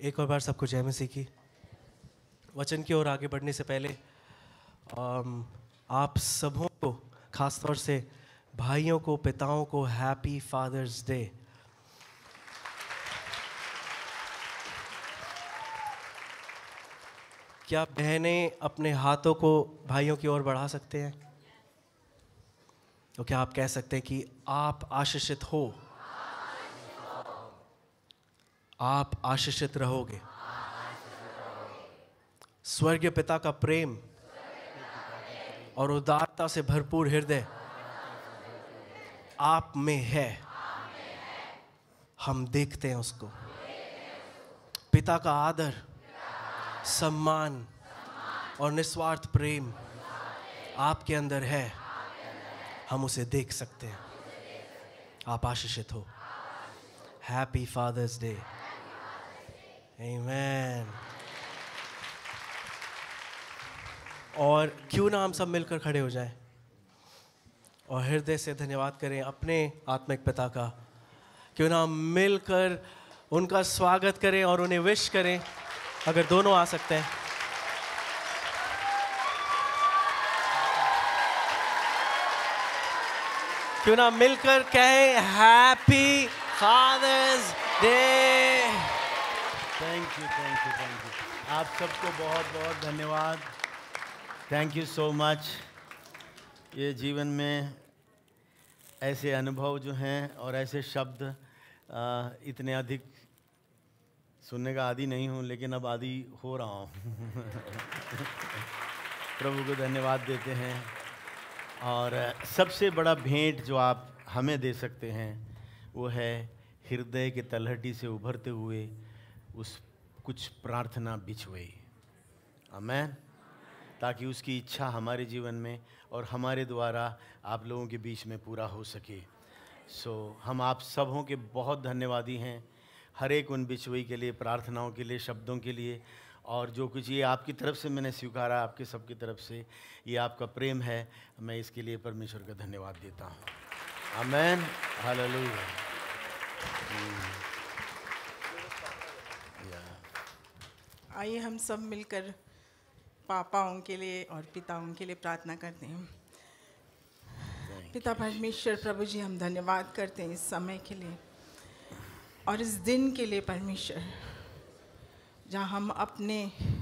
एक और बार सबको जय मसीह की। वचन की ओर आगे बढ़ने से पहले आप सबों को, खास तौर से भाइयों को, पिताओं को हैप्पी फादर्स डे। क्या बहनें अपने हाथों को भाइयों की ओर बढ़ा सकते हैं? तो क्या आप कह सकते हैं कि आप आशीषित हो, आप आशीषित रहोगे। स्वर्गीय पिता का प्रेम और उदारता से भरपूर हृदय आप में है। हम देखते हैं उसको। पिता का आदर, सम्मान और निस्वार्थ प्रेम आपके अंदर है। हम उसे देख सकते हैं। आप आशीषित हो। Happy father's day. आमीन। और क्यों ना हम सब मिलकर खड़े हो जाएं और हृदय से धन्यवाद करें अपने आत्मिक पिता का। क्यों ना हम मिलकर उनका स्वागत करें और उन्हें विश करें, अगर दोनों आ सकते हैं। क्यों ना मिलकर कहें happy father's day. Thank you, thank you, thank you. आप सबको बहुत बहुत धन्यवाद। Thank you so much. ये जीवन में ऐसे अनुभव जो हैं और ऐसे शब्द इतने अधिक सुनने का आदी नहीं हूँ, लेकिन अब आदी हो रहा हूँ। प्रभु को धन्यवाद देते हैं। और सबसे बड़ा भेंट जो आप हमें दे सकते हैं वो है हृदय के तलहटी से उभरते हुए उस कुछ प्रार्थना बिछुए। आमीन। ताकि उसकी इच्छा हमारे जीवन में और हमारे द्वारा आप लोगों के बीच में पूरा हो सके। हम आप सबों के बहुत धन्यवादी हैं, हर एक उन बिछुई के लिए, प्रार्थनाओं के लिए, शब्दों के लिए, और जो कुछ ये आपकी तरफ से मैंने स्वीकारा, आपके सबकी तरफ से ये आपका प्रेम है, मैं इसके लिए परमेश्वर का धन्यवाद देता हूँ। आमीन। हालेलुया। आइए हम सब मिलकर पापाओं के लिए और पिताओं के लिए प्रार्थना करते हैं। पिता परमेश्वर, प्रभु जी, हम धन्यवाद करते हैं इस समय के लिए और इस दिन के लिए परमेश्वर, जहाँ हम अपने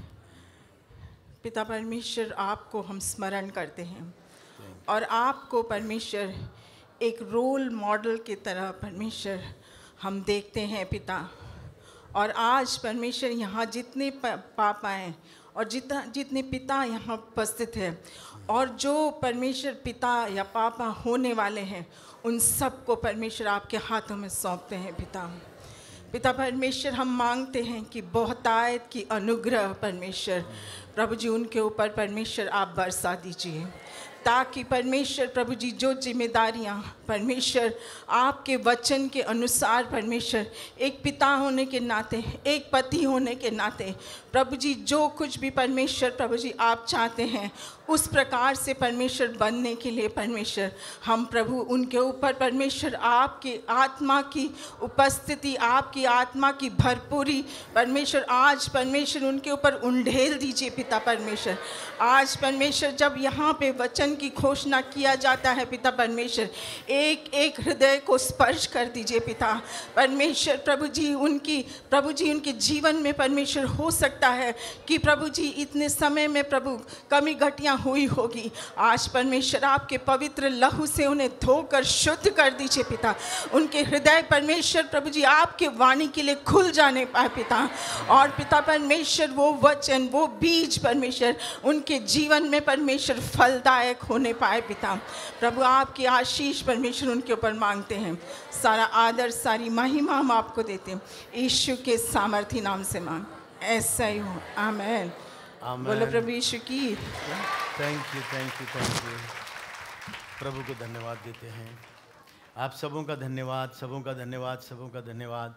पिता परमेश्वर आपको हम स्मरण करते हैं और आपको परमेश्वर एक रोल मॉडल की तरह परमेश्वर हम देखते हैं पिता। और आज परमेश्वर यहाँ जितने पापा हैं और जितने पिता यहाँ उपस्थित हैं और जो परमेश्वर पिता या पापा होने वाले हैं, उन सबको परमेश्वर आपके हाथों में सौंपते हैं पिता। पिता परमेश्वर, हम मांगते हैं कि बहुतायत की अनुग्रह परमेश्वर प्रभु जी उनके ऊपर परमेश्वर आप बरसा दीजिए, ताकि परमेश्वर प्रभु जी जो जिम्मेदारियां परमेश्वर आपके वचन के अनुसार परमेश्वर एक पिता होने के नाते, एक पति होने के नाते प्रभु जी जो कुछ भी परमेश्वर प्रभु जी आप चाहते हैं उस प्रकार से परमेश्वर बनने के लिए परमेश्वर हम प्रभु उनके ऊपर परमेश्वर आपकी आत्मा की उपस्थिति, आपकी आत्मा की भरपूरी परमेश्वर आज परमेश्वर उनके ऊपर उंडेल दीजिए पिता परमेश्वर। आज परमेश्वर जब यहाँ पे वचन की घोषणा किया जाता है पिता परमेश्वर, एक एक हृदय को स्पर्श कर दीजिए पिता परमेश्वर। प्रभु जी उनके जीवन में परमेश्वर हो सकता है कि प्रभु जी इतने समय में प्रभु कमी घटियाँ हुई होगी। आज परमेश्वर आपके पवित्र लहू से उन्हें धोकर शुद्ध कर दीजिए पिता। उनके हृदय परमेश्वर प्रभु जी आपके वाणी के लिए खुल जाने पाए पिता। और पिता परमेश्वर वो वचन, वो बीज परमेश्वर उनके जीवन में परमेश्वर फलदायक होने पाए पिता। प्रभु आपकी आशीष परमेश्वर उनके ऊपर मांगते हैं। सारा आदर, सारी महिमा हम आपको देते हैं, यीशु के सामर्थी नाम से मांग, ऐसा ही हो। आमीन। बोलो प्रभु यीशु की। Thank you, thank you, thank you. प्रभु को धन्यवाद देते हैं। आप सबों का धन्यवाद, सबों का धन्यवाद, सबों का धन्यवाद।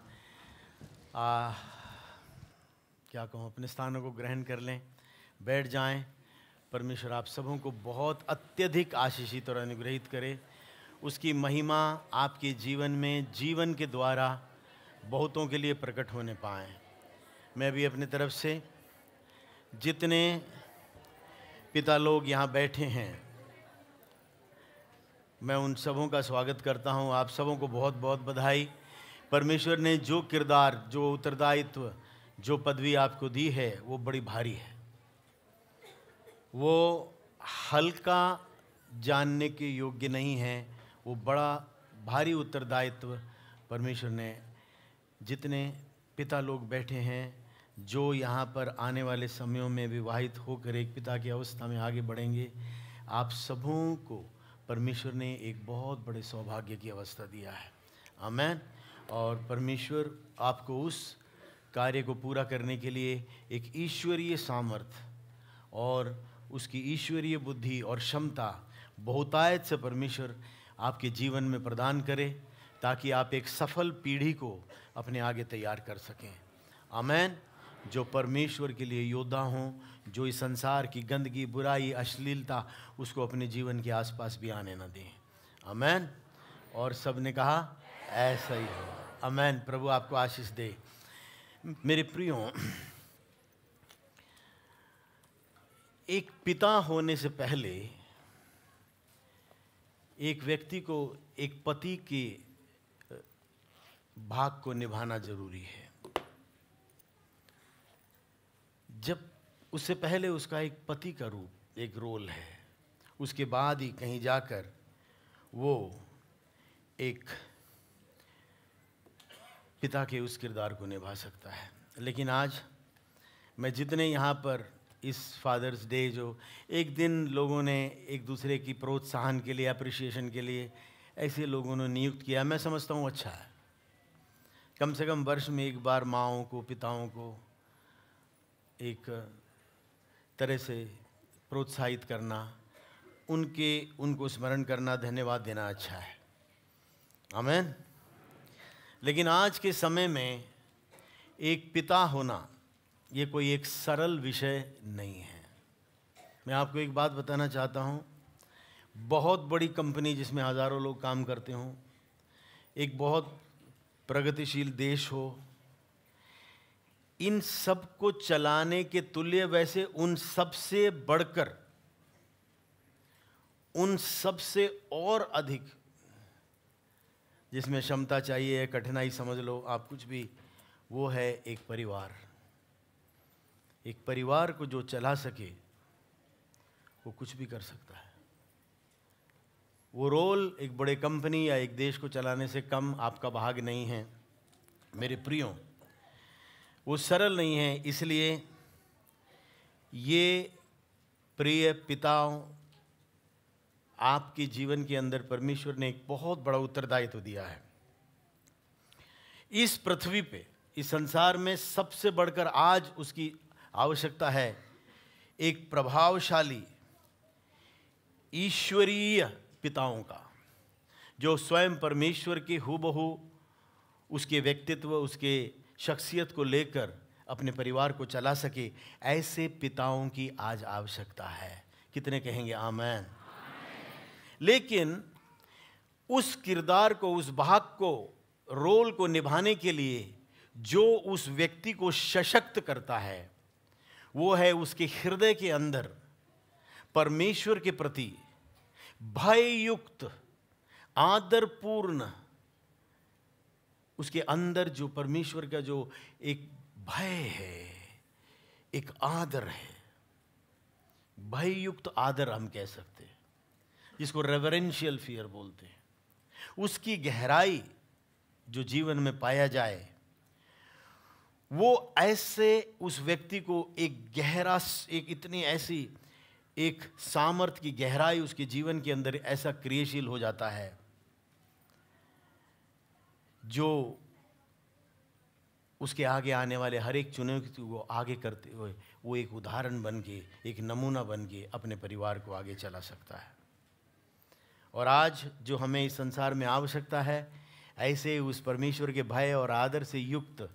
क्या कहूँ, अपने स्थानों को ग्रहण कर लें, बैठ जाएं। परमेश्वर आप सबों को बहुत अत्यधिक आशीषित और अनुग्रहित करे। उसकी महिमा आपके जीवन में, जीवन के द्वारा बहुतों के लिए प्रकट होने पाए। मैं भी अपनी तरफ से जितने पिता लोग यहाँ बैठे हैं, मैं उन सबों का स्वागत करता हूँ। आप सबों को बहुत बहुत बधाई। परमेश्वर ने जो किरदार, जो उत्तरदायित्व, जो पदवी आपको दी है वो बड़ी भारी है। वो हल्का जानने के योग्य नहीं है, वो बड़ा भारी उत्तरदायित्व परमेश्वर ने जितने पिता लोग बैठे हैं, जो यहाँ पर आने वाले समयों में विवाहित होकर एक पिता की अवस्था में आगे बढ़ेंगे, आप सबों को परमेश्वर ने एक बहुत बड़े सौभाग्य की अवस्था दिया है। आमीन। और परमेश्वर आपको उस कार्य को पूरा करने के लिए एक ईश्वरीय सामर्थ और उसकी ईश्वरीय बुद्धि और क्षमता बहुतायत से परमेश्वर आपके जीवन में प्रदान करे, ताकि आप एक सफल पीढ़ी को अपने आगे तैयार कर सकें। आमीन। जो परमेश्वर के लिए योद्धा हों, जो इस संसार की गंदगी, बुराई, अश्लीलता उसको अपने जीवन के आसपास भी आने न दें। आमीन। और सब ने कहा ऐसा ही हो। आमीन। प्रभु आपको आशीष दे। मेरे प्रियो, एक पिता होने से पहले एक व्यक्ति को एक पति के भाग को निभाना जरूरी है। जब उससे पहले उसका एक पति का रूप, एक रोल है, उसके बाद ही कहीं जाकर वो एक पिता के उस किरदार को निभा सकता है। लेकिन आज मैं जितने यहाँ पर इस फादर्स डे, जो एक दिन लोगों ने एक दूसरे की प्रोत्साहन के लिए, अप्रिसिएशन के लिए ऐसे लोगों ने नियुक्त किया, मैं समझता हूँ अच्छा है। कम से कम वर्ष में एक बार माँओं को, पिताओं को एक तरह से प्रोत्साहित करना, उनको स्मरण करना, धन्यवाद देना अच्छा है। आमीन। लेकिन आज के समय में एक पिता होना ये कोई एक सरल विषय नहीं है। मैं आपको एक बात बताना चाहता हूँ। बहुत बड़ी कंपनी जिसमें हज़ारों लोग काम करते हों, एक बहुत प्रगतिशील देश हो, इन सब को चलाने के तुल्य, वैसे उन सबसे बढ़कर, उन सबसे और अधिक जिसमें क्षमता चाहिए, कठिनाई समझ लो आप कुछ भी, वो है एक परिवार। एक परिवार को जो चला सके वो कुछ भी कर सकता है। वो रोल एक बड़े कंपनी या एक देश को चलाने से कम आपका भाग नहीं है। मेरे प्रियो, वो सरल नहीं है। इसलिए ये प्रिय पिताओं, आपके जीवन के अंदर परमेश्वर ने एक बहुत बड़ा उत्तरदायित्व दिया है। इस पृथ्वी पे, इस संसार में सबसे बढ़कर आज उसकी आवश्यकता है एक प्रभावशाली ईश्वरीय पिताओं का, जो स्वयं परमेश्वर के हूबहू उसके व्यक्तित्व, उसके शख्सियत को लेकर अपने परिवार को चला सके। ऐसे पिताओं की आज आवश्यकता है। कितने कहेंगे आमीन? लेकिन उस किरदार को, उस भाग को, रोल को निभाने के लिए जो उस व्यक्ति को सशक्त करता है, वो है उसके हृदय के अंदर परमेश्वर के प्रति भययुक्त, आदरपूर्ण, उसके अंदर जो परमेश्वर का जो एक भय है, एक आदर है, भययुक्त आदर हम कह सकते हैं, जिसको रेवरेंशियल फियर बोलते हैं। उसकी गहराई जो जीवन में पाया जाए, वो ऐसे उस व्यक्ति को एक गहरा, एक इतनी ऐसी एक सामर्थ की गहराई उसके जीवन के अंदर ऐसा क्रियाशील हो जाता है, जो उसके आगे आने वाले हर एक चुनौती को आगे करते हुए वो एक उदाहरण बन के, एक नमूना बन के अपने परिवार को आगे चला सकता है। और आज जो हमें इस संसार में आवश्यकता है, ऐसे उस परमेश्वर के भय और आदर से युक्त,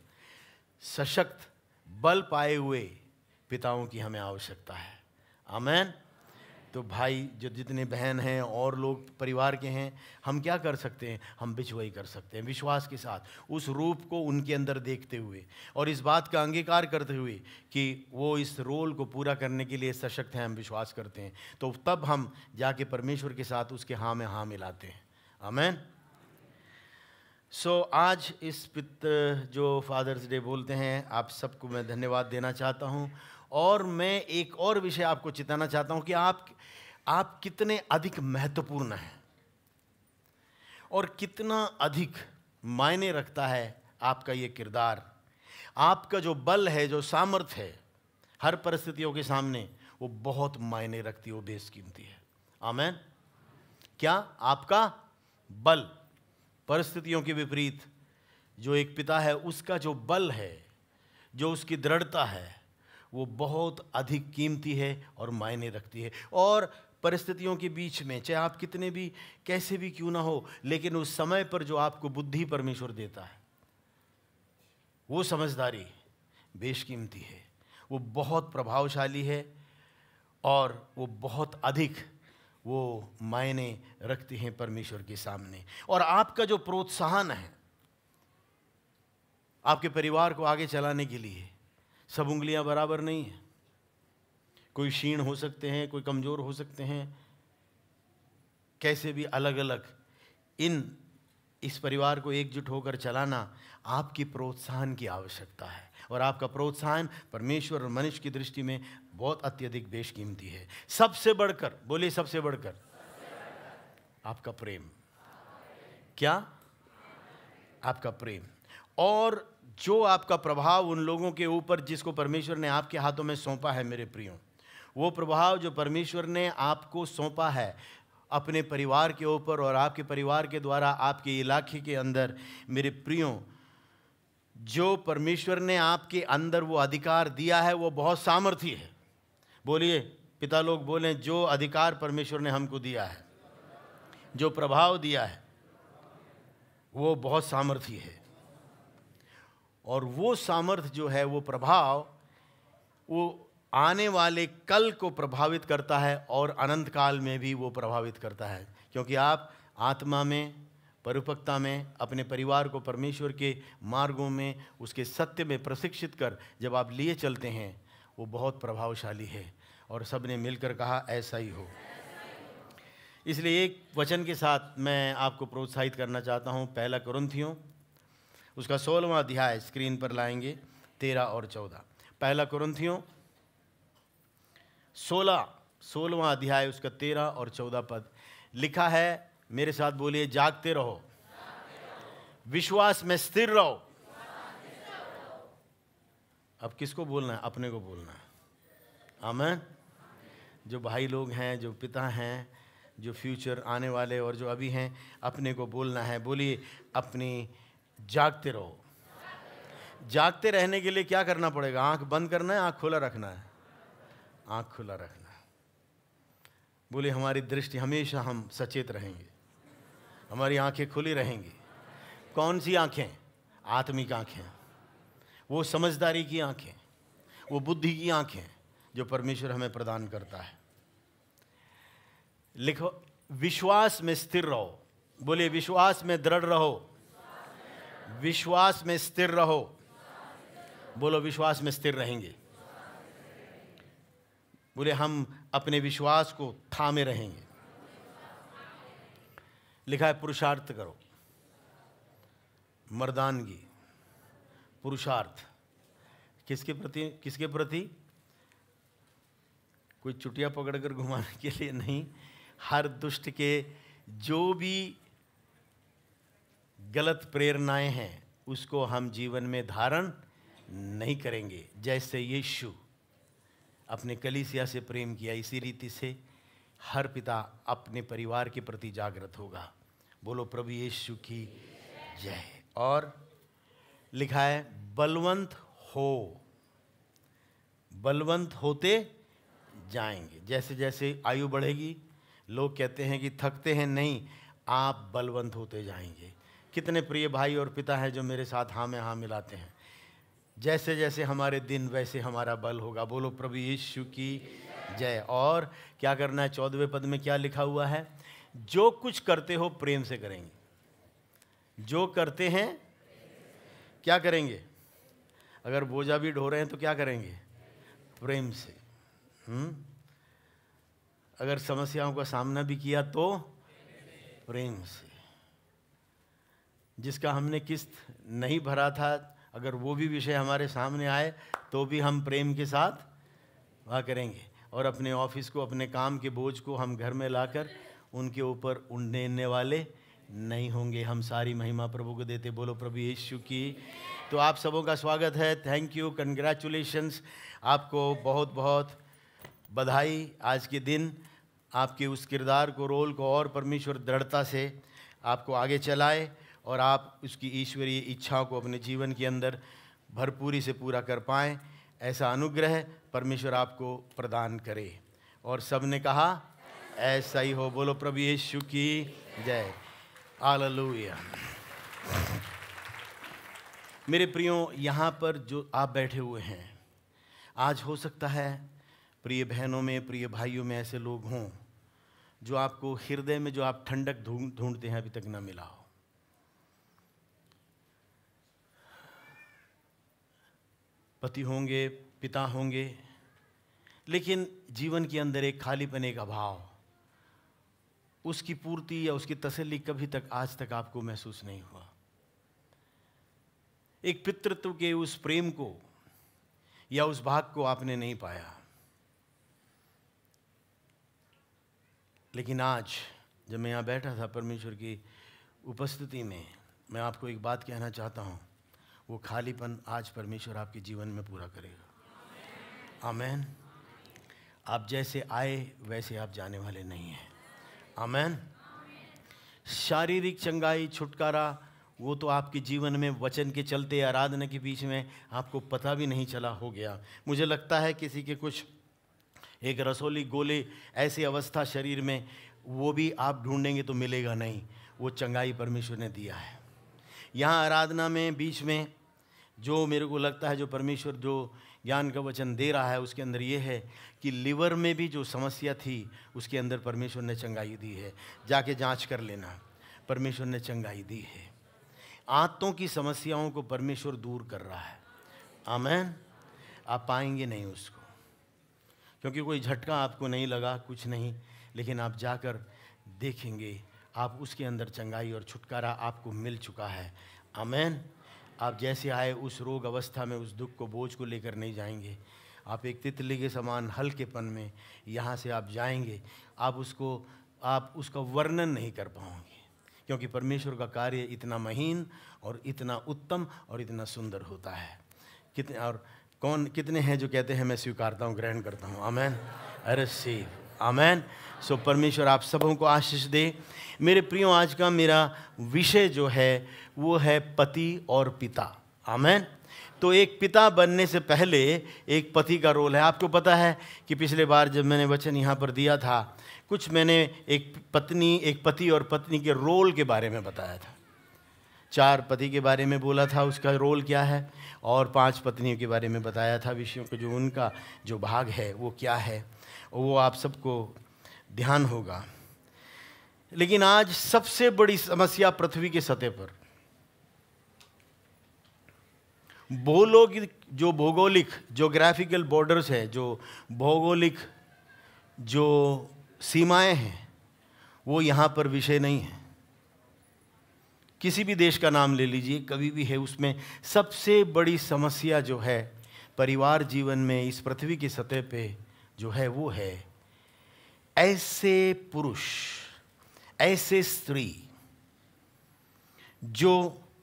सशक्त, बल पाए हुए पिताओं की हमें आवश्यकता है। आमीन। तो भाई जो जितने बहन हैं और लोग परिवार के हैं, हम क्या कर सकते हैं? हम बिचवाई कर सकते हैं विश्वास के साथ उस रूप को उनके अंदर देखते हुए और इस बात का अंगीकार करते हुए कि वो इस रोल को पूरा करने के लिए सशक्त हैं। हम विश्वास करते हैं तो तब हम जाके परमेश्वर के साथ उसके हाँ में हाँ मिलाते हैं। आमीन। आज इस जो फादर्स डे बोलते हैं, आप सबको मैं धन्यवाद देना चाहता हूँ। और मैं एक और विषय आपको चिताना चाहता हूँ कि आप कितने अधिक महत्वपूर्ण हैं और कितना अधिक मायने रखता है आपका ये किरदार। आपका जो बल है, जो सामर्थ्य है हर परिस्थितियों के सामने, वो बहुत मायने रखती है, वो बेशकीमती है। आमीन। क्या? आपका बल परिस्थितियों के विपरीत जो एक पिता है उसका जो बल है, जो उसकी दृढ़ता है, वो बहुत अधिक कीमती है और मायने रखती है। और परिस्थितियों के बीच में चाहे आप कितने भी कैसे भी क्यों ना हो, लेकिन उस समय पर जो आपको बुद्धि परमेश्वर देता है, वो समझदारी बेशकीमती है, वो बहुत प्रभावशाली है और वो बहुत अधिक वो मायने रखती हैं परमेश्वर के सामने। और आपका जो प्रोत्साहन है आपके परिवार को आगे चलाने के लिए, सब उंगलियां बराबर नहीं है। कोई क्षीण हो सकते हैं, कोई कमज़ोर हो सकते हैं, कैसे भी अलग अलग। इस परिवार को एकजुट होकर चलाना आपकी प्रोत्साहन की आवश्यकता है और आपका प्रोत्साहन परमेश्वर और मनुष्य की दृष्टि में बहुत अत्यधिक बेशकीमती है। सबसे बढ़कर, बोलिए सबसे बढ़कर, आपका प्रेम। क्या? आपका प्रेम। और जो आपका प्रभाव उन लोगों के ऊपर जिसको परमेश्वर ने आपके हाथों में सौंपा है मेरे प्रियो, वो प्रभाव जो परमेश्वर ने आपको सौंपा है अपने परिवार के ऊपर और आपके परिवार के द्वारा आपके इलाके के अंदर, मेरे प्रियो, जो परमेश्वर ने आपके अंदर वो अधिकार दिया है वो बहुत सामर्थी है। बोलिए, पिता लोग बोलें, जो अधिकार परमेश्वर ने हमको दिया है, जो प्रभाव दिया है, वो बहुत सामर्थी है। और वो सामर्थ्य जो है, वो प्रभाव, वो आने वाले कल को प्रभावित करता है और अनंत काल में भी वो प्रभावित करता है, क्योंकि आप आत्मा में, परिपक्वता में अपने परिवार को परमेश्वर के मार्गों में, उसके सत्य में प्रशिक्षित कर जब आप लिए चलते हैं, वो बहुत प्रभावशाली है। और सब ने मिलकर कहा ऐसा ही हो। इसलिए एक वचन के साथ मैं आपको प्रोत्साहित करना चाहता हूँ। पहला कुरिन्थियों उसका 16वां अध्याय स्क्रीन पर लाएंगे, 13 और 14। पहला कुरिन्थियों 16वां अध्याय उसका 13 और 14 पद लिखा है। मेरे साथ बोलिए, जागते रहो, विश्वास में स्थिर रहो। अब किसको बोलना है? अपने को बोलना है। आमीन। जो भाई लोग हैं, जो पिता हैं, जो फ्यूचर आने वाले और जो अभी हैं, अपने को बोलना है। बोलिए, अपनी जागते रहो। जागते रहने के लिए क्या करना पड़ेगा? आंख बंद करना है, आंख खुला रखना है? आंख खुला रखना है। बोलिए, हमारी दृष्टि हमेशा हम सचेत रहेंगे, हमारी आंखें खुली रहेंगी। कौन सी आंखें? आत्मिक आंखें, वो समझदारी की आंखें, वो बुद्धि की आंखें जो परमेश्वर हमें प्रदान करता है। लिखो, विश्वास में स्थिर रहो। बोलिए, विश्वास में दृढ़ रहो, विश्वास में स्थिर रहो। बोलो, विश्वास में स्थिर रहेंगे। बोले, हम अपने विश्वास को थामे रहेंगे। लिखा है, पुरुषार्थ करो, मर्दानगी, पुरुषार्थ। किसके प्रति? किसके प्रति? कोई चुटिया पकड़कर घुमाने के लिए नहीं। हर दुष्ट के जो भी गलत प्रेरणाएं हैं उसको हम जीवन में धारण नहीं करेंगे। जैसे यीशु अपने कलीसिया से प्रेम किया, इसी रीति से हर पिता अपने परिवार के प्रति जागृत होगा। बोलो, प्रभु यीशु की जय। और लिखा है, बलवंत हो, बलवंत होते जाएंगे। जैसे जैसे आयु बढ़ेगी, लोग कहते हैं कि थकते हैं, नहीं, आप बलवंत होते जाएंगे। कितने प्रिय भाई और पिता हैं जो मेरे साथ हाँ में हाँ मिलाते हैं। जैसे जैसे हमारे दिन वैसे हमारा बल होगा। बोलो, प्रभु यीशु की जय। और क्या करना है? 14वें पद में क्या लिखा हुआ है? जो कुछ करते हो प्रेम से करेंगे। जो करते हैं क्या करेंगे? अगर बोझा भी ढो रहे हैं तो क्या करेंगे? प्रेम से। अगर समस्याओं का सामना भी किया तो प्रेम से। जिसका हमने किस्त नहीं भरा था, अगर वो भी विषय हमारे सामने आए तो भी हम प्रेम के साथ वह करेंगे। और अपने ऑफिस को, अपने काम के बोझ को हम घर में लाकर उनके ऊपर उड़ने वाले नहीं होंगे। हम सारी महिमा प्रभु को देते। बोलो प्रभु यीशु की। तो आप सबों का स्वागत है। Thank you, congratulations. आपको बहुत बहुत बधाई। आज के दिन आपके उस किरदार को, रोल को और परमेश्वर दृढ़ता से आपको आगे चलाए और आप उसकी ईश्वरीय इच्छाओं को अपने जीवन के अंदर भरपूरी से पूरा कर पाएँ। ऐसा अनुग्रह परमेश्वर आपको प्रदान करे। और सब ने कहा ऐसा ही हो। बोलो प्रभु यीशु की जय। हालेलुया। मेरे प्रियो, यहाँ पर जो आप बैठे हुए हैं, आज हो सकता है प्रिय बहनों में, प्रिय भाइयों में ऐसे लोग हों जो आपको हृदय में जो आप ठंडक ढूंढते हैं अभी तक ना मिला हो। पति होंगे, पिता होंगे, लेकिन जीवन के अंदर एक खालीपन, एक अभाव, उसकी पूर्ति या उसकी तसल्ली कभी तक आज तक आपको महसूस नहीं हुआ। एक पितृत्व के उस प्रेम को या उस भाग को आपने नहीं पाया। लेकिन आज जब मैं यहाँ बैठा था परमेश्वर की उपस्थिति में, मैं आपको एक बात कहना चाहता हूँ। वो खालीपन आज परमेश्वर आपके जीवन में पूरा करेगा। आमेन। आप जैसे आए वैसे आप जाने वाले नहीं हैं। आमेन। शारीरिक चंगाई, छुटकारा, वो तो आपके जीवन में वचन के चलते, आराधना के बीच में आपको पता भी नहीं चला हो गया। मुझे लगता है किसी के कुछ एक रसोली गोले ऐसी अवस्था शरीर में, वो भी आप ढूंढेंगे तो मिलेगा नहीं। वो चंगाई परमेश्वर ने दिया है। यहाँ आराधना में बीच में जो मेरे को लगता है, जो परमेश्वर जो ज्ञान का वचन दे रहा है, उसके अंदर ये है कि लिवर में भी जो समस्या थी उसके अंदर परमेश्वर ने चंगाई दी है। जाके जांच कर लेना, परमेश्वर ने चंगाई दी है। आंतों की समस्याओं को परमेश्वर दूर कर रहा है। आमेन। आप पाएंगे नहीं उसको, क्योंकि कोई झटका आपको नहीं लगा, कुछ नहीं, लेकिन आप जाकर देखेंगे, आप उसके अंदर चंगाई और छुटकारा आपको मिल चुका है। आमेन। आप जैसे आए उस रोग अवस्था में, उस दुख को, बोझ को लेकर नहीं जाएंगे। आप एक तितली के समान हल्केपन में यहाँ से आप जाएंगे। आप उसका वर्णन नहीं कर पाओगे, क्योंकि परमेश्वर का कार्य इतना महीन और इतना उत्तम और इतना सुंदर होता है। कितने हैं जो कहते हैं मैं स्वीकारता हूँ, ग्रहण करता हूँ। आमेन। रिसीव। आमेन। सो परमेश्वर आप सबों को आशीष दे। मेरे प्रियो, आज का मेरा विषय जो है वो है पति और पिता। आमेन। तो एक पिता बनने से पहले एक पति का रोल है। आपको पता है कि पिछले बार जब मैंने वचन यहाँ पर दिया था, कुछ मैंने एक पति और पत्नी के रोल के बारे में बताया था। 4 पति के बारे में बोला था, उसका रोल क्या है, और 5 पत्नियों के बारे में बताया था, विषयों को, जो उनका जो भाग है वो क्या है, वो आप सबको ध्यान होगा। लेकिन आज सबसे बड़ी समस्या पृथ्वी के सतह पर जो भौगोलिक ज्योग्राफिकल बॉर्डर्स है, जो भौगोलिक जो सीमाएं हैं, वो यहाँ पर विषय नहीं है। किसी भी देश का नाम ले लीजिए, कभी भी है, उसमें सबसे बड़ी समस्या जो है परिवार जीवन में इस पृथ्वी की सतह पे जो है, वो है ऐसे पुरुष, ऐसे स्त्री जो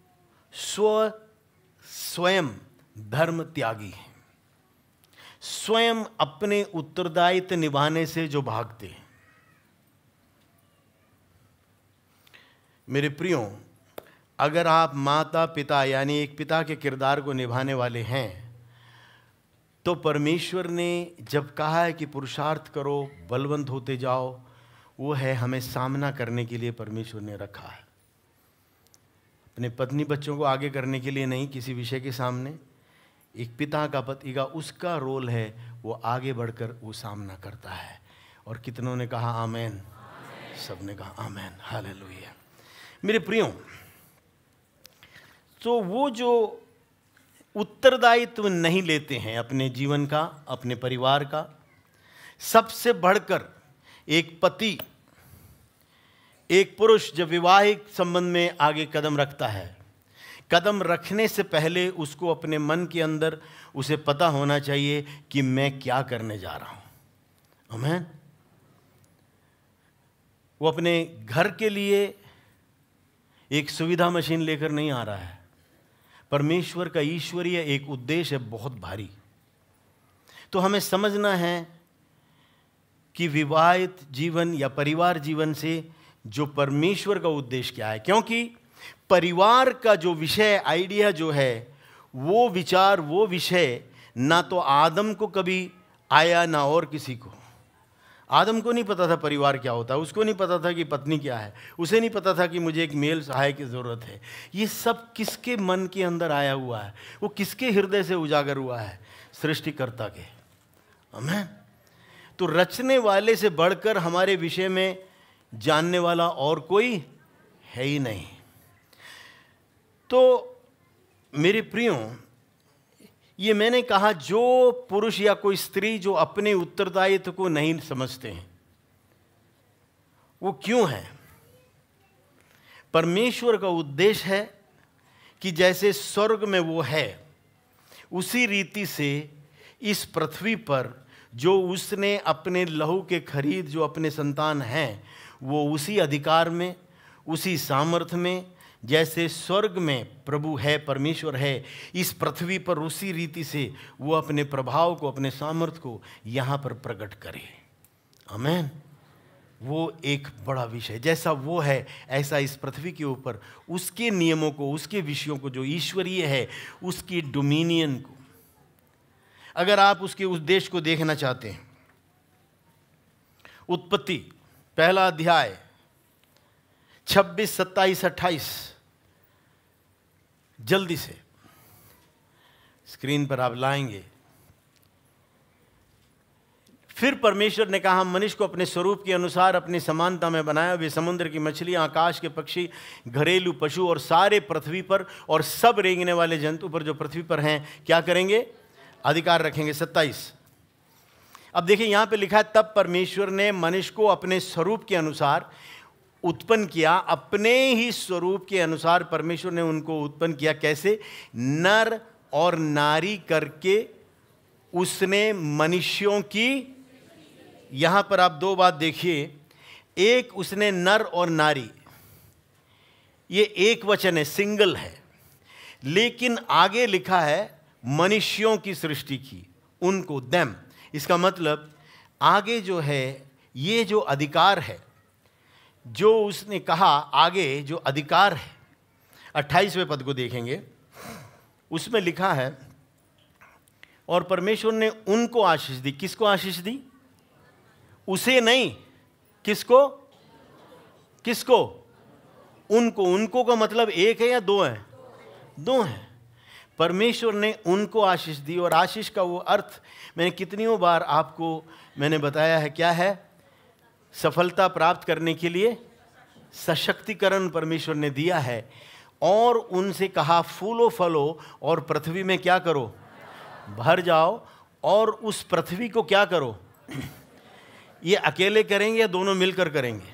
स्वयं धर्म त्यागी हैं, स्वयं अपने उत्तरदायित्व निभाने से जो भागते हैं। मेरे प्रियो, अगर आप माता पिता यानी एक पिता के किरदार को निभाने वाले हैं, तो परमेश्वर ने जब कहा है कि पुरुषार्थ करो, बलवंत होते जाओ, वो है हमें सामना करने के लिए परमेश्वर ने रखा है। अपने पत्नी बच्चों को आगे करने के लिए नहीं, किसी विषय के सामने। एक पिता का, पति का, उसका रोल है वो आगे बढ़कर वो सामना करता है। और कितनों ने कहा आमेन? सबने कहा आमेन, हालेलुया। मेरे प्रियो, तो वो जो उत्तरदायित्व नहीं लेते हैं अपने जीवन का, अपने परिवार का, सबसे बढ़कर एक पति, एक पुरुष जब विवाहिक संबंध में आगे कदम रखता है, कदम रखने से पहले उसको अपने मन के अंदर उसे पता होना चाहिए कि मैं क्या करने जा रहा हूं। आमीन। वो अपने घर के लिए एक सुविधा मशीन लेकर नहीं आ रहा है। परमेश्वर का ईश्वरीय एक उद्देश्य है बहुत भारी। तो हमें समझना है कि विवाहित जीवन या परिवार जीवन से जो परमेश्वर का उद्देश्य क्या है, क्योंकि परिवार का जो विषय, आइडिया जो है, वो विचार, वो विषय ना तो आदम को कभी आया ना और किसी को। आदम को नहीं पता था परिवार क्या होता है, उसको नहीं पता था कि पत्नी क्या है, उसे नहीं पता था कि मुझे एक मेल सहायक की ज़रूरत है। ये सब किसके मन के अंदर आया हुआ है? वो किसके हृदय से उजागर हुआ है? सृष्टिकर्ता के। आमीन। तो रचने वाले से बढ़कर हमारे विषय में जानने वाला और कोई है ही नहीं। तो मेरे प्रियो, ये मैंने कहा, जो पुरुष या कोई स्त्री जो अपने उत्तरदायित्व को नहीं समझते हैं, वो क्यों है? परमेश्वर का उद्देश्य है कि जैसे स्वर्ग में वो है, उसी रीति से इस पृथ्वी पर जो उसने अपने लहू के खरीद जो अपने संतान हैं, वो उसी अधिकार में, उसी सामर्थ्य में, जैसे स्वर्ग में प्रभु है, परमेश्वर है, इस पृथ्वी पर उसी रीति से वो अपने प्रभाव को, अपने सामर्थ्य को यहाँ पर प्रकट करे। आमीन। वो एक बड़ा विषय, जैसा वो है ऐसा इस पृथ्वी के ऊपर उसके नियमों को, उसके विषयों को जो ईश्वरीय है, उसकी डोमिनियन को, अगर आप उसके उद्देश्य को देखना चाहते हैं, उत्पत्ति पहला अध्याय 26, 27, 28, जल्दी से स्क्रीन पर आप लाएंगे। फिर परमेश्वर ने कहा, मनुष्य को अपने स्वरूप के अनुसार अपनी समानता में बनाया। वे समुद्र की मछलियां, आकाश के पक्षी, घरेलू पशु और सारे पृथ्वी पर और सब रेंगने वाले जंतु पर जो पृथ्वी पर हैं क्या करेंगे? अधिकार रखेंगे। 27। अब देखिए यहां पे लिखा है, तब परमेश्वर ने मनुष्य को अपने स्वरूप के अनुसार उत्पन्न किया। अपने ही स्वरूप के अनुसार परमेश्वर ने उनको उत्पन्न किया। कैसे? नर और नारी करके उसने मनुष्यों की, यहां पर आप दो बात देखिए, एक उसने नर और नारी, ये एक वचन है, सिंगल है, लेकिन आगे लिखा है मनुष्यों की सृष्टि की, उनको, देम। इसका मतलब आगे जो है, ये जो अधिकार है, जो उसने कहा, आगे जो अधिकार है, 28वें पद को देखेंगे, उसमें लिखा है, और परमेश्वर ने उनको आशीष दी। किसको आशीष दी? उसे नहीं, किसको? किसको? उनको। उनको का मतलब एक है या दो है? दो है। परमेश्वर ने उनको आशीष दी, और आशीष का वो अर्थ मैंने कितनियों बार आपको मैंने बताया है, क्या है? सफलता प्राप्त करने के लिए सशक्तिकरण परमेश्वर ने दिया है। और उनसे कहा, फूलो फलो और पृथ्वी में क्या करो? भर जाओ। और उस पृथ्वी को क्या करो? ये अकेले करेंगे या दोनों मिलकर करेंगे?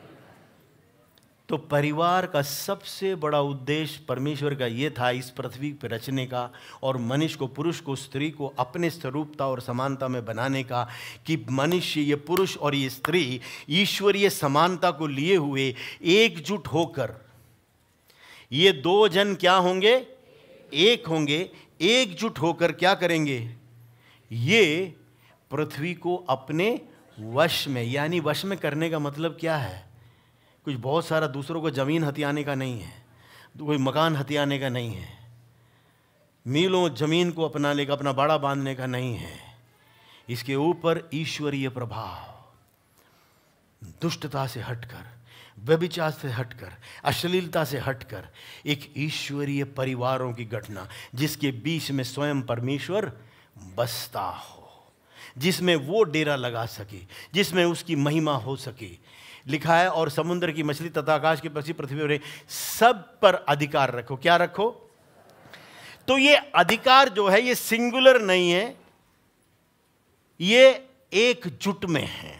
तो परिवार का सबसे बड़ा उद्देश्य परमेश्वर का ये था, इस पृथ्वी पर रचने का, और मनुष्य को, पुरुष को, स्त्री को अपने स्वरूपता और समानता में बनाने का, कि मनुष्य, ये पुरुष और ये स्त्री ईश्वरीय समानता को लिए हुए एकजुट होकर, ये दो जन क्या होंगे? एक होंगे। एकजुट होकर क्या करेंगे? ये पृथ्वी को अपने वश में, यानी वश में करने का मतलब क्या है? कुछ बहुत सारा दूसरों को ज़मीन हथियाने का नहीं है, कोई मकान हथियाने का नहीं है, मीलों ज़मीन को अपना लेकर अपना बाड़ा बांधने का नहीं है। इसके ऊपर ईश्वरीय प्रभाव, दुष्टता से हटकर, व्यभिचार से हटकर, अश्लीलता से हटकर, एक ईश्वरीय परिवारों की घटना, जिसके बीच में स्वयं परमेश्वर बसता हो। जिसमें वो डेरा लगा सके, जिसमें उसकी महिमा हो सके। लिखा है, और समुद्र की मछली तथा आकाश के पक्षी पृथ्वी पर सब पर अधिकार रखो। क्या रखो? तो ये अधिकार जो है ये सिंगुलर नहीं है, ये एकजुट में है।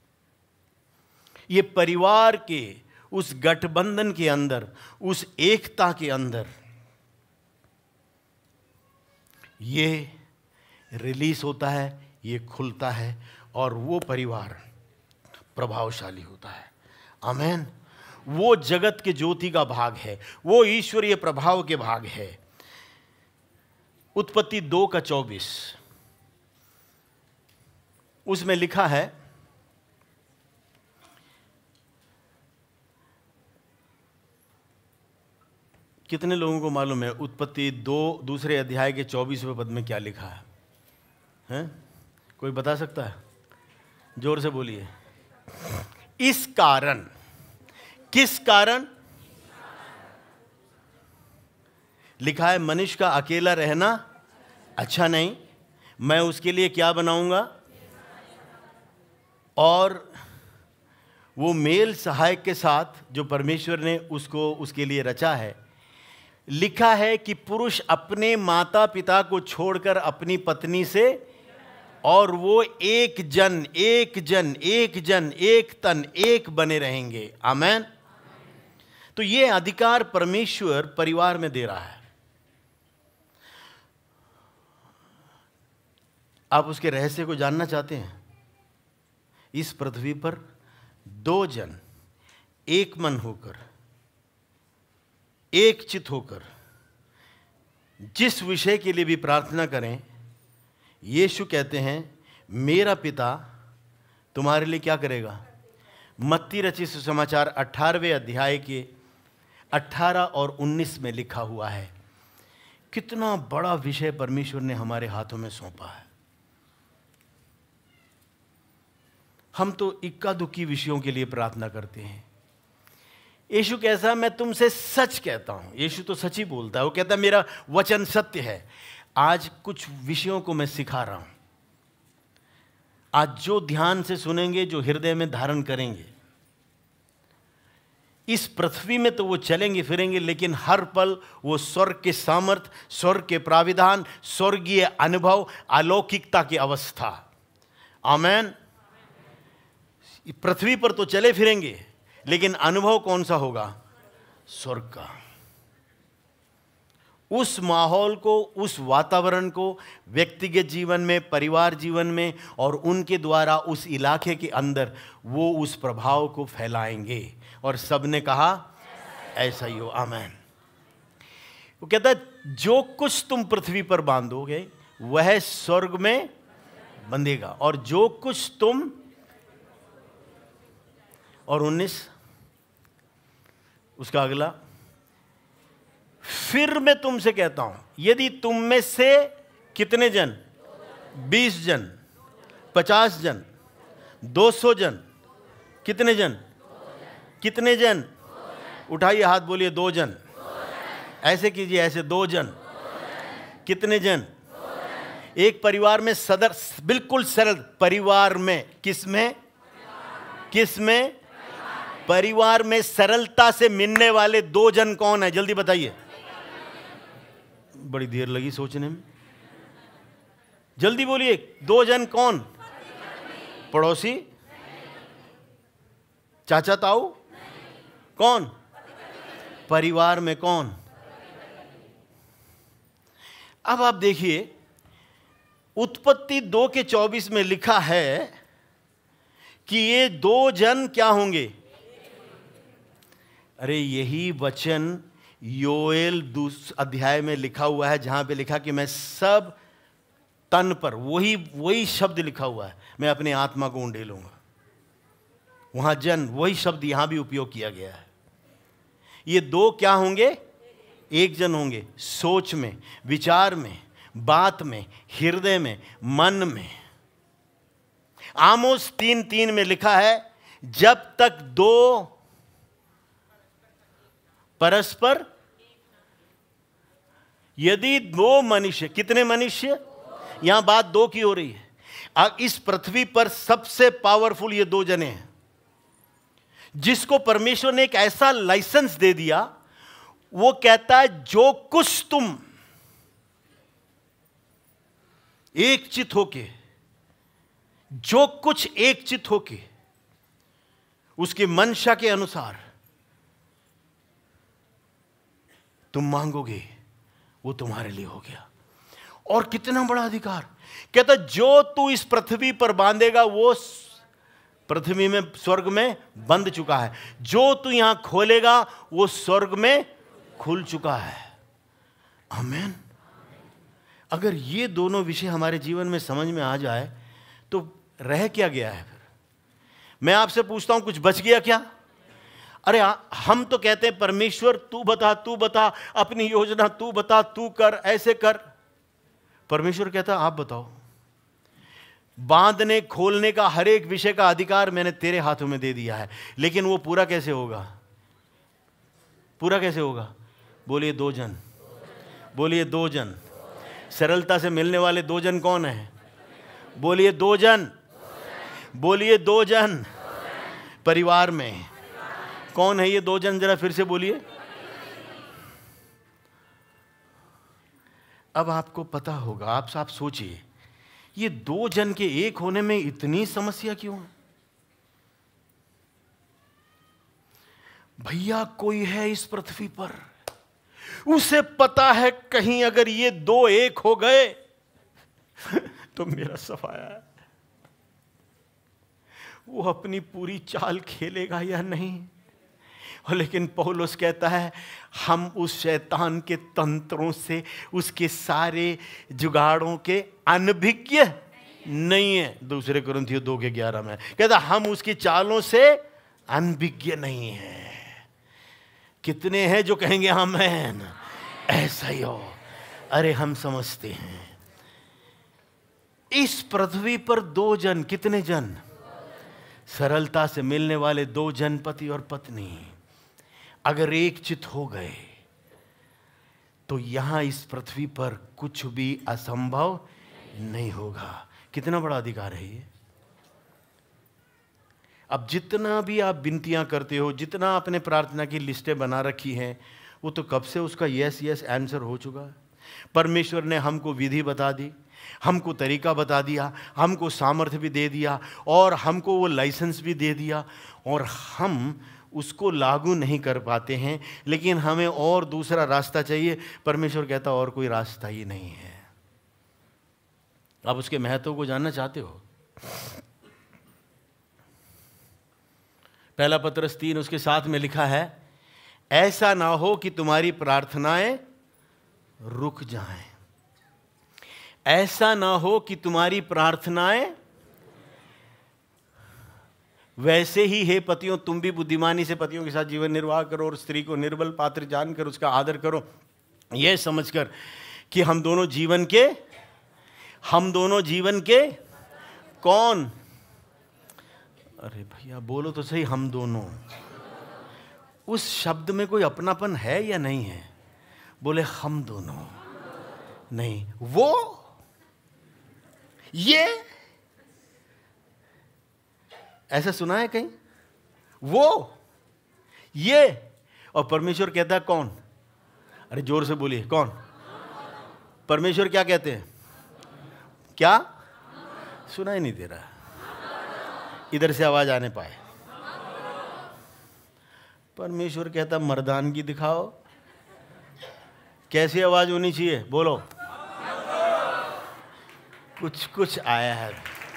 ये परिवार के उस गठबंधन के अंदर, उस एकता के अंदर ये रिलीज होता है, ये खुलता है, और वो परिवार प्रभावशाली होता है। आमीन। वो जगत के ज्योति का भाग है, वो ईश्वरीय प्रभाव के भाग है। उत्पत्ति 2:24 उसमें लिखा है, कितने लोगों को मालूम है उत्पत्ति 2 दूसरे अध्याय के 24वें पद में क्या लिखा है? हैं? कोई बता सकता है? जोर से बोलिए। इस कारण, किस कारण लिखा है? मनुष्य का अकेला रहना अच्छा नहीं, मैं उसके लिए क्या बनाऊंगा? और वो मेल सहायक के साथ जो परमेश्वर ने उसको उसके लिए रचा है। लिखा है कि पुरुष अपने माता पिता को छोड़कर अपनी पत्नी से, और वो एक जन एक तन एक बने रहेंगे। आमीन। तो ये अधिकार परमेश्वर परिवार में दे रहा है। आप उसके रहस्य को जानना चाहते हैं? इस पृथ्वी पर 2 जन एक मन होकर, एक चित होकर जिस विषय के लिए भी प्रार्थना करें, यीशु कहते हैं मेरा पिता तुम्हारे लिए क्या करेगा? मत्ती रचित सुसमाचार 18वें अध्याय के 18 और 19 में लिखा हुआ है। कितना बड़ा विषय परमेश्वर ने हमारे हाथों में सौंपा है। हम तो इक्का दुक्की विषयों के लिए प्रार्थना करते हैं। यीशु कैसा? मैं तुमसे सच कहता हूं। यीशु तो सच ही बोलता है। वो कहता है मेरा वचन सत्य है। आज कुछ विषयों को मैं सिखा रहा हूं। आज जो ध्यान से सुनेंगे, जो हृदय में धारण करेंगे, इस पृथ्वी में तो वो चलेंगे फिरेंगे, लेकिन हर पल वो स्वर्ग के सामर्थ, स्वर्ग के प्राविधान, स्वर्गीय अनुभव, अलौकिकता की अवस्था। आमीन। पृथ्वी पर तो चले फिरेंगे, लेकिन अनुभव कौन सा होगा? स्वर्ग का। उस माहौल को, उस वातावरण को व्यक्तिगत जीवन में, परिवार जीवन में, और उनके द्वारा उस इलाके के अंदर वो उस प्रभाव को फैलाएंगे। और सबने कहा ऐसा ही हो। आमीन। वो कहता है जो कुछ तुम पृथ्वी पर बांधोगे वह स्वर्ग में बंधेगा, और जो कुछ तुम, और 19 उसका अगला, फिर मैं तुमसे कहता हूं यदि तुम में से कितने जन, 20 जन, 50 जन, 200 जन, कितने जन, कितने जन, उठाइए हाथ, बोलिए 2 जन। ऐसे कीजिए, ऐसे 2 जन, कितने जन? एक परिवार में सदर, बिल्कुल सरल परिवार में, किसमें? किसमें? परिवार में सरलता से मिलने वाले 2 जन कौन है? जल्दी बताइए। बड़ी देर लगी सोचने में, जल्दी बोलिए। 2 जन कौन? पड़ोसी, चाचा ताऊ, कौन? परिवार में कौन? अब आप देखिए, उत्पत्ति 2:24 में लिखा है कि ये 2 जन क्या होंगे? अरे यही वचन योएल 2 अध्याय में लिखा हुआ है, जहां पे लिखा कि मैं सब तन पर, वही शब्द लिखा हुआ है, मैं अपने आत्मा को उंडेलूंगा। वहां जन, वही शब्द यहां भी उपयोग किया गया है। ये 2 क्या होंगे? एक जन होंगे। सोच में, विचार में, बात में, हृदय में, मन में। आमोस 3:3 में लिखा है जब तक 2 परस्पर, यदि 2 मनुष्य, कितने मनुष्य? यहां बात 2 की हो रही है। इस पृथ्वी पर सबसे पावरफुल ये दो जने हैं, जिसको परमेश्वर ने एक ऐसा लाइसेंस दे दिया। वो कहता है जो कुछ तुम एक चित होके, जो कुछ एक चित होके उसकी मंशा के अनुसार तुम मांगोगे, वो तुम्हारे लिए हो गया। और कितना बड़ा अधिकार! कहता जो तू इस पृथ्वी पर बांधेगा वो पृथ्वी में, स्वर्ग में बंध चुका है। जो तू यहां खोलेगा वो स्वर्ग में खुल चुका है। आमीन। अगर ये दोनों विषय हमारे जीवन में समझ में आ जाए तो रह क्या गया है फिर? मैं आपसे पूछता हूं, कुछ बच गया क्या? अरे हम तो कहते हैं परमेश्वर तू बता, अपनी योजना तू बता, तू कर, ऐसे कर। परमेश्वर कहता आप बताओ। बांधने खोलने का हर एक विषय का अधिकार मैंने तेरे हाथों में दे दिया है, लेकिन वो पूरा कैसे होगा? पूरा कैसे होगा? बोलिए दो जन, बोलिए दो जन। सरलता से मिलने वाले दो जन कौन है? बोलिए दो जन, बोलिए दो जन। परिवार में कौन है ये दो जन? जरा फिर से बोलिए। अब आपको पता होगा, आप सोचिए, ये दो जन के एक होने में इतनी समस्या क्यों है? भैया कोई है इस पृथ्वी पर, उसे पता है कहीं अगर ये दो एक हो गए तो मेरा सफाया है। वो अपनी पूरी चाल खेलेगा या नहीं। और लेकिन पौलुस कहता है हम उस शैतान के तंत्रों से, उसके सारे जुगाड़ों के अनभिज्ञ नहीं है। दूसरे कुरिन्थियों 2:11 में कहता हम उसकी चालों से अनभिज्ञ नहीं है। कितने हैं जो कहेंगे आमीन? ऐसा ही हो। अरे हम समझते हैं इस पृथ्वी पर दो जन, कितने जन? सरलता से मिलने वाले दो जन, पति और पत्नी, अगर एक चित हो गए तो यहां इस पृथ्वी पर कुछ भी असंभव नहीं होगा। कितना बड़ा अधिकार है ये! अब जितना भी आप विनतियां करते हो, जितना आपने प्रार्थना की लिस्टें बना रखी हैं, वो तो कब से उसका यस आंसर हो चुका है। परमेश्वर ने हमको विधि बता दी, हमको तरीका बता दिया, हमको सामर्थ्य भी दे दिया और हमको वो लाइसेंस भी दे दिया, और हम उसको लागू नहीं कर पाते हैं। लेकिन हमें और दूसरा रास्ता चाहिए। परमेश्वर कहता और कोई रास्ता ही नहीं है। आप उसके महत्व को जानना चाहते हो? पहला पत्रस 3 उसके साथ में लिखा है, ऐसा ना हो कि तुम्हारी प्रार्थनाएं रुक जाएं। ऐसा ना हो कि तुम्हारी प्रार्थनाएं, वैसे ही हे पतियों तुम भी बुद्धिमानी से पतियों के साथ जीवन निर्वाह करो और स्त्री को निर्बल पात्र जानकर उसका आदर करो, यह समझकर कि हम दोनों जीवन के कौन? अरे भैया बोलो तो सही, हम दोनों। उस शब्द में कोई अपनापन है या नहीं है? बोले हम दोनों नहीं, वो, ये, ऐसा सुना है कहीं? वो, ये, और परमेश्वर कहता है कौन? अरे जोर से बोलिए, कौन? परमेश्वर क्या कहते हैं? क्या? सुना ही नहीं दे रहा, इधर से आवाज आने पाए। परमेश्वर कहता मर्दानगी दिखाओ। कैसी आवाज होनी चाहिए? बोलो। कुछ आया है।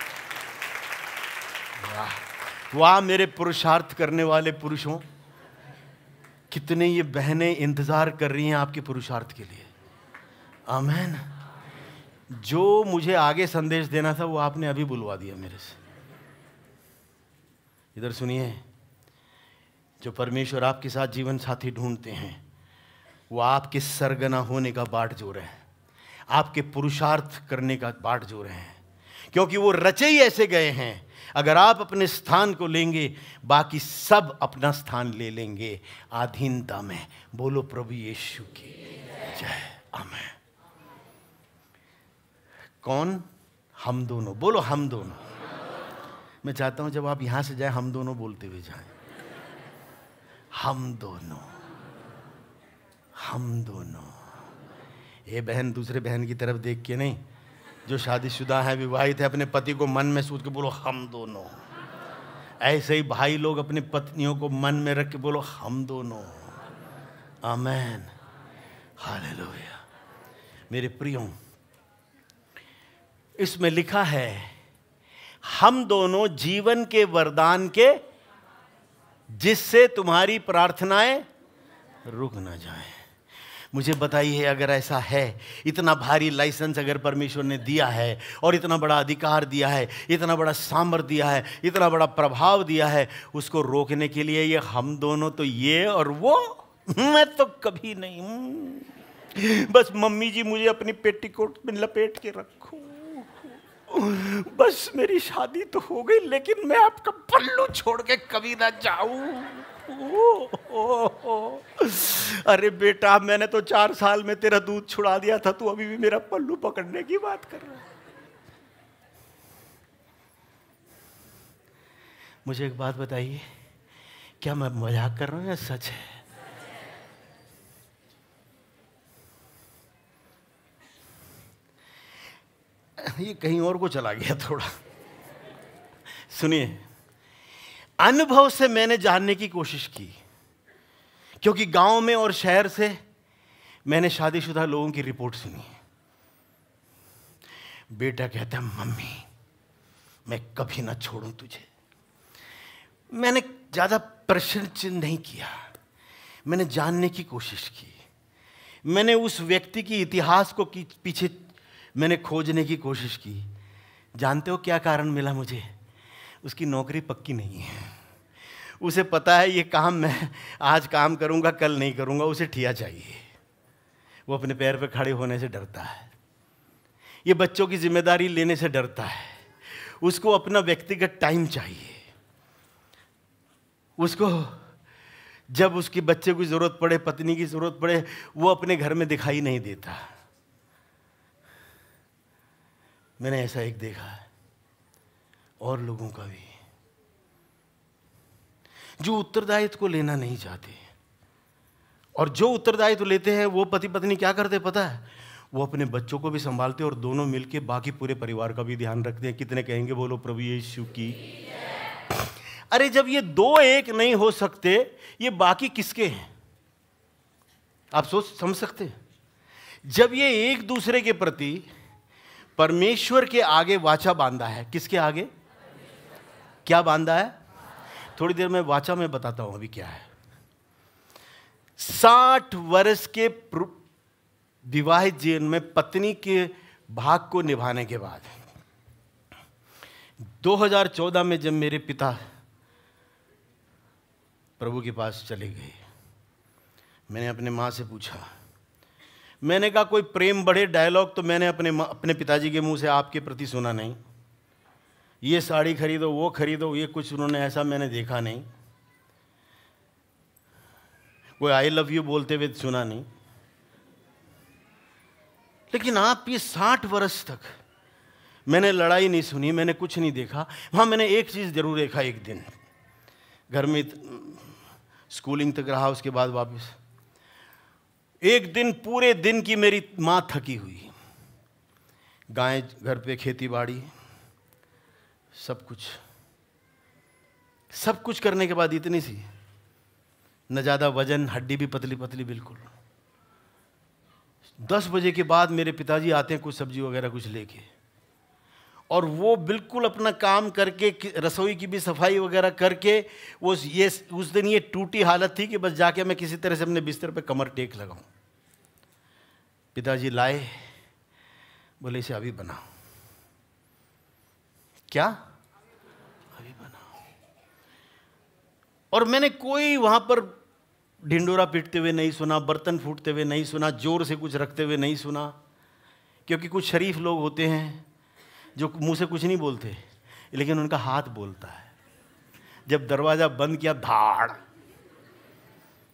वाह मेरे पुरुषार्थ करने वाले पुरुषों, कितने ये बहनें इंतजार कर रही हैं आपके पुरुषार्थ के लिए। आमीन। जो मुझे आगे संदेश देना था वो आपने अभी बुलवा दिया मेरे से। इधर सुनिए, जो परमेश्वर आपके साथ जीवन साथी ढूंढते हैं वो आपके सरगना होने का बाट जोड़ है, आपके पुरुषार्थ करने का बाट जोड़ है, क्योंकि वो रचे ही ऐसे गए हैं। अगर आप अपने स्थान को लेंगे, बाकी सब अपना स्थान ले लेंगे आधीनता में। बोलो प्रभु यीशु की जय। आमीन। कौन? हम दोनों, बोलो हम दोनों। मैं चाहता हूं जब आप यहां से जाए हम दोनों बोलते हुए जाएं। हम दोनों, हम दोनों। ये बहन दूसरे बहन की तरफ देख के नहीं, जो शादीशुदा है, विवाहित है, अपने पति को मन में सोच के बोलो हम दोनों। ऐसे ही भाई लोग अपनी पत्नियों को मन में रख के बोलो हम दोनों। Amen, hallelujah. मेरे प्रियो, इसमें लिखा है हम दोनों जीवन के वरदान के, जिससे तुम्हारी प्रार्थनाएं रुक ना जाएं। मुझे बताइए, अगर ऐसा है, इतना भारी लाइसेंस अगर परमेश्वर ने दिया है और इतना बड़ा अधिकार दिया है, इतना बड़ा सामर्थ्य दिया है, इतना बड़ा प्रभाव दिया है, उसको रोकने के लिए ये हम दोनों तो ये और वो, मैं तो कभी नहीं। बस मम्मी जी मुझे अपनी पेटीकोट में लपेट के रखो, बस मेरी शादी तो हो गई, लेकिन मैं आपका पल्लू छोड़ के कभी ना जाऊं। अरे बेटा, मैंने तो 4 साल में तेरा दूध छुड़ा दिया था, तू अभी भी मेरा पल्लू पकड़ने की बात कर रहा है। मुझे एक बात बताइए, क्या मैं मजाक कर रहा हूं या सच है? ये कहीं और को चला गया थोड़ा। सुनिए, अनुभव से मैंने जानने की कोशिश की, क्योंकि गांव में और शहर से मैंने शादीशुदा लोगों की रिपोर्ट सुनी। बेटा कहता है मम्मी मैं कभी ना छोड़ूं तुझे। मैंने ज्यादा प्रश्न चिन्ह नहीं किया, मैंने जानने की कोशिश की। मैंने उस व्यक्ति की इतिहास को पीछे मैंने खोजने की कोशिश की। जानते हो क्या कारण मिला मुझे? उसकी नौकरी पक्की नहीं है। उसे पता है ये काम मैं आज काम करूंगा, कल नहीं करूंगा, उसे ठिया चाहिए। वो अपने पैर पर खड़े होने से डरता है, ये बच्चों की जिम्मेदारी लेने से डरता है, उसको अपना व्यक्तिगत टाइम चाहिए। उसको जब उसके बच्चे की जरूरत पड़े, पत्नी की जरूरत पड़े, वो अपने घर में दिखाई नहीं देता। मैंने ऐसा एक देखा है, और लोगों का भी, जो उत्तरदायित्व को लेना नहीं चाहते, और जो उत्तरदायित्व लेते हैं वो पति पत्नी क्या करते पता है? वो अपने बच्चों को भी संभालते और दोनों मिलके बाकी पूरे परिवार का भी ध्यान रखते हैं। कितने कहेंगे बोलो प्रभु यीशु की? अरे जब ये दो एक नहीं हो सकते, ये बाकी किसके हैं? आप समझ सकते हैं? जब ये एक दूसरे के प्रति परमेश्वर के आगे वाचा बांधा है। किसके आगे? क्या बांधा है? थोड़ी देर में वाचा में बताता हूं अभी क्या है। 60 वर्ष के विवाहित जीवन में पत्नी के भाग को निभाने के बाद 2014 में जब मेरे पिता प्रभु के पास चले गए, मैंने अपने माँ से पूछा, मैंने कहा कोई प्रेम बढ़े डायलॉग तो मैंने अपने पिताजी के मुंह से आपके प्रति सुना नहीं। ये साड़ी खरीदो, वो खरीदो, ये कुछ उन्होंने ऐसा मैंने देखा नहीं। कोई आई लव यू बोलते हुए सुना नहीं। लेकिन आप ये 60 वर्ष तक मैंने लड़ाई नहीं सुनी, मैंने कुछ नहीं देखा। वहां मैंने एक चीज जरूर देखा। एक दिन घर में स्कूलिंग तक रहा, उसके बाद वापस एक दिन पूरे दिन की मेरी मां थकी हुई, गाय घर पे, खेती बाड़ी, सब कुछ करने के बाद इतनी सी, न ज्यादा वजन, हड्डी भी पतली पतली बिल्कुल। 10 बजे के बाद मेरे पिताजी आते हैं कुछ सब्जी वगैरह कुछ लेके, और वो बिल्कुल अपना काम करके, रसोई की भी सफाई वगैरह करके, उस दिन ये टूटी हालत थी कि बस जाके मैं किसी तरह से अपने बिस्तर पे कमर टेक लगाऊं। पिताजी लाए, बोले इसे अभी बनाओ। क्या? अभी बनाओ। और मैंने कोई वहां पर ढिंडोरा पीटते हुए नहीं सुना, बर्तन फूटते हुए नहीं सुना, जोर से कुछ रखते हुए नहीं सुना, क्योंकि कुछ शरीफ लोग होते हैं जो मुंह से कुछ नहीं बोलते, लेकिन उनका हाथ बोलता है। जब दरवाजा बंद किया, धाड़,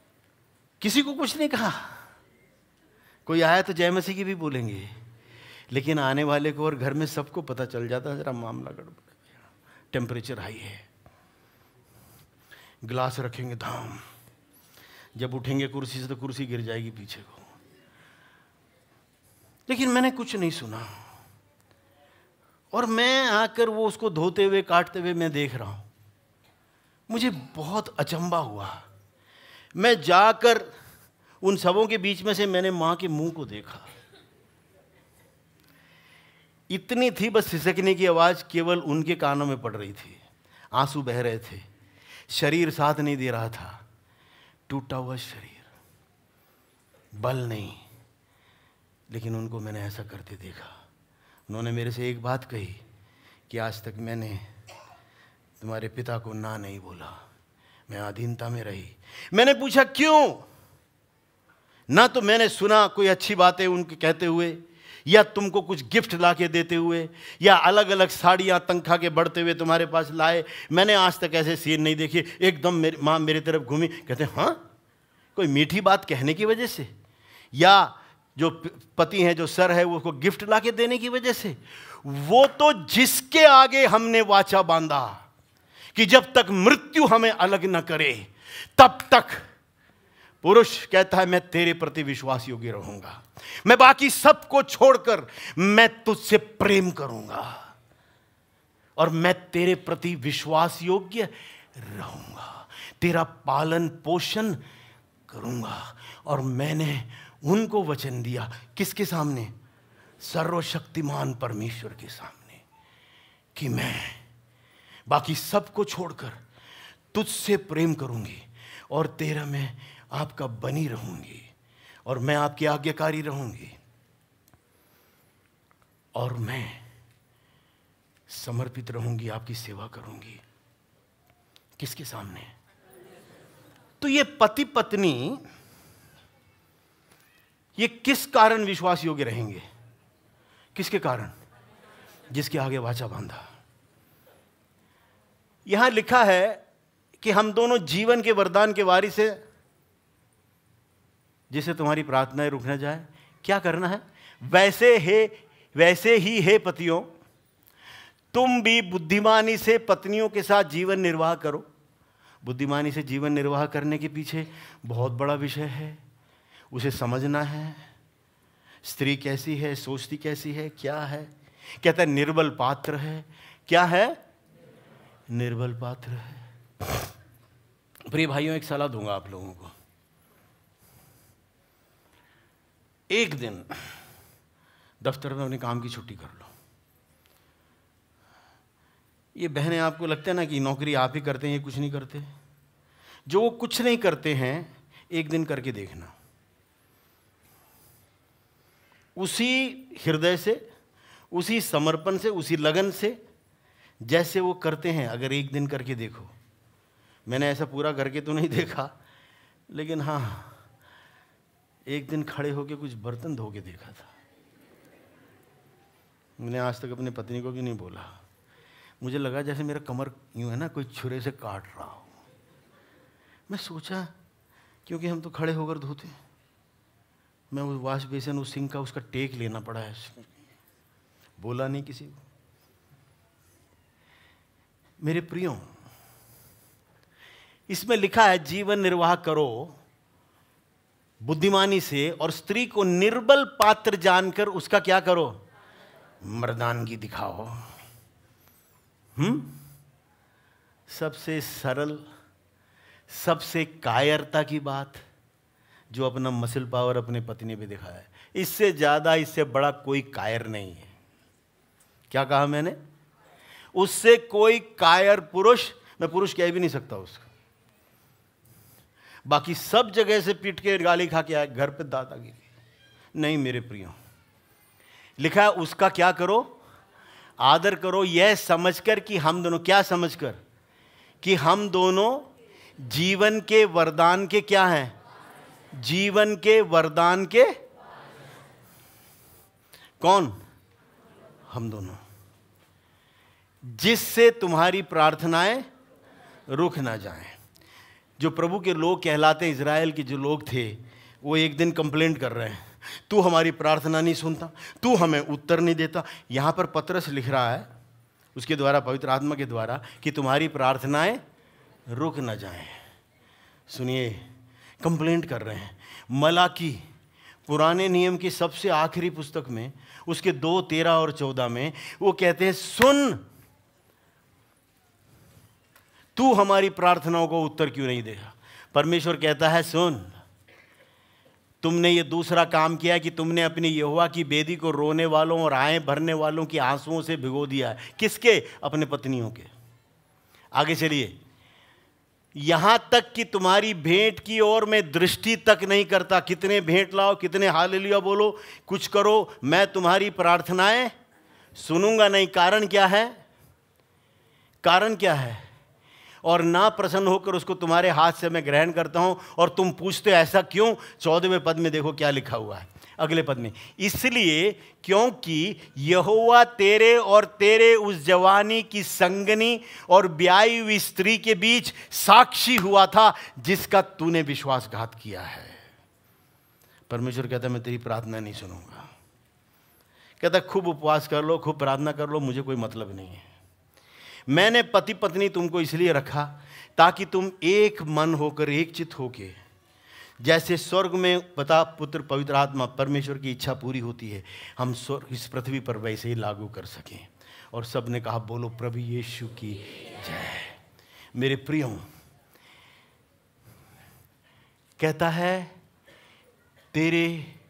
किसी को कुछ नहीं कहा। कोई आया तो जय मसीह की भी बोलेंगे, लेकिन आने वाले को और घर में सबको पता चल जाता है जरा मामला गड़बड़, टेम्परेचर हाई है, गिलास रखेंगे धाम, जब उठेंगे कुर्सी से तो कुर्सी गिर जाएगी पीछे को। लेकिन मैंने कुछ नहीं सुना, और मैं आकर वो उसको धोते हुए काटते हुए मैं देख रहा हूं। मुझे बहुत अचंभा हुआ। मैं जाकर उन सबों के बीच में से मैंने मां के मुंह को देखा। इतनी थी बस सिसकने की आवाज केवल उनके कानों में पड़ रही थी, आंसू बह रहे थे, शरीर साथ नहीं दे रहा था, टूटा हुआ शरीर, बल नहीं। लेकिन उनको मैंने ऐसा करते देखा। उन्होंने मेरे से एक बात कही कि आज तक मैंने तुम्हारे पिता को ना नहीं बोला, मैं अधीनता में रही। मैंने पूछा क्यों? ना तो मैंने सुना कोई अच्छी बातें उनके कहते हुए, या तुमको कुछ गिफ्ट ला के देते हुए, या अलग अलग साड़ियाँ तनख्वाह के बढ़ते हुए तुम्हारे पास लाए। मैंने आज तक ऐसे सीन नहीं देखे। एकदम मेरी माँ मेरी तरफ घूमी, कहते हाँ कोई मीठी बात कहने की वजह से, या जो पति हैं जो सर है वो उसको गिफ्ट ला के देने की वजह से। वो तो जिसके आगे हमने वाचा बांधा कि जब तक मृत्यु हमें अलग न करे तब तक, पुरुष कहता है मैं तेरे प्रति विश्वास योग्य रहूंगा, मैं बाकी सबको छोड़कर मैं तुझसे प्रेम करूंगा और मैं तेरे प्रति विश्वास योग्य रहूंगा, तेरा पालन पोषण करूंगा। और मैंने उनको वचन दिया, किसके सामने? सर्वशक्तिमान परमेश्वर के सामने, कि मैं बाकी सबको छोड़कर तुझसे प्रेम करूंगी और तेरा मैं आपका बनी रहूंगी, और मैं आपकी आज्ञाकारी रहूंगी, और मैं समर्पित रहूंगी, आपकी सेवा करूंगी। किसके सामने? तो ये पति पत्नी ये किस कारण विश्वास योग्य रहेंगे? किसके कारण? जिसके आगे वाचा बांधा। यहां लिखा है कि हम दोनों जीवन के वरदान के वारिस हैं, जिसे तुम्हारी प्रार्थनाएं रुक न जाए। क्या करना है? वैसे ही हे पतियों, तुम भी बुद्धिमानी से पत्नियों के साथ जीवन निर्वाह करो। बुद्धिमानी से जीवन निर्वाह करने के पीछे बहुत बड़ा विषय है, उसे समझना है। स्त्री कैसी है, सोचती कैसी है, क्या है? कहता है निर्बल पात्र है। क्या है? निर्बल पात्र है। प्रिय भाइयों, एक सलाह दूंगा आप लोगों को। एक दिन दफ्तर में अपने काम की छुट्टी कर लो। ये बहनें आपको लगता है ना कि नौकरी आप ही करते हैं, ये कुछ नहीं करते। जो वो कुछ नहीं करते हैं एक दिन करके देखना, उसी हृदय से, उसी समर्पण से, उसी लगन से जैसे वो करते हैं, अगर एक दिन करके देखो। मैंने ऐसा पूरा करके तो नहीं देखा, लेकिन हाँ एक दिन खड़े होके कुछ बर्तन धो के देखा था। मैंने आज तक अपनी पत्नी को भी नहीं बोला। मुझे लगा जैसे मेरा कमर यूं है ना, कोई छुरे से काट रहा हो। मैं सोचा, क्योंकि हम तो खड़े होकर धोते, मैं उस वॉश बेसिन, उस सिंक का उसका टेक लेना पड़ा है। बोला नहीं किसी को। मेरे प्रियो, इसमें लिखा है जीवन निर्वाह करो बुद्धिमानी से, और स्त्री को निर्बल पात्र जानकर उसका क्या करो? मर्दानगी दिखाओ। सबसे सरल, सबसे कायरता की बात जो अपना मसल पावर अपने पत्नी पे दिखाया है, इससे ज्यादा, इससे बड़ा कोई कायर नहीं है। क्या कहा मैंने? उससे कोई कायर पुरुष, मैं पुरुष कह भी नहीं सकता उसको। बाकी सब जगह से पीट के गाली खा के आए, घर पे दादागिरी नहीं। मेरे प्रियो, लिखा है उसका क्या करो? आदर करो, यह समझकर कि हम दोनों, क्या समझकर? कि हम दोनों जीवन के वरदान के क्या हैं? जीवन के वरदान के। कौन? हम दोनों। जिससे तुम्हारी प्रार्थनाएं रुक ना जाएं। जो प्रभु के लोग कहलाते हैं, इजराइल के जो लोग थे, वो एक दिन कंप्लेंट कर रहे हैं, तू हमारी प्रार्थना नहीं सुनता, तू हमें उत्तर नहीं देता। यहाँ पर पतरस लिख रहा है उसके द्वारा, पवित्र आत्मा के द्वारा, कि तुम्हारी प्रार्थनाएं रुक न जाएं। सुनिए, कंप्लेंट कर रहे हैं। मलाकी पुराने नियम की सबसे आखिरी पुस्तक में, उसके 2, 13 और 14 में वो कहते हैं, सुन, तू हमारी प्रार्थनाओं को उत्तर क्यों नहीं देगा। परमेश्वर कहता है, सुन, तुमने ये दूसरा काम किया कि तुमने अपनी यहोवा की वेदी को रोने वालों और आए भरने वालों की आंसुओं से भिगो दिया है। किसके? अपने पत्नियों के। आगे चलिए, यहां तक कि तुम्हारी भेंट की ओर मैं दृष्टि तक नहीं करता। कितने भेंट लाओ, कितने हालेलुया बोलो, कुछ करो, मैं तुम्हारी प्रार्थनाएं सुनूंगा नहीं। कारण क्या है? कारण क्या है? और ना प्रसन्न होकर उसको तुम्हारे हाथ से मैं ग्रहण करता हूं। और तुम पूछते ऐसा क्यों? 14वें पद में देखो क्या लिखा हुआ है, अगले पद में, इसलिए क्योंकि यहोवा तेरे और तेरे उस जवानी की संगनी और ब्याई हुई स्त्री के बीच साक्षी हुआ था, जिसका तूने विश्वासघात किया है। परमेश्वर कहता है, मैं तेरी प्रार्थना नहीं सुनूंगा। कहता खूब उपवास कर लो, खूब प्रार्थना कर लो, मुझे कोई मतलब नहीं है। मैंने पति पत्नी तुमको इसलिए रखा ताकि तुम एक मन होकर, एक चित्त होके, जैसे स्वर्ग में पिता पुत्र पवित्र आत्मा परमेश्वर की इच्छा पूरी होती है, हम स्वर्ग इस पृथ्वी पर वैसे ही लागू कर सकें। और सब ने कहा, बोलो प्रभु यीशु की जय। मेरे प्रियो, कहता है, तेरे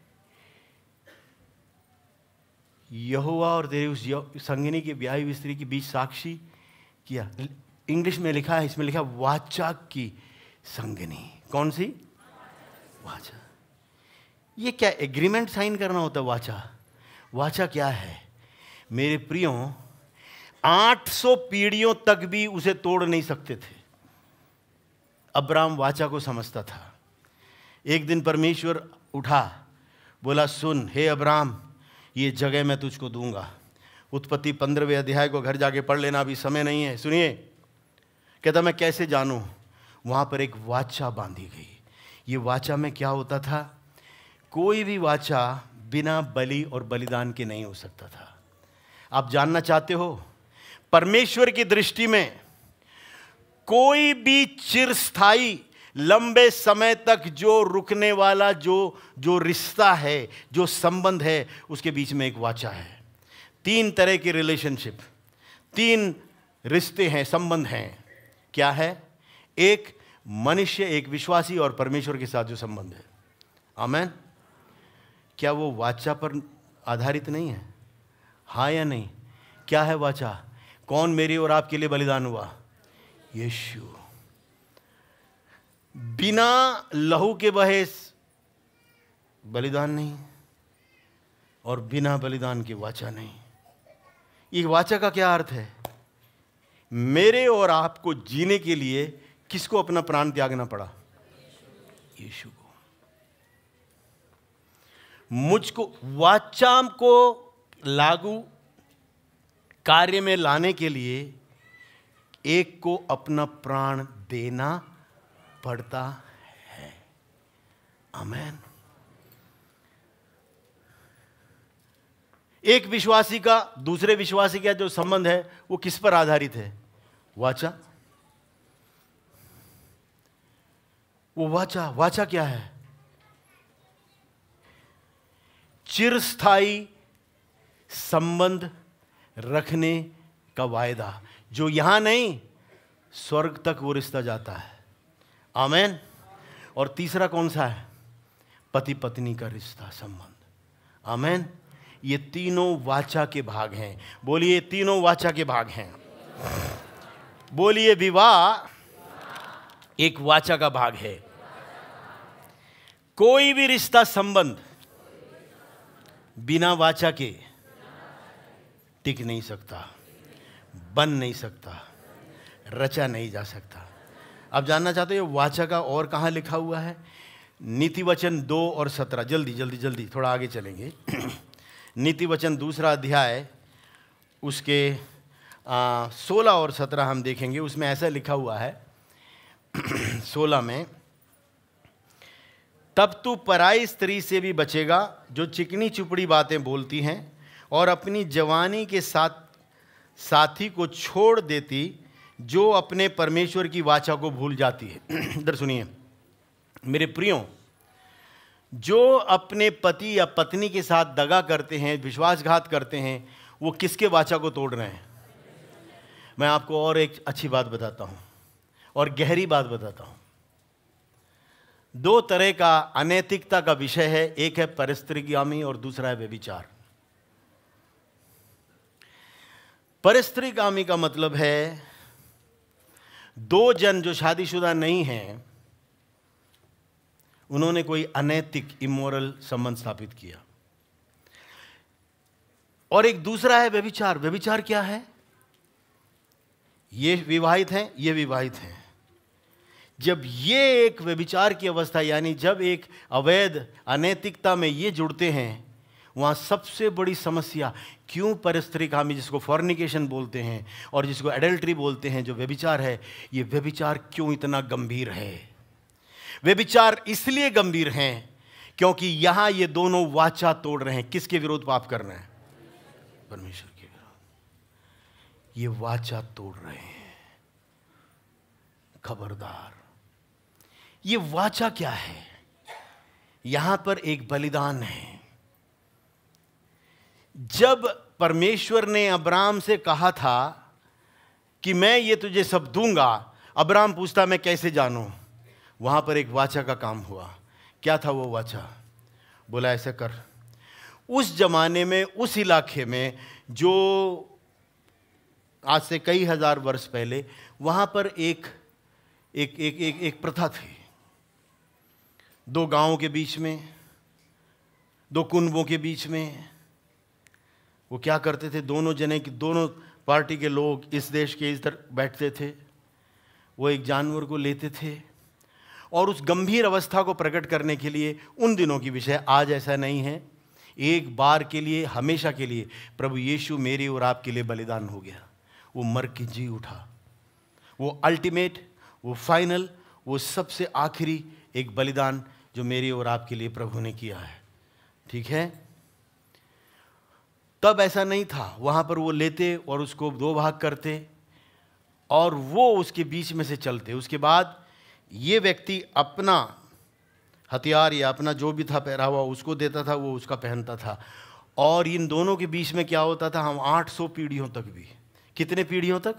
यहोवा और तेरे उस संगिनी की ब्याही हुई स्त्री के बीच साक्षी किया। इंग्लिश में लिखा है, इसमें लिखा वाचा की संगिनी। कौन सी? वाचा। ये क्या एग्रीमेंट साइन करना होता है? वाचा, वाचा क्या है? मेरे प्रियो, 800 पीढ़ियों तक भी उसे तोड़ नहीं सकते थे। अब्राहम वाचा को समझता था। एक दिन परमेश्वर उठा, बोला, सुन हे अब्राहम, ये जगह मैं तुझको दूंगा। उत्पत्ति 15वें अध्याय को घर जाके पढ़ लेना, अभी समय नहीं है। सुनिए, कहता मैं कैसे जानूं? वहां पर एक वाचा बांधी गई। ये वाचा में क्या होता था? कोई भी वाचा बिना बलि और बलिदान के नहीं हो सकता था। आप जानना चाहते हो, परमेश्वर की दृष्टि में कोई भी चिरस्थायी, लंबे समय तक जो रुकने वाला जो रिश्ता है, जो संबंध है, उसके बीच में एक वाचा है। 3 तरह के रिलेशनशिप, 3 रिश्ते हैं, संबंध हैं। क्या है? एक मनुष्य, एक विश्वासी और परमेश्वर के साथ जो संबंध है। आमेन। क्या वो वाचा पर आधारित नहीं है? हाँ या नहीं? क्या है वाचा? कौन मेरी और आपके लिए बलिदान हुआ? यीशु। बिना लहू के बहे बलिदान नहीं, और बिना बलिदान के वाचा नहीं। ये वाचा का क्या अर्थ है? मेरे और आपको जीने के लिए किसको अपना प्राण त्यागना पड़ा? यीशु को। मुझको वाचा को लागू कार्य में लाने के लिए एक को अपना प्राण देना पड़ता है। आमेन। एक विश्वासी का दूसरे विश्वासी का जो संबंध है वो किस पर आधारित है? वाचा। वो वाचा क्या है? चिरस्थायी संबंध रखने का वायदा, जो यहां नहीं, स्वर्ग तक वो रिश्ता जाता है। आमेन। और तीसरा कौन सा है? पति पत्नी का रिश्ता, संबंध। आमेन। ये तीनों वाचा के भाग हैं। बोलिए, तीनों वाचा के भाग हैं। बोलिए, विवाह एक वाचा का भाग है। कोई भी रिश्ता, संबंध बिना वाचा के टिक नहीं सकता, बन नहीं सकता, रचा नहीं जा सकता। आप जानना चाहते हो वाचा का और कहाँ लिखा हुआ है? नीति वचन 2 और 17। जल्दी जल्दी जल्दी, थोड़ा आगे चलेंगे। नीति वचन 2 अध्याय उसके 16 और 17 हम देखेंगे। उसमें ऐसा लिखा हुआ है 16 में, तब तू पराई स्त्री से भी बचेगा जो चिकनी चुपड़ी बातें बोलती हैं और अपनी जवानी के साथी को छोड़ देती, जो अपने परमेश्वर की वाचा को भूल जाती है। इधर सुनिए मेरे प्रियो, जो अपने पति या पत्नी के साथ दगा करते हैं, विश्वासघात करते हैं, वो किसके वाचा को तोड़ रहे हैं? मैं आपको और एक अच्छी बात बताता हूँ और गहरी बात बताता हूँ। दो तरह का अनैतिकता का विषय है, एक है परस्त्रीगामी और दूसरा है व्यभिचार। परस्त्रीगामी का मतलब है दो जन जो शादीशुदा नहीं हैं, उन्होंने कोई अनैतिक इमोरल संबंध स्थापित किया। और एक दूसरा है व्यभिचार। व्यभिचार क्या है? ये विवाहित हैं, ये विवाहित हैं। जब ये एक व्यभिचार की अवस्था, यानी जब एक अवैध अनैतिकता में ये जुड़ते हैं, वहाँ सबसे बड़ी समस्या क्यों परस्त्रीकामी, जिसको फॉर्निकेशन बोलते हैं और जिसको एडल्ट्री बोलते हैं, जो व्यभिचार है, ये व्यभिचार क्यों इतना गंभीर है? व्यभिचार इसलिए गंभीर हैं क्योंकि यहाँ ये दोनों वाचा तोड़ रहे हैं। किसके विरोध पाप कर रहे हैं? परमेश्वर के विरोध। ये वाचा तोड़ रहे हैं। खबरदार। ये वाचा क्या है? यहां पर एक बलिदान है। जब परमेश्वर ने अब्राहम से कहा था कि मैं ये तुझे सब दूंगा, अब्राहम पूछता मैं कैसे जानूं? वहां पर एक वाचा का काम हुआ। क्या था वो वाचा? बोला ऐसा कर। उस जमाने में, उस इलाके में, जो आज से कई हजार वर्ष पहले, वहां पर एक एक एक एक एक प्रथा थी। दो गांवों के बीच में, दो कुनबों के बीच में वो क्या करते थे? दोनों पार्टी के लोग इस देश के इधर बैठते थे, वो एक जानवर को लेते थे और उस गंभीर अवस्था को प्रकट करने के लिए, उन दिनों की विषय, आज ऐसा नहीं है, एक बार के लिए, हमेशा के लिए प्रभु यीशु मेरे और आपके लिए बलिदान हो गया। वो मर के जी उठा। वो अल्टीमेट, वो फाइनल, वो सबसे आखिरी एक बलिदान जो मेरे और आपके लिए प्रभु ने किया है। ठीक है? तब ऐसा नहीं था। वहां पर वो लेते और उसको दो भाग करते और वो उसके बीच में से चलते। उसके बाद ये व्यक्ति अपना हथियार या अपना जो भी था पहरावा उसको देता था, वो उसका पहनता था। और इन दोनों के बीच में क्या होता था? हम 800 पीढ़ियों तक भी, कितने पीढ़ियों तक?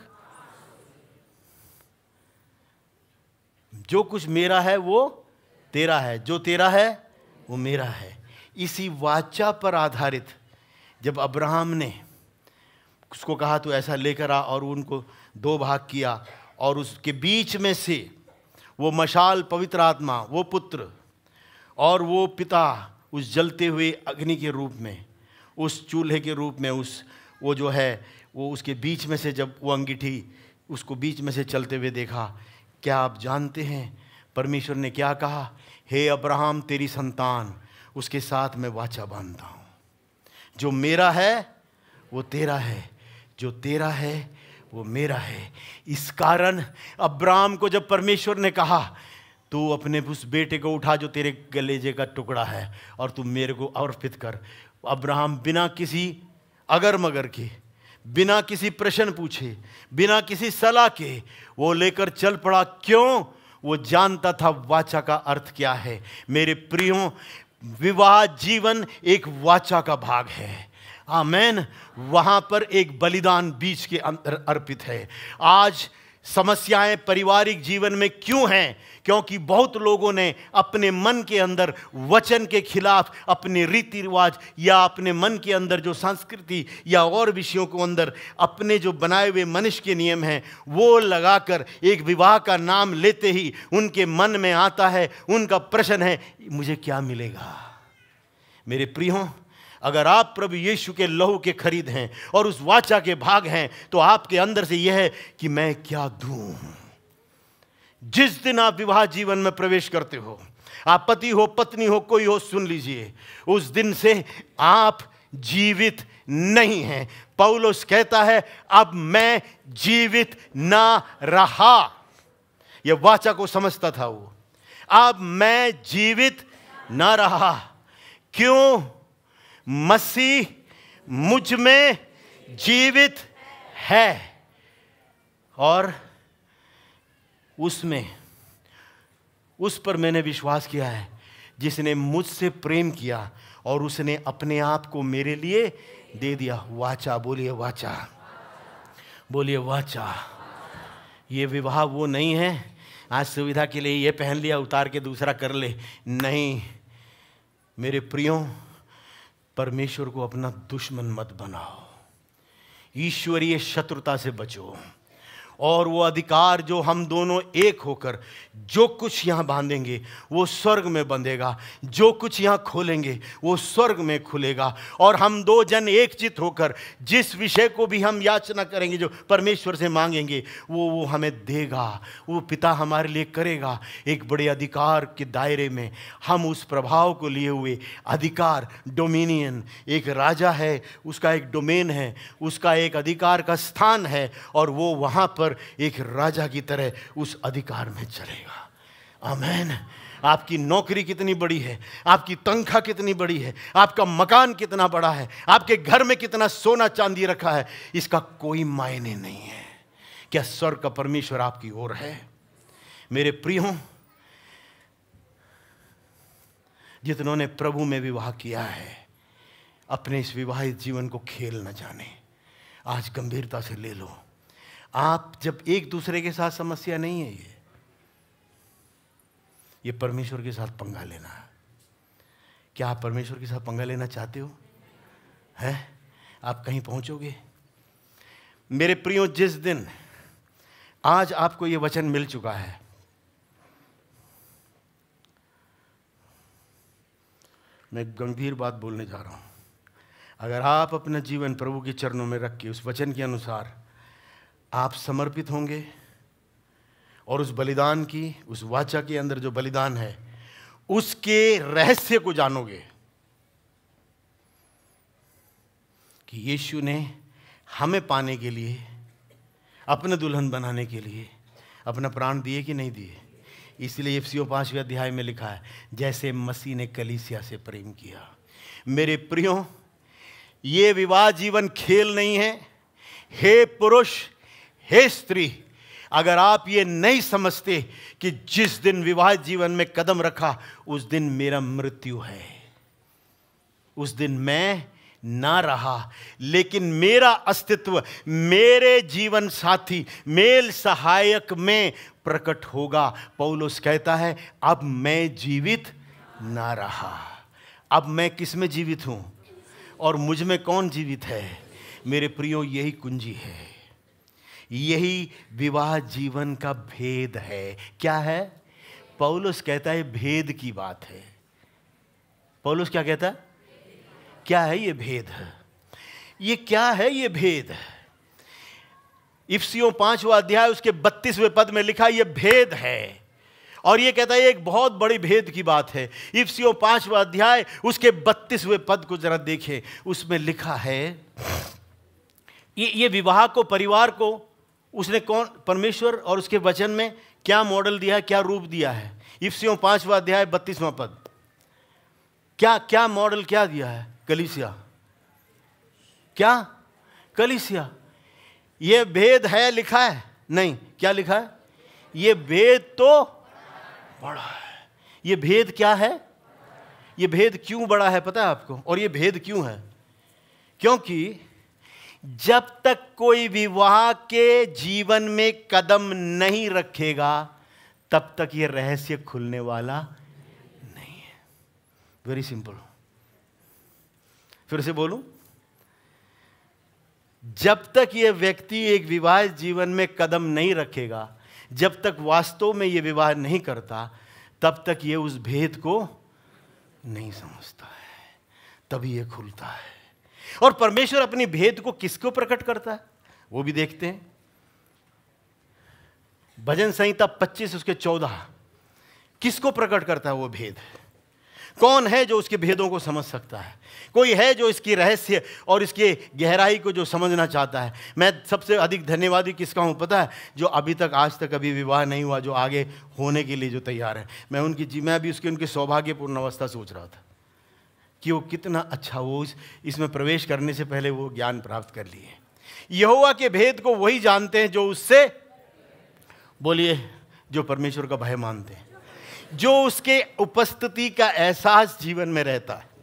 जो कुछ मेरा है वो तेरा है, जो तेरा है वो मेरा है। इसी वाचा पर आधारित जब अब्राहम ने उसको कहा तू ऐसा लेकर आ, और उनको दो भाग किया, और उसके बीच में से वो मशाल, पवित्र आत्मा, वो पुत्र और वो पिता उस जलते हुए अग्नि के रूप में, उस चूल्हे के रूप में, वो जो है वो उसके बीच में से, जब वो अंगीठी उसको बीच में से चलते हुए देखा, क्या आप जानते हैं परमेश्वर ने क्या कहा? हे अब्राहम, तेरी संतान, उसके साथ मैं वाचा बांधता हूँ। जो मेरा है वो तेरा है, जो तेरा है वो मेरा है। इस कारण अब्राहम को जब परमेश्वर ने कहा तू अपने उस बेटे को उठा जो तेरे गलेजे का टुकड़ा है और तू मेरे को अर्पित कर, अब्राहम बिना किसी अगर मगर के, बिना किसी प्रश्न पूछे, बिना किसी सलाह के वो लेकर चल पड़ा। क्यों? वो जानता था वाचा का अर्थ क्या है। मेरे प्रियों, विवाह जीवन एक वाचा का भाग है। आमेन। वहां पर एक बलिदान बीच के अंदर अर्पित है। आज समस्याएं पारिवारिक जीवन में क्यों हैं? क्योंकि बहुत लोगों ने अपने मन के अंदर वचन के खिलाफ अपने रीति रिवाज या अपने मन के अंदर जो संस्कृति या और विषयों को अंदर अपने जो बनाए हुए मनुष्य के नियम हैं वो लगाकर एक विवाह का नाम लेते ही उनके मन में आता है, उनका प्रश्न है मुझे क्या मिलेगा। मेरे प्रियों, अगर आप प्रभु यीशु के लहू के खरीद हैं और उस वाचा के भाग हैं तो आपके अंदर से यह है कि मैं क्या दूं। जिस दिन आप विवाह जीवन में प्रवेश करते हो, आप पति हो, पत्नी हो, कोई हो, सुन लीजिए, उस दिन से आप जीवित नहीं हैं। पौलुस कहता है अब मैं जीवित ना रहा। यह वाचा को समझता था वो। अब मैं जीवित ना रहा। क्यों? मसीह मुझ में जीवित है और उसमें, उस पर मैंने विश्वास किया है जिसने मुझसे प्रेम किया और उसने अपने आप को मेरे लिए दे दिया। वाचा, बोलिए वाचा, बोलिए वाचा। ये विवाह वो नहीं है आज सुविधा के लिए ये पहन लिया, उतार के दूसरा कर ले, नहीं। मेरे प्रियो, परमेश्वर को अपना दुश्मन मत बनाओ, ईश्वरीय शत्रुता से बचो। और वो अधिकार जो हम दोनों एक होकर जो कुछ यहाँ बांधेंगे वो स्वर्ग में बंधेगा, जो कुछ यहाँ खोलेंगे वो स्वर्ग में खुलेगा। और हम दो जन एक चित होकर जिस विषय को भी हम याचना करेंगे, जो परमेश्वर से मांगेंगे, वो हमें देगा, वो पिता हमारे लिए करेगा। एक बड़े अधिकार के दायरे में हम उस प्रभाव को लिए हुए, अधिकार, डोमिनियन, एक राजा है, उसका एक डोमेन है, उसका एक अधिकार का स्थान है, और वो वहाँ पर एक राजा की तरह उस अधिकार में चलेगा। आमीन। आपकी नौकरी कितनी बड़ी है, आपकी तनख्वाह कितनी बड़ी है, आपका मकान कितना बड़ा है, आपके घर में कितना सोना चांदी रखा है, इसका कोई मायने नहीं है। क्या स्वर्ग का परमेश्वर आपकी ओर है? मेरे प्रियो, जितनों ने प्रभु में विवाह किया है, अपने इस विवाहित जीवन को खेल न जाने, आज गंभीरता से ले लो। आप जब एक दूसरे के साथ, समस्या नहीं है ये परमेश्वर के साथ पंगा लेना है। क्या आप परमेश्वर के साथ पंगा लेना चाहते हो? हैं? आप कहीं पहुंचोगे? मेरे प्रियो, जिस दिन आज आपको ये वचन मिल चुका है, मैं गंभीर बात बोलने जा रहा हूं। अगर आप अपना जीवन प्रभु के चरणों में रख के उस वचन के अनुसार आप समर्पित होंगे और उस बलिदान की, उस वाचा के अंदर जो बलिदान है, उसके रहस्य को जानोगे कि यीशु ने हमें पाने के लिए, अपने दुल्हन बनाने के लिए अपना प्राण दिए कि नहीं दिए। इसलिए इफिसियों 5वें अध्याय में लिखा है, जैसे मसीह ने कलीसिया से प्रेम किया। मेरे प्रियो, ये विवाह जीवन खेल नहीं है। हे पुरुष, हे स्त्री, अगर आप ये नहीं समझते कि जिस दिन विवाह जीवन में कदम रखा उस दिन मेरा मृत्यु है, उस दिन मैं ना रहा, लेकिन मेरा अस्तित्व मेरे जीवन साथी, मेल सहायक में प्रकट होगा। पौलुस कहता है, अब मैं जीवित ना रहा। अब मैं किस में जीवित हूं और मुझ में कौन जीवित है? मेरे प्रियो, यही कुंजी है, यही विवाह जीवन का भेद है। क्या है? पौलुस कहता है भेद की बात है। पौलुस क्या कहता है? क्या है ये भेद? ये क्या है ये भेद? इफिसियों 5वां अध्याय उसके 32वें पद में लिखा ये भेद है। और ये कहता है एक बहुत बड़ी भेद की बात है। इफिसियों 5वां अध्याय उसके 32वें पद को जरा देखें। उसमें लिखा है, ये विवाह को, परिवार को उसने कौन, परमेश्वर और उसके वचन में क्या मॉडल दिया है, क्या रूप दिया है? इफिसियों 5वां अध्याय 32वां पद, क्या मॉडल क्या दिया है? कलीसिया। क्या? कलीसिया। ये भेद है लिखा है? नहीं। क्या लिखा है? ये भेद तो बड़ा है। ये भेद क्या है? ये भेद क्यों बड़ा है पता है आपको? और ये भेद क्यों है? क्योंकि जब तक कोई विवाह के जीवन में कदम नहीं रखेगा तब तक ये रहस्य खुलने वाला नहीं है। Very simple. फिर से बोलूं, जब तक ये व्यक्ति एक विवाह जीवन में कदम नहीं रखेगा, जब तक वास्तव में ये विवाह नहीं करता, तब तक ये उस भेद को नहीं समझता है, तभी ये खुलता है। और परमेश्वर अपनी भेद को किसको प्रकट करता है वो भी देखते हैं। भजन संहिता 25 उसके 14 किसको प्रकट करता है वो भेद? कौन है जो उसके भेदों को समझ सकता है? कोई है जो इसकी रहस्य और इसकी गहराई को जो समझना चाहता है? मैं सबसे अधिक धन्यवादी किसका हूँ पता है? जो अभी तक आज तक अभी विवाह नहीं हुआ, जो आगे होने के लिए जो तैयार है। मैं भी उनकी सौभाग्यपूर्ण अवस्था सोच रहा था कि वो कितना अच्छा, वो इसमें प्रवेश करने से पहले वो ज्ञान प्राप्त कर लिए। यहोवा के भेद को वही जानते हैं जो उससे, बोलिए, जो परमेश्वर का भय मानते हैं, जो उसके उपस्थिति का एहसास जीवन में रहता है,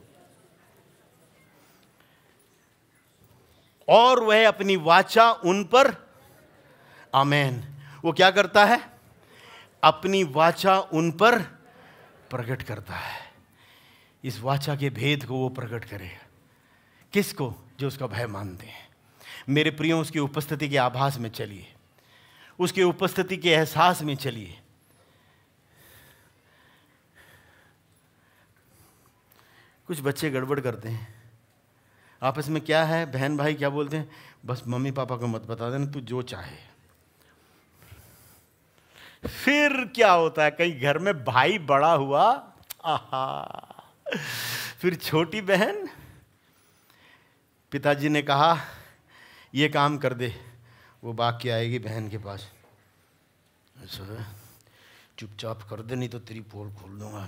और वह अपनी वाचा उन पर, आमेन, वो क्या करता है? अपनी वाचा उन पर प्रकट करता है। इस वाचा के भेद को वो प्रकट करेगा। किसको? जो उसका भय मानते हैं। मेरे प्रियो, उसकी उपस्थिति के आभास में चलिए, उसकी उपस्थिति के एहसास में चलिए। कुछ बच्चे गड़बड़ करते हैं आपस में, क्या है, बहन भाई क्या बोलते हैं, बस मम्मी पापा को मत बता देना, तू जो चाहे। फिर क्या होता है, कहीं घर में भाई बड़ा हुआ, आहा, फिर छोटी बहन, पिताजी ने कहा ये काम कर दे, वो भाग के आएगी बहन के पास, ऐसा चुपचाप कर दे नहीं तो तेरी पोल खोल दूंगा।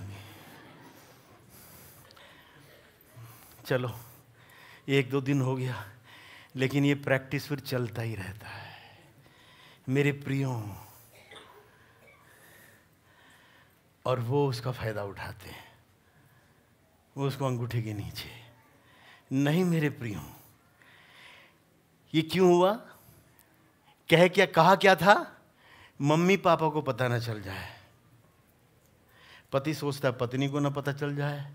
चलो 1-2 दिन हो गया, लेकिन ये प्रैक्टिस फिर चलता ही रहता है। मेरे प्रियों, और वो उसका फायदा उठाते हैं, वो उसको अंगूठे के नीचे। नहीं मेरे प्रियों, ये क्यों हुआ? कहा क्या था? मम्मी पापा को पता ना चल जाए। पति सोचता है पत्नी को ना पता चल जाए,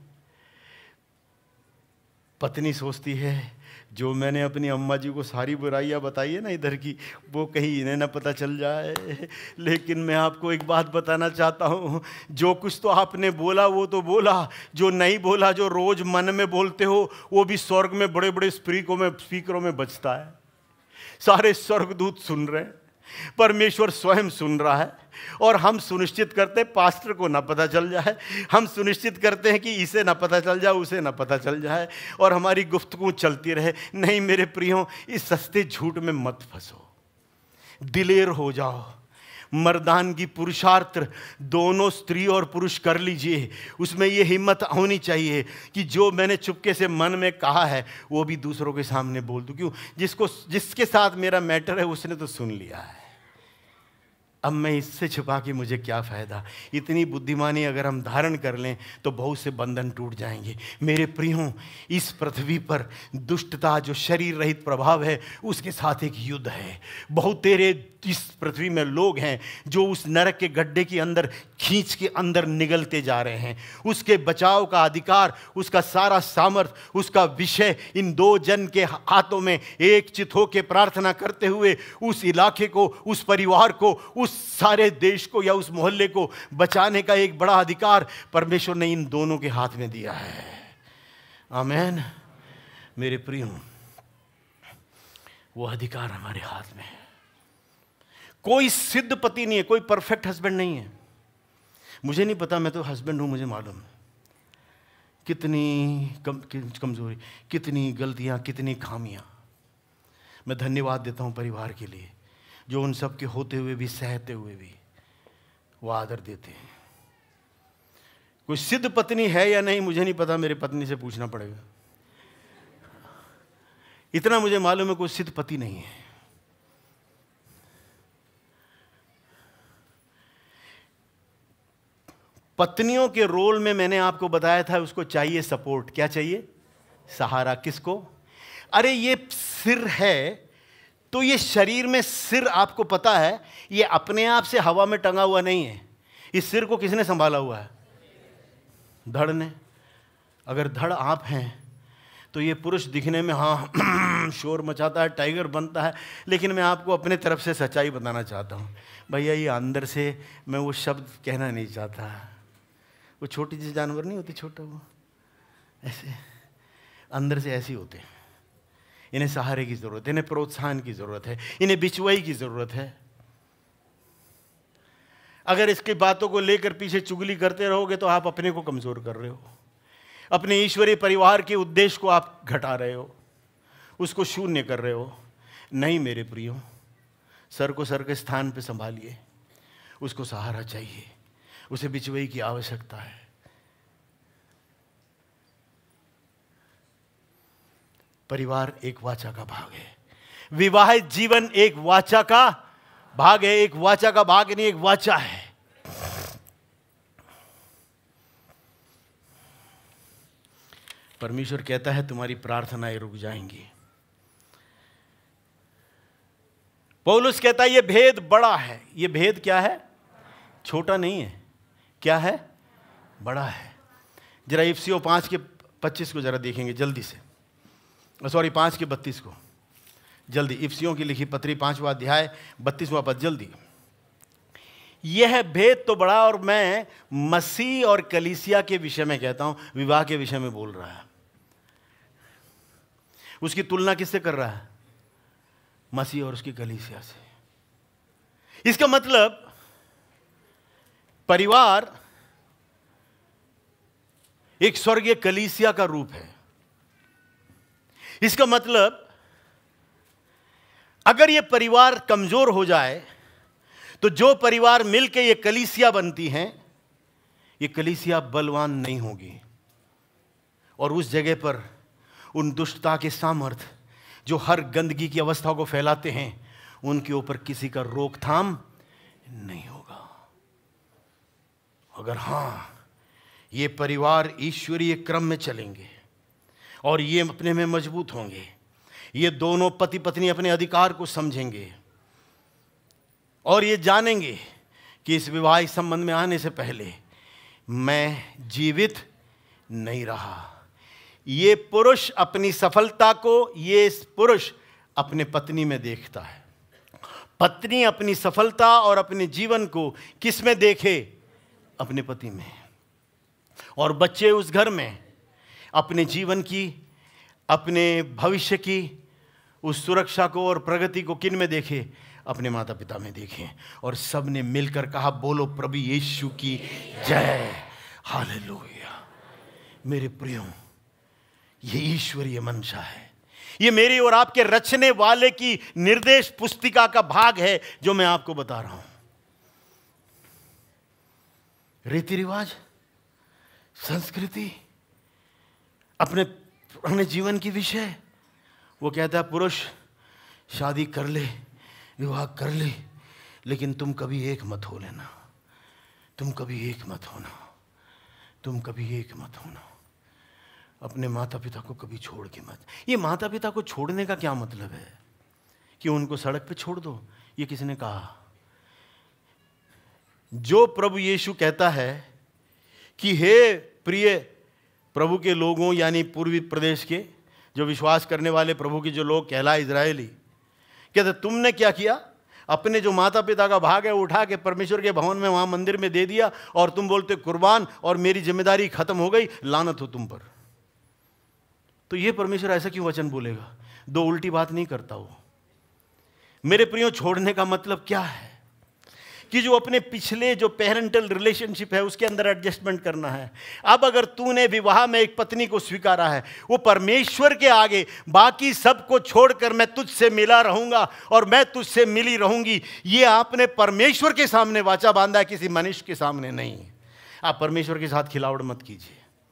पत्नी सोचती है जो मैंने अपनी अम्मा जी को सारी बुराइयां बताई है ना इधर की, वो कहीं इन्हें ना पता चल जाए। लेकिन मैं आपको एक बात बताना चाहता हूँ, जो कुछ तो आपने बोला वो तो बोला, जो नहीं बोला, जो रोज मन में बोलते हो, वो भी स्वर्ग में बड़े बड़े स्पीकरों में बजता है। सारे स्वर्गदूत सुन रहे हैं, परमेश्वर स्वयं सुन रहा है, और हम सुनिश्चित करते हैं पास्टर को ना पता चल जाए, हम सुनिश्चित करते हैं कि इसे ना पता चल जाए, उसे ना पता चल जाए, और हमारी गुफ्तगू चलती रहे। नहीं मेरे प्रियों, इस सस्ते झूठ में मत फंसो, दिलेर हो जाओ। मर्दान की पुरुषार्थ दोनों स्त्री और पुरुष कर लीजिए। उसमें ये हिम्मत होनी चाहिए कि जो मैंने चुपके से मन में कहा है वो भी दूसरों के सामने बोल दूं। क्यों? जिसके साथ मेरा मैटर है उसने तो सुन लिया है, अब मैं इससे छुपा के मुझे क्या फ़ायदा। इतनी बुद्धिमानी अगर हम धारण कर लें तो बहुत से बंधन टूट जाएंगे। मेरे प्रियों, इस पृथ्वी पर दुष्टता जो शरीर रहित प्रभाव है उसके साथ एक युद्ध है। बहुत तेरे इस पृथ्वी में लोग हैं जो उस नरक के गड्ढे के अंदर खींच के अंदर निगलते जा रहे हैं। उसके बचाव का अधिकार, उसका सारा सामर्थ, उसका विषय इन 2 जन के हाथों में एक चित होकर प्रार्थना करते हुए उस इलाके को, उस परिवार को, उस सारे देश को या उस मोहल्ले को बचाने का एक बड़ा अधिकार परमेश्वर ने इन दोनों के हाथ में दिया है। आमीन। मेरे प्रियो, वो अधिकार हमारे हाथ में है। कोई सिद्ध पति नहीं है, कोई परफेक्ट हस्बैंड नहीं है। मुझे नहीं पता, मैं तो हस्बैंड हूं, मुझे मालूम है कितनी कमजोरी, कितनी गलतियां, कितनी खामियां। मैं धन्यवाद देता हूं परिवार के लिए जो उन सब के होते हुए भी, सहते हुए भी वो आदर देते हैं। कोई सिद्ध पत्नी है या नहीं मुझे नहीं पता, मेरे पत्नी से पूछना पड़ेगा। इतना मुझे मालूम है कोई सिद्ध पति नहीं है। पत्नियों के रोल में मैंने आपको बताया था, उसको चाहिए सपोर्ट। क्या चाहिए? सहारा। किसको? अरे ये सिर है तो ये शरीर में सिर, आपको पता है ये अपने आप से हवा में टंगा हुआ नहीं है। इस सिर को किसने संभाला हुआ है? धड़ ने। अगर धड़ आप हैं तो ये पुरुष दिखने में हाँ शोर मचाता है, टाइगर बनता है, लेकिन मैं आपको अपने तरफ से सच्चाई बताना चाहता हूँ भैया, ये अंदर से मैं वो शब्द कहना नहीं चाहता। वो छोटी सी जानवर नहीं होती, छोटा, वो ऐसे अंदर से ऐसे होते हैं। इन्हें सहारे की ज़रूरत है, इन्हें प्रोत्साहन की ज़रूरत है, इन्हें बिचवाई की ज़रूरत है। अगर इसकी बातों को लेकर पीछे चुगली करते रहोगे तो आप अपने को कमज़ोर कर रहे हो। अपने ईश्वरीय परिवार के उद्देश्य को आप घटा रहे हो, उसको शून्य कर रहे हो। नहीं मेरे प्रियो, सर को सर के स्थान पे संभालिए। उसको सहारा चाहिए, उसे बिचवई की आवश्यकता है। परिवार एक वाचा का भाग है, विवाहित जीवन एक वाचा का भाग है। एक वाचा का भाग नहीं, एक वाचा है। परमेश्वर कहता है तुम्हारी प्रार्थनाएं रुक जाएंगी। पौलुस कहता है ये भेद बड़ा है। ये भेद क्या है? छोटा नहीं है। क्या है? बड़ा है। जरा इफिसियों 5:25 को जरा देखेंगे जल्दी से, सॉरी 5:32 को जल्दी। इफिसियों की लिखी पत्री 5वां अध्याय 32वां पद जल्दी। यह भेद तो बड़ा, और मैं मसीह और कलीसिया के विषय में कहता हूं, विवाह के विषय में बोल रहा है। उसकी तुलना किससे कर रहा है? मसीह और उसकी कलीसिया से। इसका मतलब परिवार एक स्वर्गीय कलीसिया का रूप है। इसका मतलब अगर यह परिवार कमजोर हो जाए तो जो परिवार मिलकर यह कलीसिया बनती हैं, यह कलीसिया बलवान नहीं होगी। और उस जगह पर उन दुष्टता के सामर्थ जो हर गंदगी की अवस्था को फैलाते हैं, उनके ऊपर किसी का रोकथाम नहीं होगा। अगर हां, ये परिवार ईश्वरीय क्रम में चलेंगे और ये अपने में मजबूत होंगे, ये दोनों पति पत्नी अपने अधिकार को समझेंगे और ये जानेंगे कि इस विवाहिक संबंध में आने से पहले मैं जीवित नहीं रहा। ये पुरुष अपनी सफलता को, ये पुरुष अपने पत्नी में देखता है। पत्नी अपनी सफलता और अपने जीवन को किस में देखे? अपने पति में। और बच्चे उस घर में अपने जीवन की, अपने भविष्य की उस सुरक्षा को और प्रगति को किन में देखे? अपने माता पिता में देखें। और सब ने मिलकर कहा, बोलो प्रभु यीशु की जय, हालेलुया। मेरे प्रियो, ये ईश्वरीय मंशा है। ये मेरी और आपके रचने वाले की निर्देश पुस्तिका का भाग है जो मैं आपको बता रहा हूं। रीति रिवाज, संस्कृति, अपने जीवन की विषय, वो कहता है पुरुष शादी कर ले, विवाह कर ले, लेकिन तुम कभी एक मत हो लेना, तुम कभी एक मत होना, तुम कभी एक मत होना। अपने माता पिता को कभी छोड़ के मत। ये माता पिता को छोड़ने का क्या मतलब है? कि उनको सड़क पे छोड़ दो? ये किसने कहा? जो प्रभु यीशु कहता है कि हे प्रिय प्रभु के लोगों, यानी पूर्वी प्रदेश के जो विश्वास करने वाले प्रभु के जो लोग कहलाए इजरायली, कहते तुमने क्या किया? अपने जो माता पिता का भाग है उठा के परमेश्वर के भवन में, वहां मंदिर में दे दिया, और तुम बोलते कुर्बान और मेरी जिम्मेदारी खत्म हो गई, लानत हो तुम पर। तो ये परमेश्वर ऐसा क्यों वचन बोलेगा? दो उल्टी बात नहीं करता वो। मेरे प्रियो, छोड़ने का मतलब क्या है? कि जो अपने पिछले जो पेरेंटल रिलेशनशिप है उसके अंदर एडजस्टमेंट करना है। अब अगर तूने विवाह में एक पत्नी को स्वीकारा है, वो परमेश्वर के आगे बाकी सबको छोड़कर मैं तुझसे मिला रहूंगा और मैं तुझसे मिली रहूंगी, ये आपने परमेश्वर के सामने वाचा बांधा है, किसी मनुष्य के सामने नहीं। आप परमेश्वर के साथ खिलावट मत कीजिए।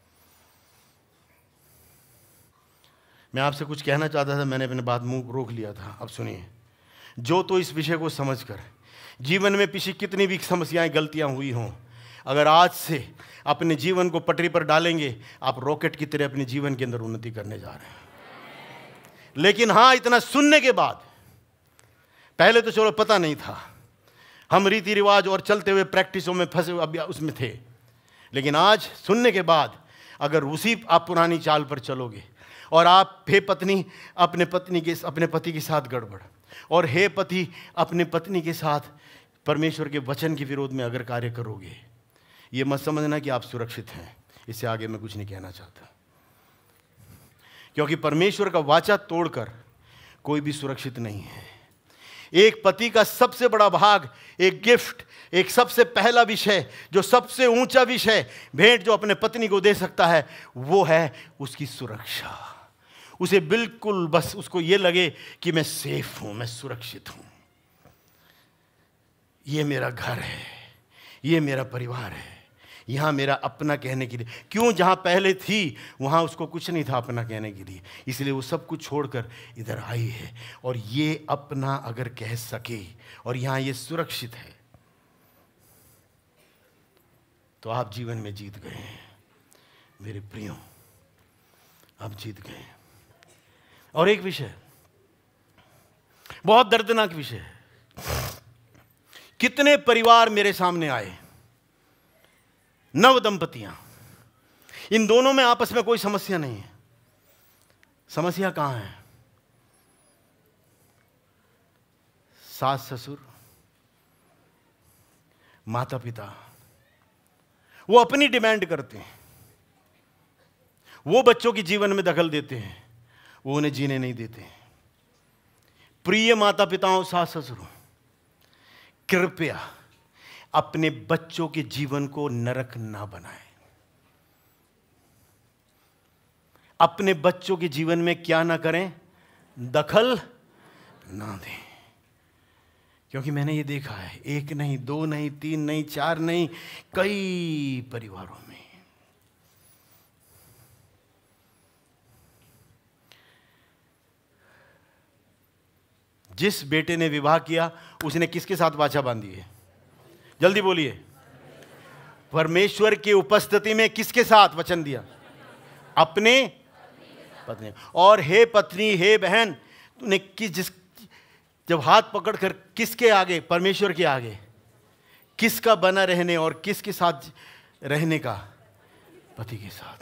मैं आपसे कुछ कहना चाहता था, मैंने अपने बात मुंह रोक लिया था। अब सुनिए, जो तो इस विषय को समझकर जीवन में पिछली कितनी भी समस्याएं, गलतियां हुई हों, अगर आज से अपने जीवन को पटरी पर डालेंगे, आप रॉकेट की तरह अपने जीवन के अंदर उन्नति करने जा रहे हैं। लेकिन हाँ, इतना सुनने के बाद, पहले तो चलो पता नहीं था, हम रीति रिवाज और चलते हुए प्रैक्टिसों में फंसे अब उसमें थे, लेकिन आज सुनने के बाद अगर उसी आप पुरानी चाल पर चलोगे और आप हे पत्नी अपने पति के साथ गड़बड़, और हे पति अपने पत्नी के साथ परमेश्वर के वचन के विरोध में अगर कार्य करोगे, ये मत समझना कि आप सुरक्षित हैं। इससे आगे मैं कुछ नहीं कहना चाहता, क्योंकि परमेश्वर का वाचा तोड़कर कोई भी सुरक्षित नहीं है। एक पति का सबसे बड़ा भाग, एक गिफ्ट, एक सबसे पहला विषय, जो सबसे ऊंचा विषय भेंट जो अपने पत्नी को दे सकता है, वो है उसकी सुरक्षा। उसे बिल्कुल बस उसको ये लगे कि मैं सेफ हूं, मैं सुरक्षित हूं, ये मेरा घर है, ये मेरा परिवार है, यहां मेरा अपना कहने के लिए। क्यों? जहां पहले थी वहां उसको कुछ नहीं था अपना कहने के लिए, इसलिए वो सब कुछ छोड़कर इधर आई है। और ये अपना अगर कह सके और यहां ये सुरक्षित है, तो आप जीवन में जीत गए हैं मेरे प्रियो, आप जीत गए। और एक विषय, बहुत दर्दनाक विषय है। कितने परिवार मेरे सामने आए, नव दंपतियां, इन दोनों में आपस में कोई समस्या नहीं है। समस्या कहां है? सास ससुर, माता पिता, वो अपनी डिमांड करते हैं, वो बच्चों के जीवन में दखल देते हैं, वो उन्हें जीने नहीं देते। प्रिय माता पिताओं, सास ससुरों, कृपया अपने बच्चों के जीवन को नरक ना बनाएं। अपने बच्चों के जीवन में क्या ना करें? दखल ना दें। क्योंकि मैंने ये देखा है, एक नहीं, दो नहीं, तीन नहीं, चार नहीं, कई परिवारों में जिस बेटे ने विवाह किया उसने किसके साथ वाचा बांधी है? जल्दी बोलिए। परमेश्वर की उपस्थिति में किसके साथ वचन दिया? अपने पत्नी। और हे पत्नी, हे बहन, तूने जब हाथ पकड़कर किसके आगे? परमेश्वर के आगे किसका बना रहने और किसके साथ रहने का? पति के साथ।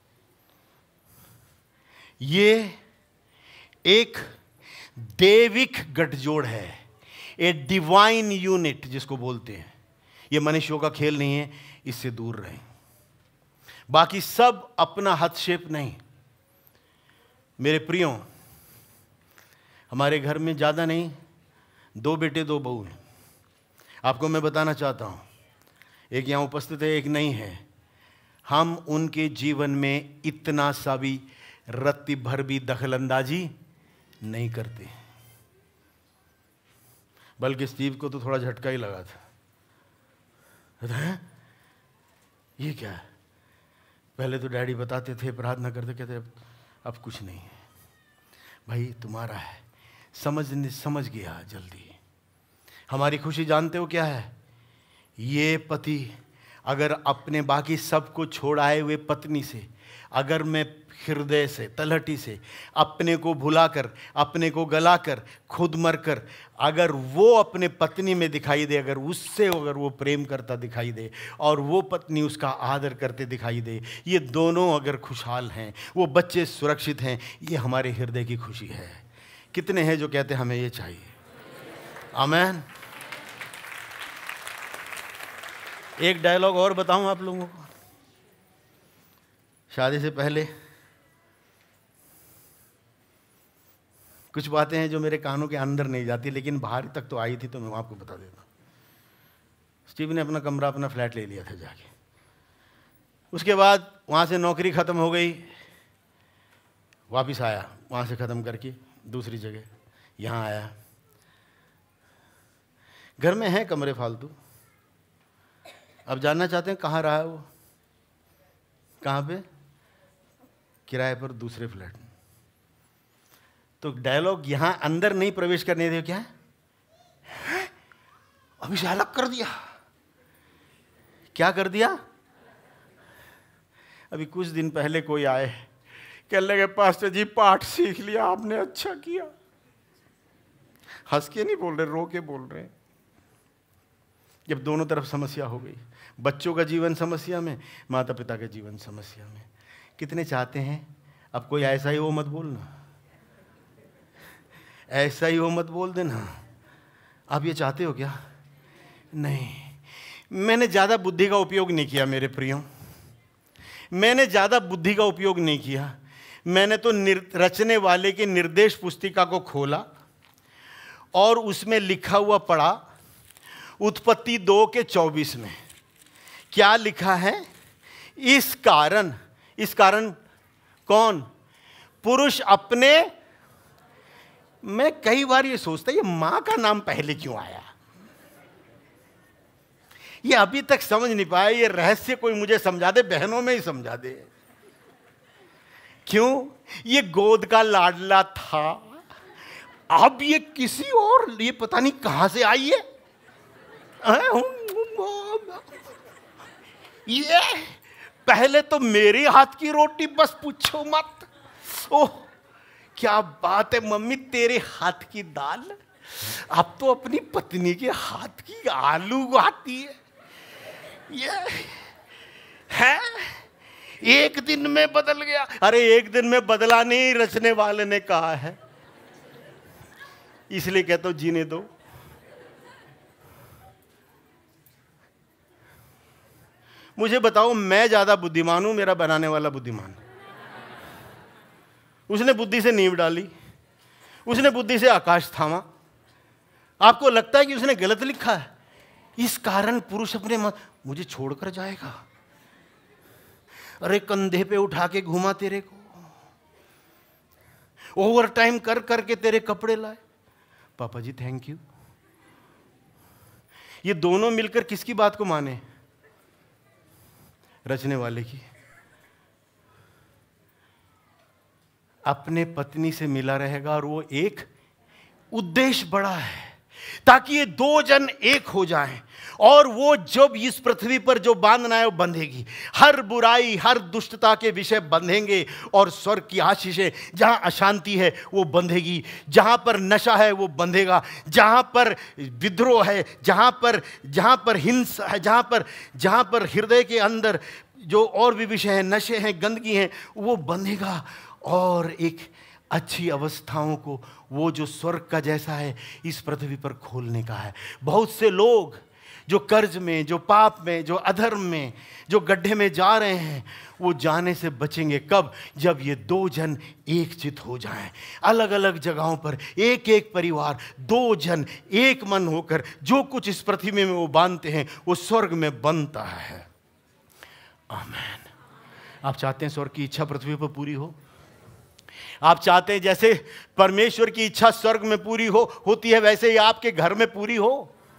ये एक दैविक गठजोड़ है, ए डिवाइन यूनिट जिसको बोलते हैं। ये मनुष्यों का खेल नहीं है, इससे दूर रहें। बाकी सब अपना हस्तक्षेप नहीं। मेरे प्रियो, हमारे घर में ज़्यादा नहीं, 2 बेटे 2 बहू हैं। आपको मैं बताना चाहता हूँ, एक यहाँ उपस्थित है, एक नहीं है। हम उनके जीवन में इतना सा भी रत्ती भर भी दखलंदाजी नहीं करते। बल्कि स्टीव को तो थोड़ा झटका ही लगा था। ये क्या है? पहले तो डैडी बताते थे, प्रार्थना करते, कहते अब कुछ नहीं है भाई, तुम्हारा है। समझ गया जल्दी। हमारी खुशी जानते हो क्या है? ये पति अगर अपने बाकी सब को छोड़ आए हुए पत्नी से, अगर मैं हृदय से, तलहटी से अपने को भुलाकर, अपने को गलाकर, खुद मरकर, अगर वो अपने पत्नी में दिखाई दे, अगर उससे अगर वो प्रेम करता दिखाई दे और वो पत्नी उसका आदर करते दिखाई दे, ये दोनों अगर खुशहाल हैं, वो बच्चे सुरक्षित हैं, ये हमारे हृदय की खुशी है। कितने हैं जो कहते हैं हमें ये चाहिए? आमीन। एक डायलॉग और बताऊं आप लोगों को। शादी से पहले कुछ बातें हैं जो मेरे कानों के अंदर नहीं जाती, लेकिन बाहर तक तो आई थी, तो मैं आपको बता देता हूँ। स्टीव ने अपना कमरा, अपना फ्लैट ले लिया था जाके। उसके बाद वहाँ से नौकरी ख़त्म हो गई, वापस आया वहाँ से ख़त्म करके दूसरी जगह यहाँ आया। घर में है कमरे फालतू। अब जानना चाहते हैं कहाँ रहा है वो? कहाँ पे? किराए पर दूसरे फ्लैट में। तो डायलॉग यहाँ अंदर नहीं प्रवेश करने दे। क्या है? अभी से अलग कर दिया। क्या कर दिया? अभी कुछ दिन पहले कोई आए, कहने लगे पास्टर जी पाठ सीख लिया आपने, अच्छा किया। हंस के नहीं बोल रहे, रो के बोल रहे। जब दोनों तरफ समस्या हो गई, बच्चों का जीवन समस्या में, माता पिता का जीवन समस्या में। कितने चाहते हैं अब कोई ऐसा ही हो मत बोलना, ऐसा ही हो मत बोल देना। आप ये चाहते हो क्या? नहीं। मैंने ज़्यादा बुद्धि का उपयोग नहीं किया मेरे प्रियो, मैंने ज़्यादा बुद्धि का उपयोग नहीं किया। मैंने तो रचने वाले की निर्देश पुस्तिका को खोला और उसमें लिखा हुआ पड़ा उत्पत्ति 2:24 में क्या लिखा है? इस कारण कौन? पुरुष अपने, मैं कई बार ये सोचता ये मां का नाम पहले क्यों आया, ये अभी तक समझ नहीं पाया। ये रहस्य कोई मुझे समझा दे, बहनों में ही समझा दे। क्यों? ये गोद का लाडला था, अब ये किसी और, ये पता नहीं कहां से आई है। ये पहले तो मेरी हाथ की रोटी बस पूछो मत। ओह क्या बात है मम्मी, तेरे हाथ की दाल, अब तो अपनी पत्नी के हाथ की आलू आती है। ये है एक दिन में बदल गया। अरे एक दिन में बदला नहीं, रचने वाले ने कहा है, इसलिए कहता हूं जीने दो। मुझे बताओ, मैं ज्यादा बुद्धिमान हूं, मेरा बनाने वाला बुद्धिमान? उसने बुद्धि से नींव डाली, उसने बुद्धि से आकाश थामा। आपको लगता है कि उसने गलत लिखा है? इस कारण पुरुष अपने मुझे छोड़कर जाएगा। अरे कंधे पे उठा के घुमा तेरे को, ओवर टाइम कर करके तेरे कपड़े लाए। पापा जी थैंक यू। ये दोनों मिलकर किसकी बात को माने? रचने वाले की। अपने पत्नी से मिला रहेगा और वो एक उद्देश्य बड़ा है ताकि ये दो जन एक हो जाएं, और वो जब इस पृथ्वी पर जो बांधना है वो बंधेगी। हर बुराई, हर दुष्टता के विषय बंधेंगे, और स्वर्ग की आशीषें, जहां अशांति है वो बंधेगी, जहां पर नशा है वो बंधेगा, जहां पर विद्रोह है, जहां पर हिंसा है, जहां पर हृदय के अंदर जो और भी विषय हैं, नशे हैं, गंदगी हैं, वो बंधेगा। और एक अच्छी अवस्थाओं को, वो जो स्वर्ग का जैसा है, इस पृथ्वी पर खोलने का है। बहुत से लोग जो कर्ज में, जो पाप में, जो अधर्म में, जो गड्ढे में जा रहे हैं, वो जाने से बचेंगे। कब? जब ये दो जन एक चित हो जाएं। अलग अलग जगहों पर एक एक परिवार, दो जन एक मन होकर जो कुछ इस पृथ्वी में वो बांधते हैं वो स्वर्ग में बनता है। आमीन। आप चाहते हैं स्वर्ग की इच्छा पृथ्वी पर पूरी हो? आप चाहते हैं जैसे परमेश्वर की इच्छा स्वर्ग में पूरी होती है, वैसे ही आपके घर में पूरी हो?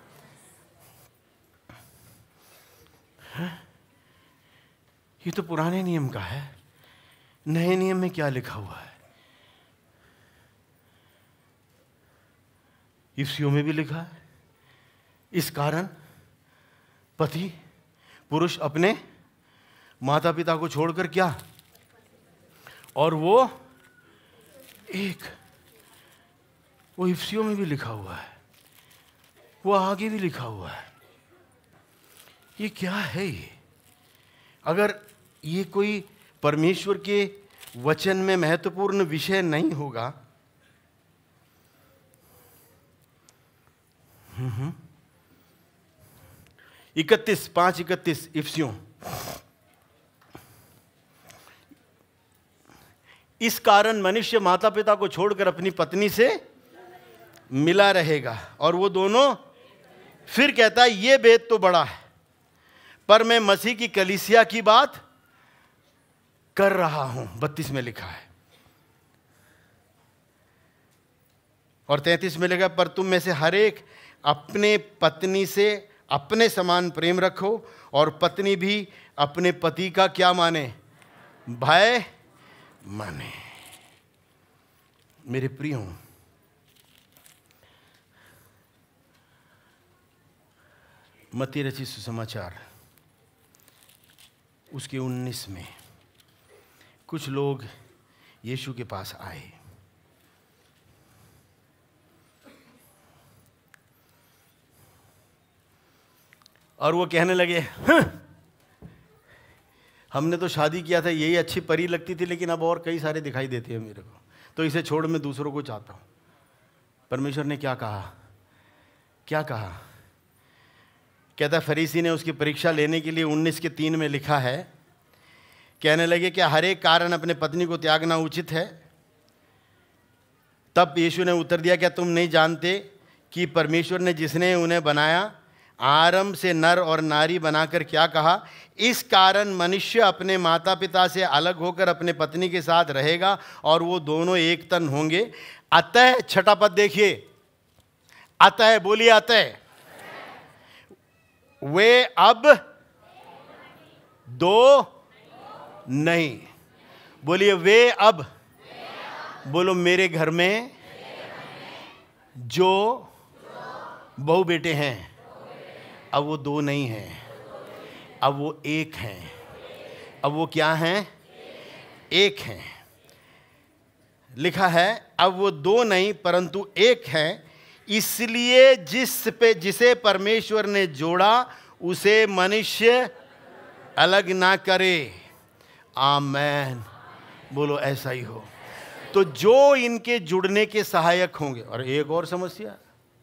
ये तो पुराने नियम का है। नए नियम में क्या लिखा हुआ है? इफ्सियों में भी लिखा है, इस कारण पति, पुरुष अपने माता पिता को छोड़कर क्या, और वो एक, वो इफ्सियों में भी लिखा हुआ है, वो आगे भी लिखा हुआ है। ये क्या है? ये अगर ये कोई परमेश्वर के वचन में महत्वपूर्ण विषय नहीं होगा, 5:31 इफ्सियों। इस कारण मनुष्य माता पिता को छोड़कर अपनी पत्नी से मिला रहेगा और वो दोनों, फिर कहता है ये भेद तो बड़ा है, पर मैं मसीह की कलीसिया की बात कर रहा हूं। 32 में लिखा है। और 33 में लिखा, पर तुम में से हर एक अपने पत्नी से अपने समान प्रेम रखो, और पत्नी भी अपने पति का क्या माने? भय माने। मेरे प्रियो, मत्ती रचित सुसमाचार उसके 19 में कुछ लोग यीशु के पास आए। और वो कहने लगे, हमने तो शादी किया था, यही अच्छी परी लगती थी, लेकिन अब और कई सारे दिखाई देते हैं मेरे को, तो इसे छोड़ मैं दूसरों को चाहता हूं। परमेश्वर ने क्या कहा? क्या कहा? कहता फरीसी ने उसकी परीक्षा लेने के लिए 19:3 में लिखा है, कहने लगे कि हर एक कारण अपने पत्नी को त्यागना उचित है। तब यीशु ने उत्तर दिया, क्या तुम नहीं जानते कि परमेश्वर ने जिसने उन्हें बनाया आरंभ से नर और नारी बनाकर क्या कहा, इस कारण मनुष्य अपने माता पिता से अलग होकर अपने पत्नी के साथ रहेगा और वो दोनों एक तन होंगे। अतः, छठा पद देखिए, अतः, बोलिए अतः, वे अब दो नहीं, बोलिए वे अब, बोलो मेरे घर में जो बहू बेटे हैं अब वो दो नहीं हैं, अब वो एक हैं। अब वो क्या हैं? एक हैं। लिखा है अब वो दो नहीं परंतु एक हैं, इसलिए जिसे परमेश्वर ने जोड़ा उसे मनुष्य अलग ना करे। आमेन, बोलो ऐसा ही हो। तो जो इनके जुड़ने के सहायक होंगे। और एक और समस्या,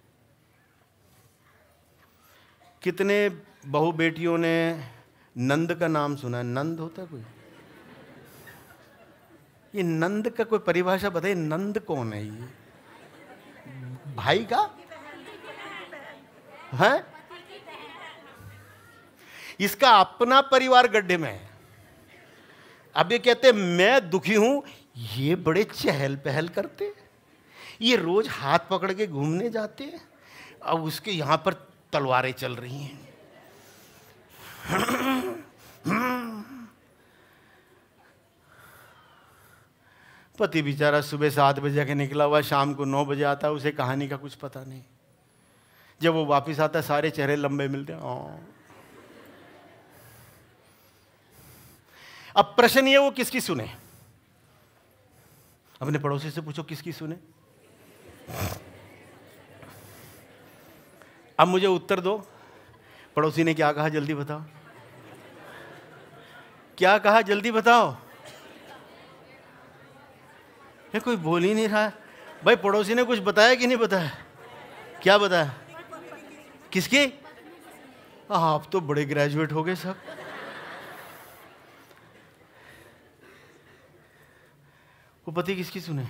कितने बहू बेटियों ने नंद का नाम सुना है? नंद होता है कोई? ये नंद का कोई परिभाषा बताइए, नंद कौन है? ये भाई का है? इसका अपना परिवार गड्ढे में है। अब ये कहते मैं दुखी हूं, ये बड़े चहल पहल करते, ये रोज हाथ पकड़ के घूमने जाते, अब उसके यहां पर तलवारें चल रही हैं। पति बेचारा सुबह 7 बजे के निकला हुआ, शाम को 9 बजे आता है, उसे कहानी का कुछ पता नहीं। जब वो वापस आता है सारे चेहरे लंबे मिलते हैं। अब प्रश्न ये, वो किसकी सुने? अपने पड़ोसी से पूछो किसकी सुने। अब मुझे उत्तर दो, पड़ोसी ने क्या कहा जल्दी बताओ, क्या कहा जल्दी बताओ। ये कोई बोल ही नहीं रहा है। भाई पड़ोसी ने कुछ बताया कि नहीं बताया? क्या बताया? किसकी? आप तो बड़े ग्रेजुएट हो गए सब। वो पति किसकी सुने?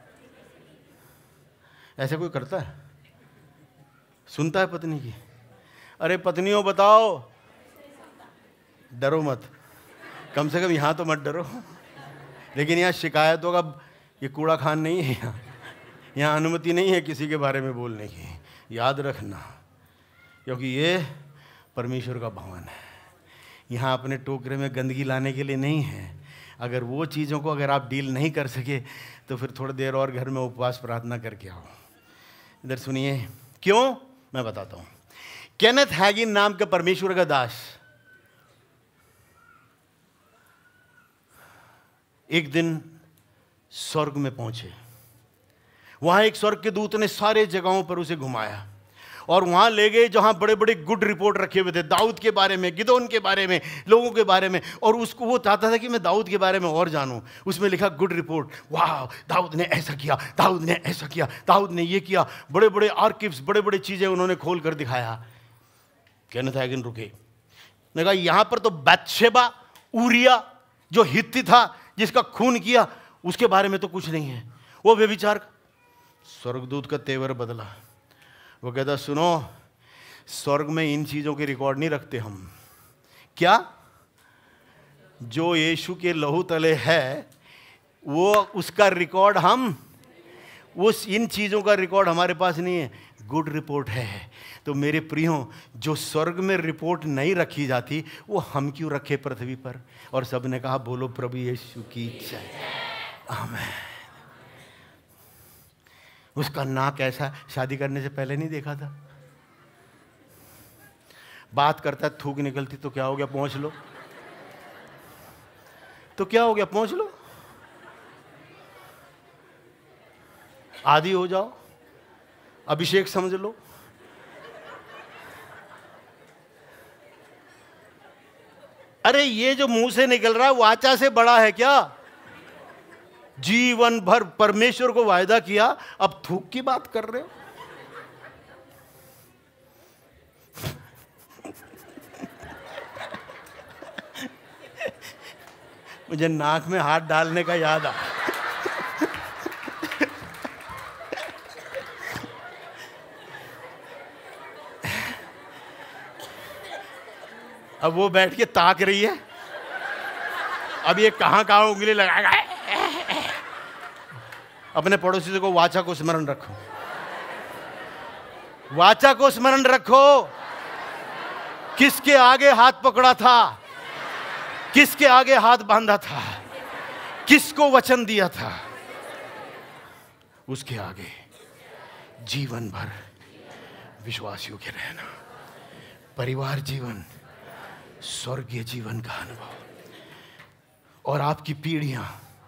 ऐसा कोई करता है? सुनता है पत्नी की? अरे पत्नियों बताओ, डरो मत, कम से कम यहां तो मत डरो। लेकिन यहाँ शिकायतों का ये कूड़ा खान नहीं है, यहाँ अनुमति नहीं है किसी के बारे में बोलने की, याद रखना, क्योंकि ये परमेश्वर का भवन है। यहाँ अपने टोकरे में गंदगी लाने के लिए नहीं है। अगर वो चीज़ों को अगर आप डील नहीं कर सके तो फिर थोड़ी देर और घर में उपवास प्रार्थना करके आओ। इधर सुनिए क्यों, मैं बताता हूँ। केनेथ हैगिन नाम का परमेश्वर का दास एक दिन स्वर्ग में पहुंचे। वहां एक स्वर्ग के दूत ने सारे जगहों पर उसे घुमाया और वहां ले गए जहां बड़े बड़े गुड रिपोर्ट रखे हुए थे, दाऊद के बारे में, गिदोन के बारे में, लोगों के बारे में। और उसको वो चाहता था कि मैं दाऊद के बारे में और जानूं। उसमें लिखा गुड रिपोर्ट, वाह दाऊद ने ऐसा किया, दाऊद ने ऐसा किया, दाऊद ने ये किया। बड़े बड़े आर्किव्स, बड़े बड़े चीजें उन्होंने खोल कर दिखाया। केनेथ हैगिन रुके, ने कहा यहां पर तो बैतशेबा, ऊरिया जो हित्ती था जिसका खून किया, उसके बारे में तो कुछ नहीं है। वो व्यभिचार। स्वर्गदूत का तेवर बदला। वो कहता सुनो, स्वर्ग में इन चीजों के रिकॉर्ड नहीं रखते हम। क्या? जो यीशु के लहू तले है वो उसका रिकॉर्ड हम, उस इन चीजों का रिकॉर्ड हमारे पास नहीं है, गुड रिपोर्ट है। तो मेरे प्रियो, जो स्वर्ग में रिपोर्ट नहीं रखी जाती वो हम क्यों रखे पृथ्वी पर? और सबने कहा बोलो प्रभु यीशु की जय, आमीन। उसका नाक ऐसा शादी करने से पहले नहीं देखा था। बात करता है थूक निकलती तो क्या हो गया, पहुंच लो। तो क्या हो गया, पहुंच लो, आदि हो जाओ, अभिषेक समझ लो। अरे ये जो मुंह से निकल रहा है वाचा से बड़ा है क्या? जीवन भर परमेश्वर को वायदा किया, अब थूक की बात कर रहे हो। मुझे नाक में हाथ डालने का याद आ। अब वो बैठ के ताक रही है, अब ये कहाँ कहाँ उंगली लगाएगा। अपने पड़ोसी को वाचा को स्मरण रखो, वाचा को स्मरण रखो। किसके आगे हाथ पकड़ा था, किसके आगे हाथ बांधा था, किसको वचन दिया था, उसके आगे जीवन भर विश्वास योग्य रहना। परिवार जीवन स्वर्गीय जीवन का अनुभव, और आपकी पीढ़ियां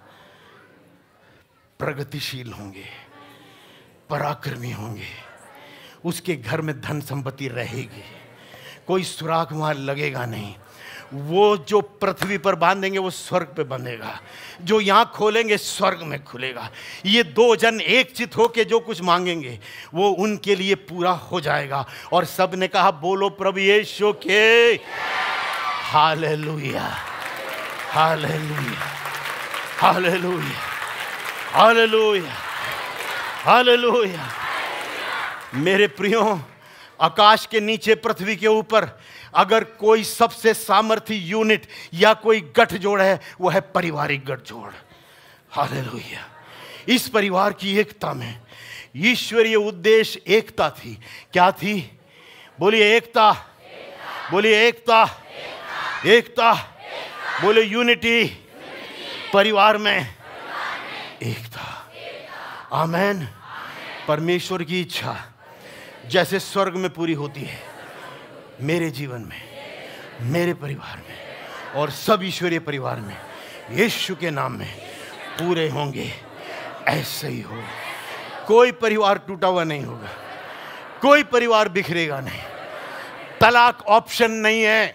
प्रगतिशील होंगे, पराक्रमी होंगे। उसके घर में धन संपत्ति रहेगी, कोई सुराग वहां लगेगा नहीं। वो जो पृथ्वी पर बांधेंगे वो स्वर्ग पे बंधेगा, जो यहाँ खोलेंगे स्वर्ग में खुलेगा। ये दो जन एक चित होके जो कुछ मांगेंगे वो उनके लिए पूरा हो जाएगा। और सब ने कहा बोलो प्रभु यीशु के hallelujah, hallelujah, hallelujah, hallelujah, hallelujah. मेरे प्रियो, आकाश के नीचे पृथ्वी के ऊपर अगर कोई सबसे सामर्थी यूनिट या कोई गठजोड़ है वो है पारिवारिक गठजोड़। हालेलुया। इस परिवार की एकता में ईश्वरीय उद्देश्य एकता थी। क्या थी? बोलिए एकता, बोलिए एकता, एकता, बोले यूनिटी। परिवार में एकता। आमेन। परमेश्वर की इच्छा जैसे स्वर्ग में पूरी होती है मेरे जीवन में, मेरे परिवार में और सब ईश्वरीय परिवार में यीशु के नाम में पूरे होंगे। ऐसे ही हो। कोई परिवार टूटा हुआ नहीं होगा, कोई परिवार बिखरेगा नहीं। तलाक ऑप्शन नहीं है।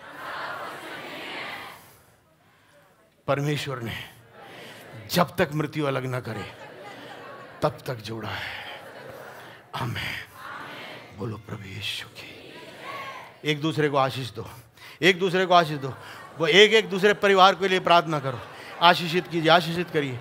परमेश्वर ने जब तक मृत्यु अलग ना करे तब तक जोड़ा है। आमीन। बोलो प्रभु यीशु की। एक दूसरे को आशीष दो, एक दूसरे को आशीष दो। वो एक दूसरे परिवार के लिए प्रार्थना करो, आशीषित कीजिए, आशीषित करिए,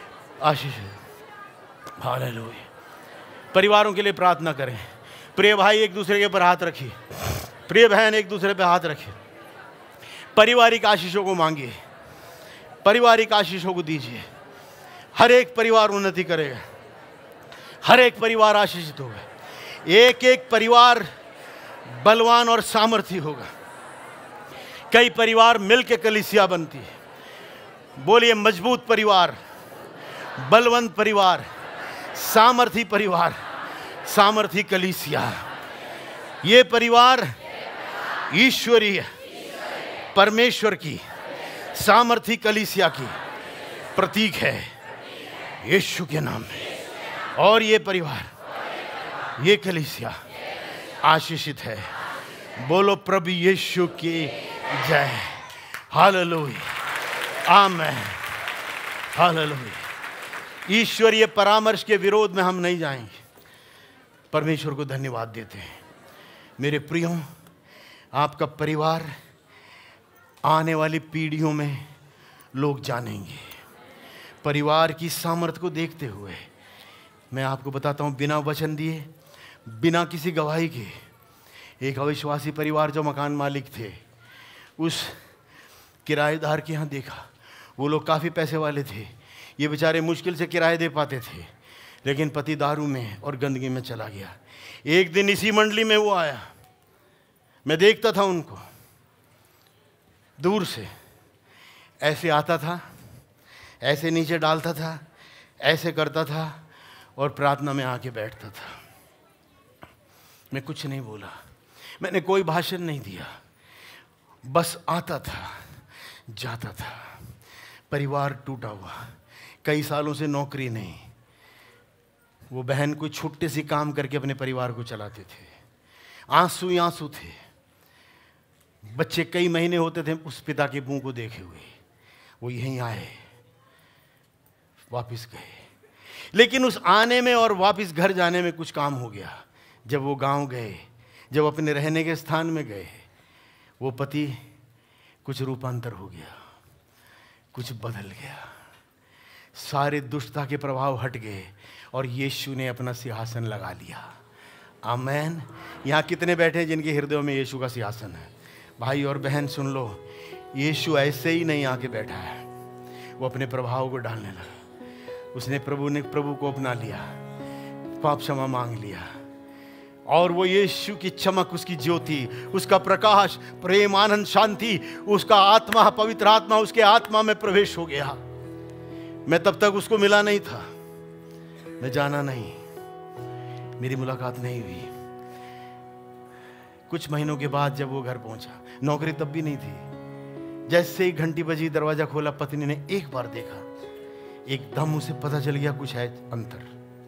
आशीषित। हालेलुया। परिवारों के लिए प्रार्थना करें। प्रिय भाई एक दूसरे के ऊपर हाथ रखिए, प्रिय बहन एक दूसरे पे हाथ रखिए। पारिवारिक आशीषों को मांगिए, पारिवारिक आशीषों को दीजिए। हर एक परिवार उन्नति करेगा, हर एक परिवार आशीषित होगा, एक एक परिवार बलवान और सामर्थी होगा। कई परिवार मिलकर कलीसिया बनती है। बोलिए मजबूत परिवार, बलवंत परिवार, सामर्थी परिवार, सामर्थी कलीसिया। ये परिवार ईश्वरीय परमेश्वर की सामर्थी कलीसिया की प्रतीक है यीशु के नाम में। और ये परिवार, ये कलीसिया आशीषित है। बोलो प्रभु यीशु की जय। हालेलुया, आमीन, हालेलुया। ईश्वरीय परामर्श के विरोध में हम नहीं जाएंगे। परमेश्वर को धन्यवाद देते हैं। मेरे प्रियो, आपका परिवार आने वाली पीढ़ियों में लोग जानेंगे। परिवार की सामर्थ्य को देखते हुए मैं आपको बताता हूँ, बिना वचन दिए, बिना किसी गवाही के, एक अविश्वासी परिवार जो मकान मालिक थे, उस किराएदार के यहाँ देखा। वो लोग काफ़ी पैसे वाले थे, ये बेचारे मुश्किल से किराए दे पाते थे, लेकिन पति दारू में और गंदगी में चला गया। एक दिन इसी मंडली में वो आया, मैं देखता था उनको दूर से। ऐसे आता था, ऐसे नीचे डालता था, ऐसे करता था और प्रार्थना में आके बैठता था। मैं कुछ नहीं बोला, मैंने कोई भाषण नहीं दिया, बस आता था, जाता था। परिवार टूटा हुआ, कई सालों से नौकरी नहीं। वो बहन कोई छोटे सी काम करके अपने परिवार को चलाते थे। आंसू ही आंसू थे। बच्चे कई महीने होते थे उस पिता के मुंह को देखे हुए। वो यहीं आए, वापस गए। लेकिन उस आने में और वापस घर जाने में कुछ काम हो गया। जब वो गांव गए, जब अपने रहने के स्थान में गए, वो पति कुछ रूपांतर हो गया, कुछ बदल गया। सारे दुष्टता के प्रभाव हट गए और यीशु ने अपना सिंहासन लगा लिया। आमेन। यहाँ कितने बैठे हैं जिनके हृदयों में यीशु का सिंहासन है? भाई और बहन सुन लो, यीशु ऐसे ही नहीं आके बैठा है, वो अपने प्रभाव को डालने लगा। उसने प्रभु को अपना लिया, पाप क्षमा मांग लिया, और वो यीशु की चमक, उसकी ज्योति, उसका प्रकाश, प्रेम, आनंद, शांति, उसका आत्मा, पवित्र आत्मा उसके आत्मा में प्रवेश हो गया। मैं तब तक उसको मिला नहीं था, मैं जाना नहीं, मेरी मुलाकात नहीं हुई। कुछ महीनों के बाद जब वो घर पहुंचा, नौकरी तब भी नहीं थी, जैसे ही घंटी बजी, दरवाजा खोला, पत्नी ने एक बार देखा, एकदम उसे पता चल गया कुछ है अंतर।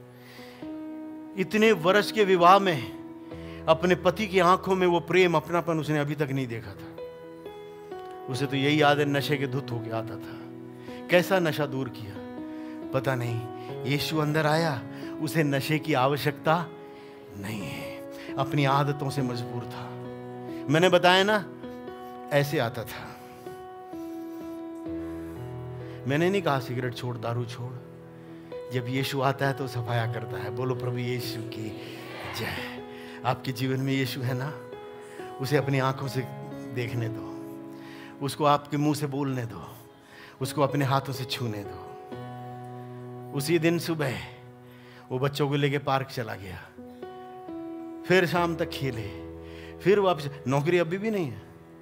इतने वर्ष के विवाह में अपने पति की आंखों में वो प्रेम, अपनापन उसने अभी तक नहीं देखा था। उसे तो यही याद है, नशे के धुत होके आता था। कैसा नशा दूर किया पता नहीं। यीशु अंदर आया, उसे नशे की आवश्यकता नहीं है, अपनी आदतों से मजबूर था। मैंने बताया ना, ऐसे आता था। मैंने नहीं कहा सिगरेट छोड़, दारू छोड़। जब यीशु आता है तो सफाया करता है। बोलो प्रभु यीशु की जय। आपके जीवन में यीशु है ना, उसे अपनी आंखों से देखने दो, उसको आपके मुंह से बोलने दो, उसको अपने हाथों से छूने दो। उसी दिन सुबह वो बच्चों को लेके पार्क चला गया, फिर शाम तक खेले, फिर वापस। नौकरी अभी भी नहीं है।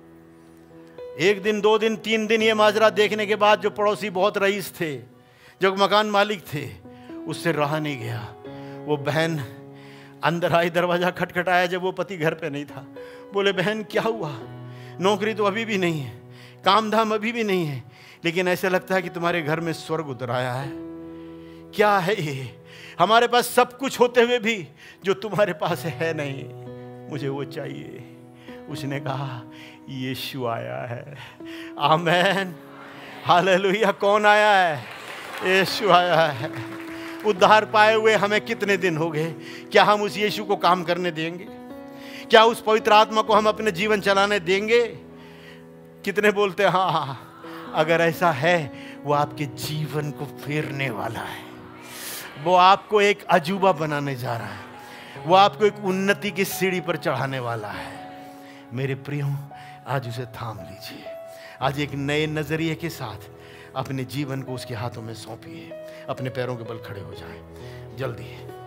एक दिन, 2 दिन, 3 दिन ये माजरा देखने के बाद जो पड़ोसी बहुत रईस थे, जो मकान मालिक थे, उससे रहा नहीं गया। वो बहन अंदर आई, दरवाजा खटखटाया जब वो पति घर पे नहीं था। बोले बहन क्या हुआ? नौकरी तो अभी भी नहीं है, काम धाम अभी भी नहीं है, लेकिन ऐसा लगता है कि तुम्हारे घर में स्वर्ग उतर आया है। क्या है ये? हमारे पास सब कुछ होते हुए भी जो तुम्हारे पास है नहीं, मुझे वो चाहिए। उसने कहा यीशु आया है। Amen, hallelujah. कौन आया है? यीशु आया है। उद्धार पाए हुए हमें कितने दिन हो गए? क्या हम उस यीशु को काम करने देंगे? क्या उस पवित्र आत्मा को हम अपने जीवन चलाने देंगे? कितने बोलते हैं हाँ हाँ? अगर ऐसा है, वो आपके जीवन को फेरने वाला है, वो आपको एक अजूबा बनाने जा रहा है, वो आपको एक उन्नति की सीढ़ी पर चढ़ाने वाला है। मेरे प्रियो, आज उसे थाम लीजिए। आज एक नए नजरिए के साथ अपने जीवन को उसके हाथों में सौंपिए। अपने पैरों के बल खड़े हो जाएं जल्दी।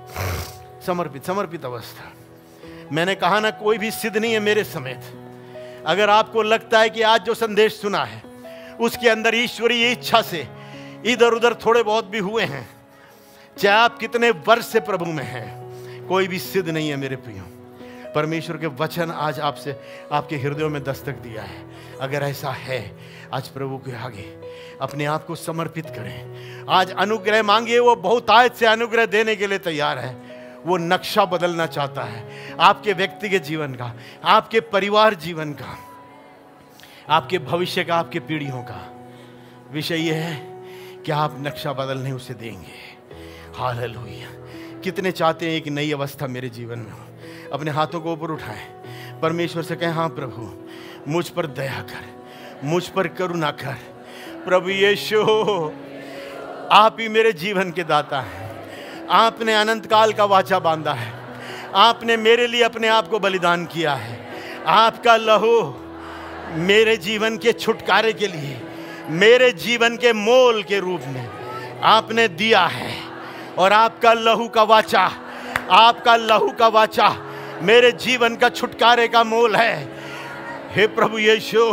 समर्पित अवस्था। मैंने कहा ना, कोई भी सिद्ध नहीं है मेरे समेत। अगर आपको लगता है कि आज जो संदेश सुना है उसके अंदर ईश्वरीय इच्छा से इधर उधर थोड़े बहुत भी हुए हैं, चाहे आप कितने वर्ष से प्रभु में हैं, कोई भी सिद्ध नहीं है मेरे प्रियो। परमेश्वर के वचन आज आपसे, आपके हृदयों में दस्तक दिया है। अगर ऐसा है, आज प्रभु के आगे अपने आप को समर्पित करें। आज अनुग्रह मांगिए, वो बहुतायत से अनुग्रह देने के लिए तैयार है। वो नक्शा बदलना चाहता है आपके व्यक्तिगत जीवन का, आपके परिवार जीवन का, आपके भविष्य का, आपके पीढ़ियों का। विषय यह है कि आप नक्शा बदलने उसे देंगे। हालेलुया। कितने चाहते हैं एक नई अवस्था मेरे जीवन में हो? अपने हाथों को ऊपर उठाएं, परमेश्वर से कहें हाँ प्रभु, मुझ पर दया कर, मुझ पर करुणा कर। प्रभु यीशु, आप ही मेरे जीवन के दाता हैं। आपने अनंत काल का वाचा बांधा है, आपने मेरे लिए अपने आप को बलिदान किया है। आपका लहू मेरे जीवन के छुटकारे के लिए, मेरे जीवन के मोल के रूप में आपने दिया है। और आपका लहू का वाचा, आपका लहू का वाचा मेरे जीवन का छुटकारे का मोल है। हे प्रभु यीशु,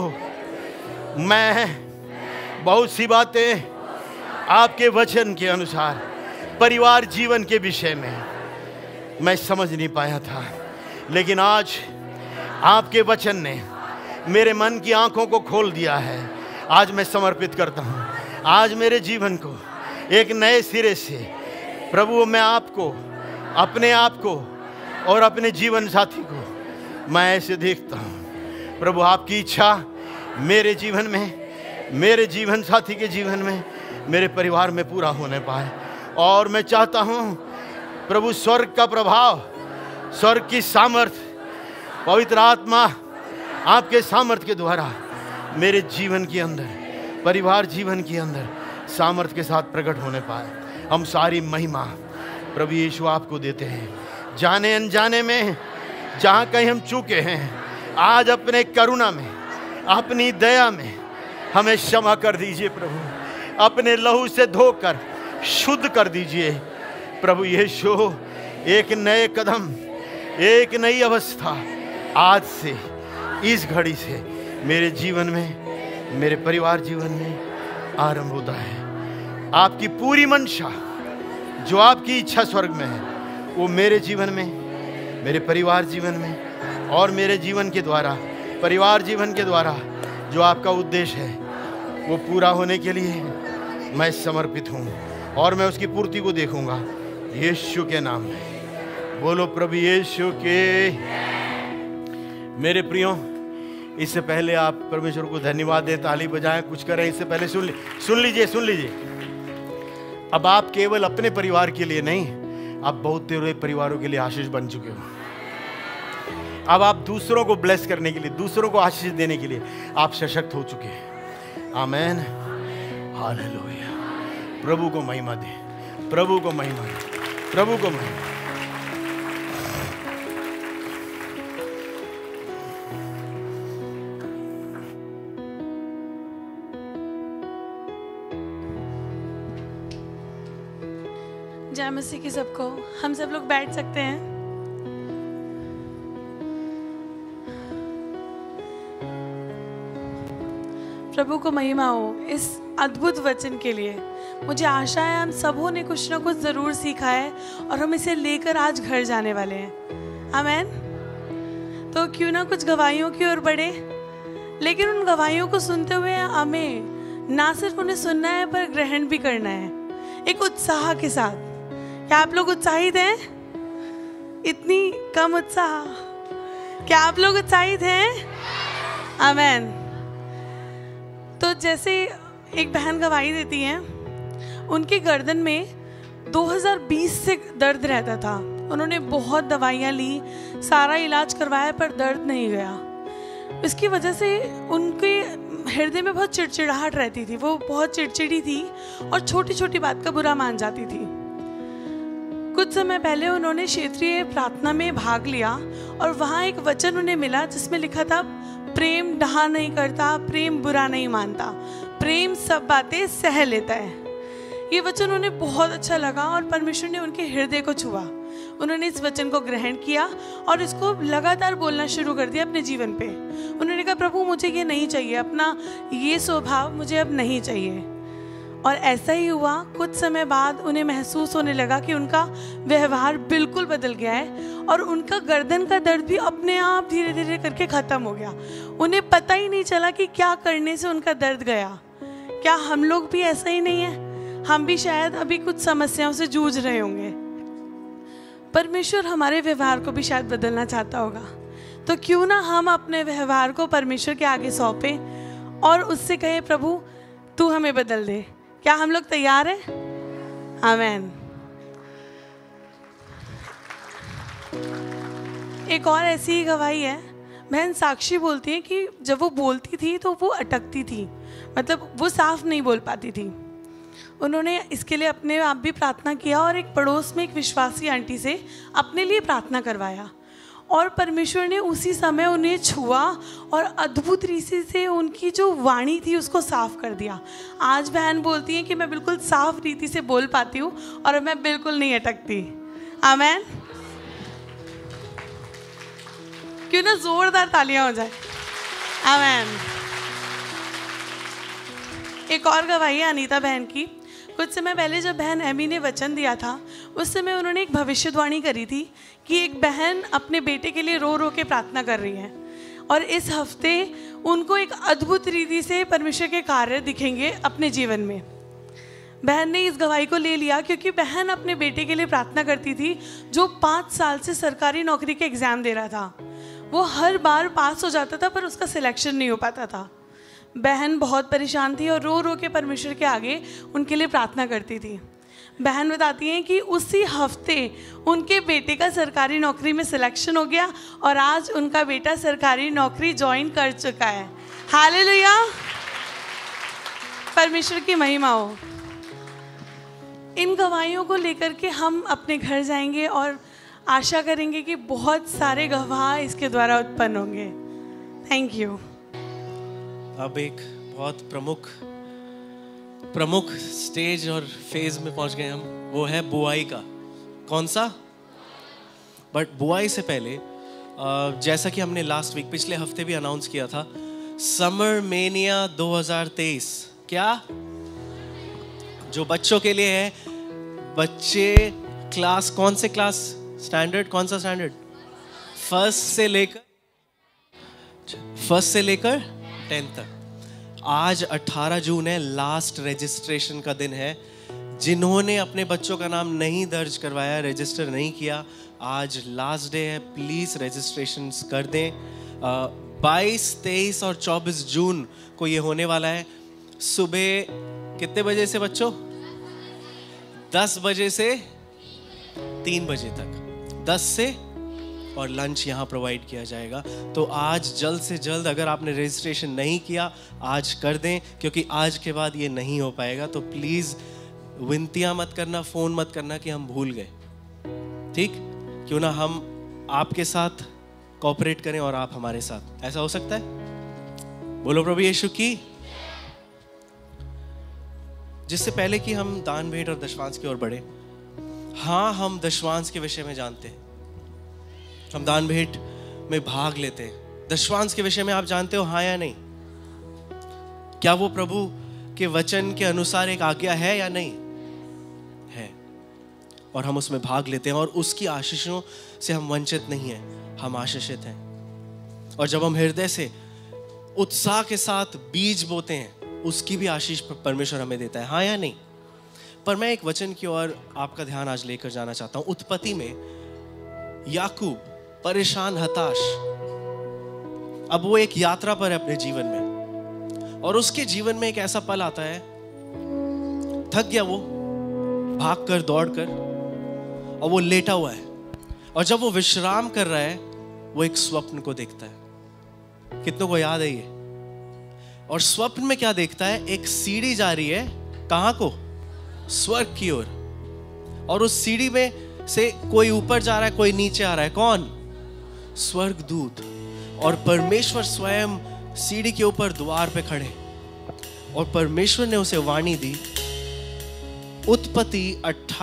मैं बहुत सी बातें आपके वचन के अनुसार परिवार जीवन के विषय में मैं समझ नहीं पाया था, लेकिन आज आपके वचन ने मेरे मन की आंखों को खोल दिया है। आज मैं समर्पित करता हूँ। आज मेरे जीवन को एक नए सिरे से प्रभु, मैं आपको, अपने आप को और अपने जीवन साथी को मैं ऐसे देखता हूँ। प्रभु, आपकी इच्छा मेरे जीवन में, मेरे जीवन साथी के जीवन में, मेरे परिवार में पूरा होने पाए। और मैं चाहता हूँ प्रभु, स्वर्ग का प्रभाव, स्वर्ग की सामर्थ्य, पवित्र आत्मा आपके सामर्थ्य के द्वारा मेरे जीवन के अंदर, परिवार जीवन के अंदर सामर्थ्य के साथ प्रकट होने पाए। हम सारी महिमा प्रभु यीशु आपको देते हैं। जाने अनजाने में जहाँ कहीं हम चूके हैं, आज अपने करुणा में अपनी दया में हमें क्षमा कर दीजिए प्रभु, अपने लहू से धोकर शुद्ध कर दीजिए प्रभु यीशु। एक नए कदम, एक नई अवस्था आज से, इस घड़ी से मेरे जीवन में, मेरे परिवार जीवन में आरंभ होता है। आपकी पूरी मंशा, जो आपकी इच्छा स्वर्ग में है, वो मेरे जीवन में, मेरे परिवार जीवन में और मेरे जीवन के द्वारा, परिवार जीवन के द्वारा जो आपका उद्देश्य है वो पूरा होने के लिए मैं समर्पित हूँ और मैं उसकी पूर्ति को देखूँगा यीशु के नाम में। बोलो प्रभु यीशु के। मेरे प्रियो, इससे पहले आप परमेश्वर को धन्यवाद दें, ताली बजाएं, कुछ करें, इससे पहले सुन लीजिए। अब आप केवल अपने परिवार के लिए नहीं, आप बहुत तेरे परिवारों के लिए आशीष बन चुके हो। अब आप दूसरों को ब्लेस करने के लिए, दूसरों को आशीष देने के लिए आप सशक्त हो चुके हैं। आमेन, हालेलुया। प्रभु को महिमा दे, प्रभु को महिमा दे, प्रभु को महिमा। जय मसीह की सबको। हम सब लोग बैठ सकते हैं। प्रभु को महिमा हो इस अद्भुत वचन के लिए। मुझे आशा है हम सबों ने कुछ ना कुछ ज़रूर सीखा है और हम इसे लेकर आज घर जाने वाले हैं। आमेन। तो क्यों ना कुछ गवाहियों की ओर बढ़े, लेकिन उन गवाहियों को सुनते हुए हमें ना सिर्फ उन्हें सुनना है पर ग्रहण भी करना है, एक उत्साह के साथ। क्या आप लोग उत्साहित हैं? इतनी कम उत्साह। क्या आप लोग उत्साहित हैं? आमेन। तो जैसे एक बहन गवाही देती हैं, उनकी गर्दन में 2020 से दर्द रहता था। उन्होंने बहुत दवाइयाँ ली, सारा इलाज करवाया पर दर्द नहीं गया। इसकी वजह से उनके हृदय में बहुत चिड़चिड़ाहट रहती थी। वो बहुत चिड़चिड़ी थी और छोटी छोटी बात का बुरा मान जाती थी। कुछ समय पहले उन्होंने क्षेत्रीय प्रार्थना में भाग लिया और वहाँ एक वचन उन्हें मिला जिसमें लिखा था, प्रेम डहा नहीं करता, प्रेम बुरा नहीं मानता, प्रेम सब बातें सह लेता है। ये वचन उन्हें बहुत अच्छा लगा और परमेश्वर ने उनके हृदय को छुआ। उन्होंने इस वचन को ग्रहण किया और इसको लगातार बोलना शुरू कर दिया अपने जीवन पे। उन्होंने कहा, प्रभु मुझे ये नहीं चाहिए, अपना ये स्वभाव मुझे अब नहीं चाहिए। और ऐसा ही हुआ। कुछ समय बाद उन्हें महसूस होने लगा कि उनका व्यवहार बिल्कुल बदल गया है और उनका गर्दन का दर्द भी अपने आप धीरे धीरे करके ख़त्म हो गया। उन्हें पता ही नहीं चला कि क्या करने से उनका दर्द गया। क्या हम लोग भी ऐसा ही नहीं है? हम भी शायद अभी कुछ समस्याओं से जूझ रहे होंगे। परमेश्वर हमारे व्यवहार को भी शायद बदलना चाहता होगा। तो क्यों ना हम अपने व्यवहार को परमेश्वर के आगे सौंपें और उससे कहें, प्रभु तू हमें बदल दे। क्या हम लोग तैयार हैं? आमेन। एक और ऐसी ही गवाही है। बहन साक्षी बोलती है कि जब वो बोलती थी तो वो अटकती थी, मतलब वो साफ नहीं बोल पाती थी। उन्होंने इसके लिए अपने आप भी प्रार्थना किया और एक पड़ोस में एक विश्वासी आंटी से अपने लिए प्रार्थना करवाया और परमेश्वर ने उसी समय उन्हें छुआ और अद्भुत रीति से उनकी जो वाणी थी उसको साफ कर दिया। आज बहन बोलती है कि मैं बिल्कुल साफ रीति से बोल पाती हूँ और मैं बिल्कुल नहीं अटकती। आमेन। क्यों ना जोरदार तालियां हो जाए। आमेन। एक और गवाही है अनीता बहन की। कुछ समय पहले जब बहन एमी ने वचन दिया था, उस समय उन्होंने एक भविष्यवाणी करी थी कि एक बहन अपने बेटे के लिए रो रो के प्रार्थना कर रही है और इस हफ्ते उनको एक अद्भुत रीति से परमेश्वर के कार्य दिखेंगे अपने जीवन में। बहन ने इस गवाही को ले लिया क्योंकि बहन अपने बेटे के लिए प्रार्थना करती थी जो 5 साल से सरकारी नौकरी के एग्ज़ाम दे रहा था। वो हर बार पास हो जाता था पर उसका सिलेक्शन नहीं हो पाता था। बहन बहुत परेशान थी और रो रो के परमेश्वर के आगे उनके लिए प्रार्थना करती थी। बहन बताती हैं कि उसी हफ्ते उनके बेटे का सरकारी नौकरी में सिलेक्शन हो गया और आज उनका बेटा सरकारी नौकरी ज्वाइन कर चुका है। हालेलुया, परमेश्वर की महिमा हो। इन गवाहियों को लेकर के हम अपने घर जाएंगे और आशा करेंगे कि बहुत सारे गवाह इसके द्वारा उत्पन्न होंगे। Thank you. अब एक बहुत प्रमुख स्टेज और फेज में पहुंच गए हम, वो है बुआई का। कौन सा? बट बुआई से पहले जैसा कि हमने लास्ट वीक पिछले हफ्ते भी अनाउंस किया था, समर मेनिया 2023 क्या जो बच्चों के लिए है। बच्चे क्लास कौन से क्लास स्टैंडर्ड, कौन सा स्टैंडर्ड? फर्स्ट से लेकर 10th तक। आज 18 जून है, लास्ट रजिस्ट्रेशन का दिन है। जिन्होंने अपने बच्चों का नाम नहीं दर्ज करवाया, रजिस्टर नहीं किया, आज लास्ट डे है। प्लीज रजिस्ट्रेशन कर दें। 22, 23 और 24 जून को ये होने वाला है। सुबह कितने बजे से बच्चों? 10 बजे से 3 बजे तक, 10 से, और लंच यहाँ प्रोवाइड किया जाएगा। तो आज जल्द से जल्द अगर आपने रजिस्ट्रेशन नहीं किया, आज कर दें, क्योंकि आज के बाद ये नहीं हो पाएगा। तो प्लीज़ विनतियाँ मत करना, फ़ोन मत करना कि हम भूल गए, ठीक? क्यों ना हम आपके साथ कोऑपरेट करें और आप हमारे साथ। ऐसा हो सकता है? बोलो प्रभु यीशु की। जिससे पहले कि हम दान भेंट और दशवांश की ओर बढ़े, हाँ, हम दशवांश के विषय में जानते हैं, हम दान भेंट में भाग लेते हैं। दशवांश के विषय में आप जानते हो, हाँ या नहीं? क्या वो प्रभु के वचन के अनुसार एक आज्ञा है या नहीं है? और हम उसमें भाग लेते हैं, और उसकी आशीषों से हम वंचित नहीं हैं, हम आशीषित हैं। और जब हम हृदय से उत्साह के साथ बीज बोते हैं, उसकी भी आशीष परमेश्वर हमें देता है, हाँ या नहीं? पर मैं एक वचन की ओर आपका ध्यान आज लेकर जाना चाहता हूं। उत्पत्ति में याकूब परेशान, हताश, अब वो एक यात्रा पर है अपने जीवन में, और उसके जीवन में एक ऐसा पल आता है, थक गया वो भाग कर, दौड़ कर, और वो लेटा हुआ है। और जब वो विश्राम कर रहा है, वो एक स्वप्न को देखता है। कितनों को याद है ये? और स्वप्न में क्या देखता है? एक सीढ़ी जा रही है, कहां को? स्वर्ग की ओर। और उस सीढ़ी में से कोई ऊपर जा रहा है, कोई नीचे आ रहा है। कौन? स्वर्गदूत। और परमेश्वर स्वयं सीढ़ी के ऊपर द्वार पे खड़े, और परमेश्वर ने उसे वाणी दी। उत्पत्ति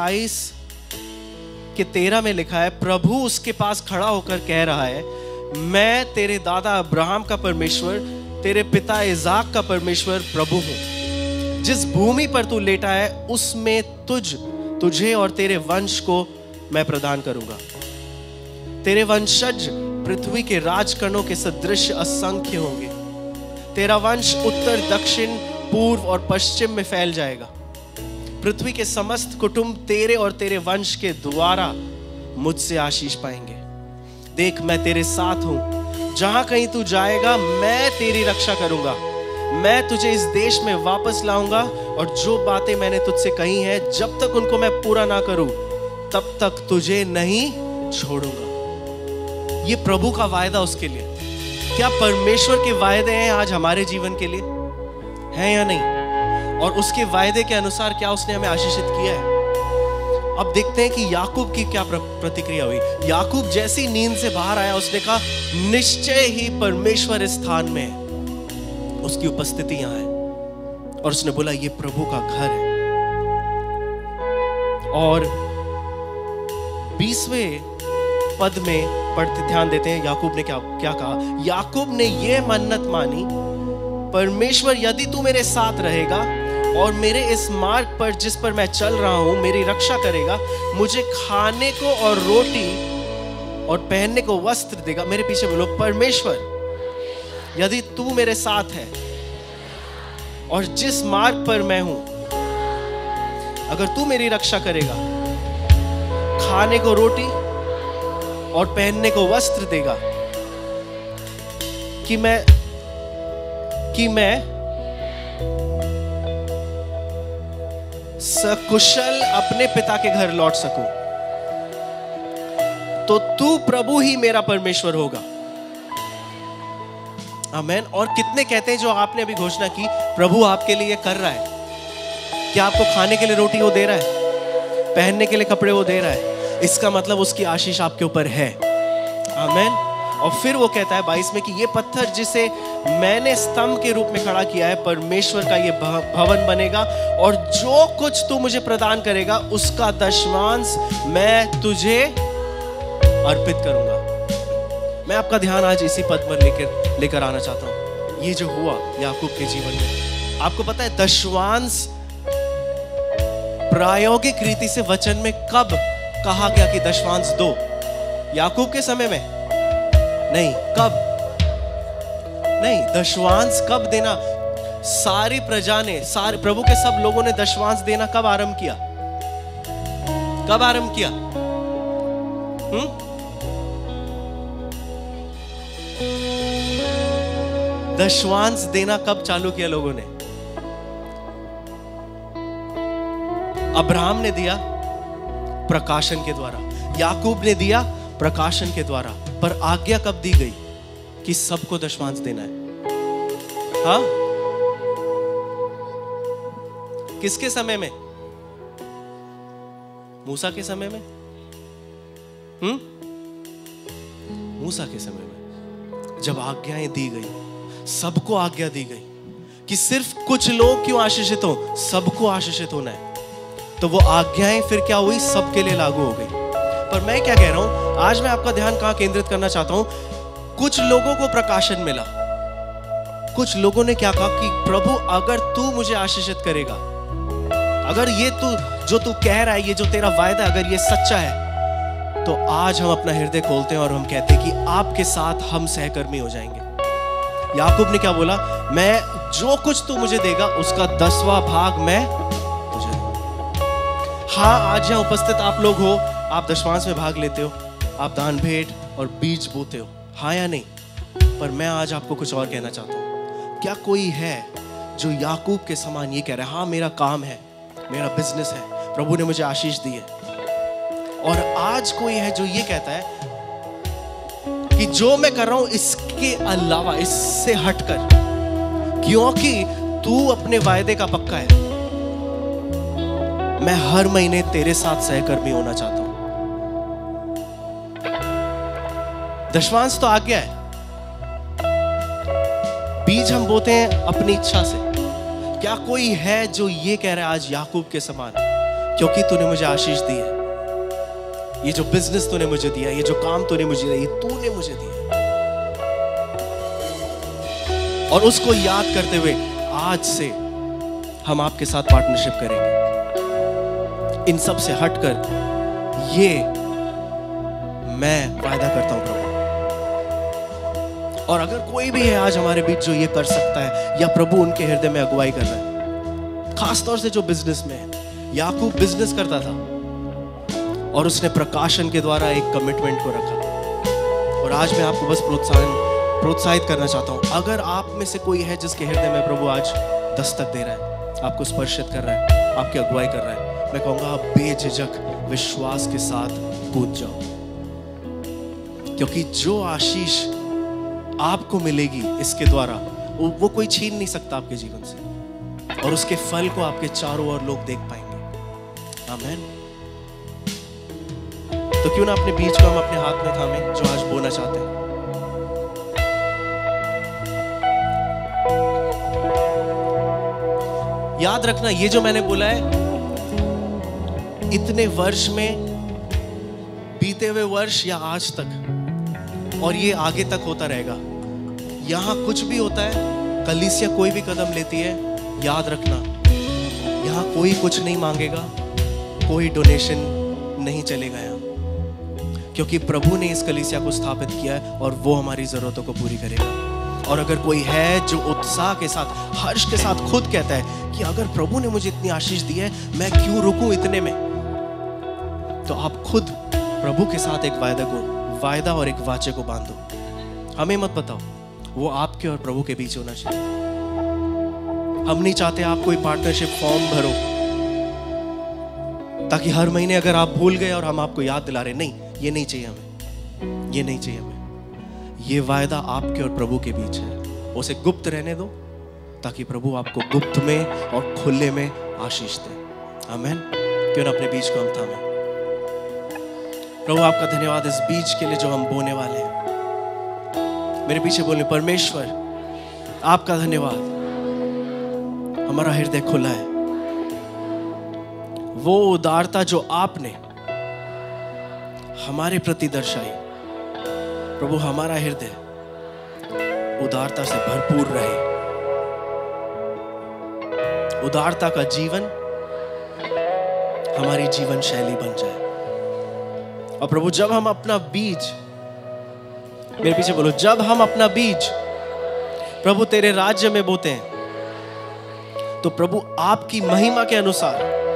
28:13 में लिखा है, प्रभु उसके पास खड़ा होकर कह रहा है, मैं तेरे दादा अब्राहम का परमेश्वर, तेरे पिता इज़ाक का परमेश्वर प्रभु हूं। जिस भूमि पर तू लेटा है, उसमें तुझे और तेरे वंश को मैं प्रदान करूंगा। तेरे वंशज पृथ्वी के राजकणों के सदृश असंख्य होंगे। तेरा वंश उत्तर, दक्षिण, पूर्व और पश्चिम में फैल जाएगा। पृथ्वी के समस्त कुटुंब तेरे और तेरे वंश के द्वारा मुझसे आशीष पाएंगे। देख, मैं तेरे साथ हूं, जहां कहीं तू जाएगा मैं तेरी रक्षा करूंगा। मैं तुझे इस देश में वापस लाऊंगा, और जो बातें मैंने तुझसे कही हैं, जब तक उनको मैं पूरा ना करूं, तब तक तुझे नहीं छोड़ूंगा। ये प्रभु का वायदा उसके लिए। क्या परमेश्वर के वायदे हैं आज हमारे जीवन के लिए? हैं या नहीं? और उसके वायदे के अनुसार क्या उसने हमें आशीषित किया है? अब देखते हैं कि याकूब की क्या प्रतिक्रिया हुई। याकूब जैसी नींद से बाहर आया, उसने कहा, निश्चय ही परमेश्वर इस स्थान में है, उसकी उपस्थिति यहां है। और उसने बोला, ये प्रभु का घर है। और 20वें पद में पढ़ते ध्यान देते हैं, याकूब ने क्या कहा। याकूब ने यह मन्नत मानी, परमेश्वर यदि तू मेरे साथ रहेगा और मेरे इस मार्ग पर जिस पर मैं चल रहा हूं मेरी रक्षा करेगा, मुझे खाने को और रोटी और पहनने को वस्त्र देगा। मेरे पीछे बोलो, परमेश्वर यदि तू मेरे साथ है और जिस मार्ग पर मैं हूं, अगर तू मेरी रक्षा करेगा, खाने को रोटी और पहनने को वस्त्र देगा, कि मैं सकुशल अपने पिता के घर लौट सकूं, तो तू प्रभु ही मेरा परमेश्वर होगा। आमीन। और कितने कहते हैं जो आपने अभी घोषणा की, प्रभु आपके लिए कर रहा है? क्या आपको खाने के लिए रोटी वो दे रहा है, पहनने के लिए कपड़े वो दे रहा है? इसका मतलब उसकी आशीष आपके ऊपर है। आमीन। और फिर वो कहता है 22 में कि ये पत्थर जिसे मैंने स्तंभ के रूप में खड़ा किया है, परमेश्वर का ये भवन बनेगा, और जो कुछ तू मुझे प्रदान करेगा उसका दशमांश मैं तुझे अर्पित करूंगा। मैं आपका ध्यान आज इसी पद पर लेकर आना चाहता हूं। ये जो हुआ याकूब के जीवन में, आपको पता है दशमांश प्रायोगिक रीति से वचन में कब कहा गया कि दशमांश दो? याकूब के समय में नहीं, कब नहीं, दशमांश कब देना? सारी प्रजा ने, सारे प्रभु के सब लोगों ने दशमांश देना कब आरंभ किया? कब आरंभ किया? दशमांश देना कब चालू किया लोगों ने? अब्राहम ने दिया प्रकाशन के द्वारा, याकूब ने दिया प्रकाशन के द्वारा, पर आज्ञा कब दी गई कि सबको दशमांश देना है? हाँ, किसके समय में? मूसा के समय में? मूसा के समय में जब आज्ञाएं दी गई, सबको आज्ञा दी गई कि सिर्फ कुछ लोग क्यों आशीषित हो, सबको आशीषित होना है, तो वो आज्ञाएं फिर क्या हुई? सबके लिए लागू हो गई। पर मैं क्या कह रहा हूं, आज मैं आपका ध्यान कहां केंद्रित करना चाहता हूं? कुछ लोगों को प्रकाशन मिला, कुछ लोगों ने क्या कहा कि प्रभु अगर तू मुझे आशीषित करेगा, अगर ये तू जो तू कह रहा है, ये जो तेरा वायदा, अगर ये सच्चा है, तो आज हम अपना हृदय खोलते हैं और हम कहते हैं कि आपके साथ हम सहकर्मी हो जाएंगे। याकूब ने क्या बोला? मैं जो कुछ तू मुझे देगा उसका 10वां भाग मैं तुझे दूंगा। हाँ, आज यहाँ उपस्थित आप लोग हो, आप दशमांश में भाग लेते हो, आप दान भेंट और बीज बोते हो, हाँ या नहीं? पर मैं आज आपको कुछ और कहना चाहता हूँ। क्या कोई है जो याकूब के समान ये कह रहा है, हाँ मेरा काम है, मेरा बिजनेस है, प्रभु ने मुझे आशीष दी है, और आज कोई है जो ये कहता है कि जो मैं कर रहा हूं इसके अलावा, इससे हटकर, क्योंकि तू अपने वायदे का पक्का है, मैं हर महीने तेरे साथ सहकर्मी होना चाहता हूं। दशमांश तो आज्ञा है, बीज हम बोते हैं अपनी इच्छा से। क्या कोई है जो ये कह रहा है आज याकूब के समान, क्योंकि तूने मुझे आशीष दी है, ये जो बिजनेस तूने मुझे दिया, ये जो काम तूने मुझे दिया, ये तूने मुझे दिया, और उसको याद करते हुए आज से हम आपके साथ पार्टनरशिप करेंगे। इन सब से हटकर ये मैं वायदा करता हूं प्रभु। और अगर कोई भी है आज हमारे बीच जो ये कर सकता है, या प्रभु उनके हृदय में अगुवाई कर रहा है, खासतौर से जो बिजनेस में है, याकूब बिजनेस करता था और उसने प्रकाशन के द्वारा एक कमिटमेंट को रखा। और आज मैं आपको बस प्रोत्साहित करना चाहता हूं, अगर आप में से कोई है जिसके हृदय में प्रभु आज दस्तक दे रहा है, आपको स्पर्शित कर रहा है, आपकी अगुवाई कर रहा है, मैं कहूंगा आप बेझिझक विश्वास के साथ कूद जाओ, क्योंकि जो आशीष आपको मिलेगी इसके द्वारा वो कोई छीन नहीं सकता आपके जीवन से, और उसके फल को आपके चारों ओर लोग देख पाएंगे। आमीन। तो क्यों ना अपने बीज को हम अपने हाथ में थामें जो आज बोना चाहते हैं। याद रखना, ये जो मैंने बोला है, इतने वर्ष में, बीते हुए वर्ष या आज तक, और ये आगे तक होता रहेगा। यहां कुछ भी होता है, कलीसिया कोई भी कदम लेती है, याद रखना यहां कोई कुछ नहीं मांगेगा, कोई डोनेशन नहीं चलेगा यहां, क्योंकि प्रभु ने इस कलीसिया को स्थापित किया है और वो हमारी जरूरतों को पूरी करेगा। और अगर कोई है जो उत्साह के साथ, हर्ष के साथ खुद कहता है कि अगर प्रभु ने मुझे इतनी आशीष दी है, मैं क्यों रुकूं इतने में, तो आप खुद प्रभु के साथ एक वायदा और एक वाचे को बांधो। हमें मत बताओ, वो आपके और प्रभु के बीच होना चाहिए। हम नहीं चाहते आप कोई पार्टनरशिप फॉर्म भरो ताकि हर महीने अगर आप भूल गए और हम आपको याद दिला रहे, नहीं, ये नहीं चाहिए हमें, ये नहीं चाहिए हमें। ये वायदा आपके और प्रभु के बीच है, उसे गुप्त रहने दो ताकि प्रभु आपको गुप्त में और खुले में आशीष दे। आमीन। क्यों ना अपने बीज को हम थामें। प्रभु आपका धन्यवाद इस बीज के लिए जो हम बोने वाले हैं। मेरे पीछे बोले, परमेश्वर आपका धन्यवाद, हमारा हृदय खुला है। वो उदारता जो आपने हमारे प्रति दर्शाई, प्रभु हमारा हृदय उदारता से भरपूर रहे। उदारता का जीवन हमारी जीवन शैली बन जाए। और प्रभु जब हम अपना बीज, मेरे पीछे बोलो, जब हम अपना बीज प्रभु तेरे राज्य में बोते हैं, तो प्रभु आपकी महिमा के अनुसार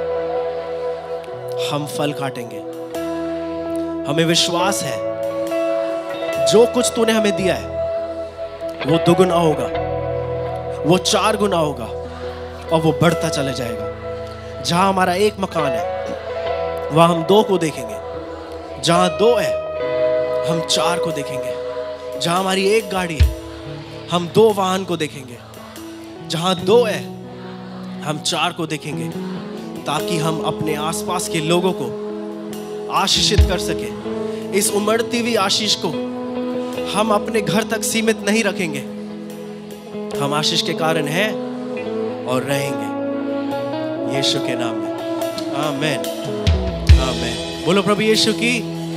हम फल काटेंगे। हमें विश्वास है जो कुछ तूने हमें दिया है वो दुगुना होगा, वो 4 गुना होगा और वो बढ़ता चला जाएगा। जहां हमारा एक मकान है वहां हम 2 को देखेंगे, जहां 2 है हम 4 को देखेंगे, जहां हमारी एक गाड़ी है हम 2 वाहन को देखेंगे, जहां 2 है हम 4 को देखेंगे, ताकि हम अपने आसपास के लोगों को आशीषित कर सके। इस उमड़ती हुई आशीष को हम अपने घर तक सीमित नहीं रखेंगे, हम आशीष के कारण हैं और रहेंगे, यीशु के नाम में, आमेन, आमेन। बोलो प्रभु यीशु की।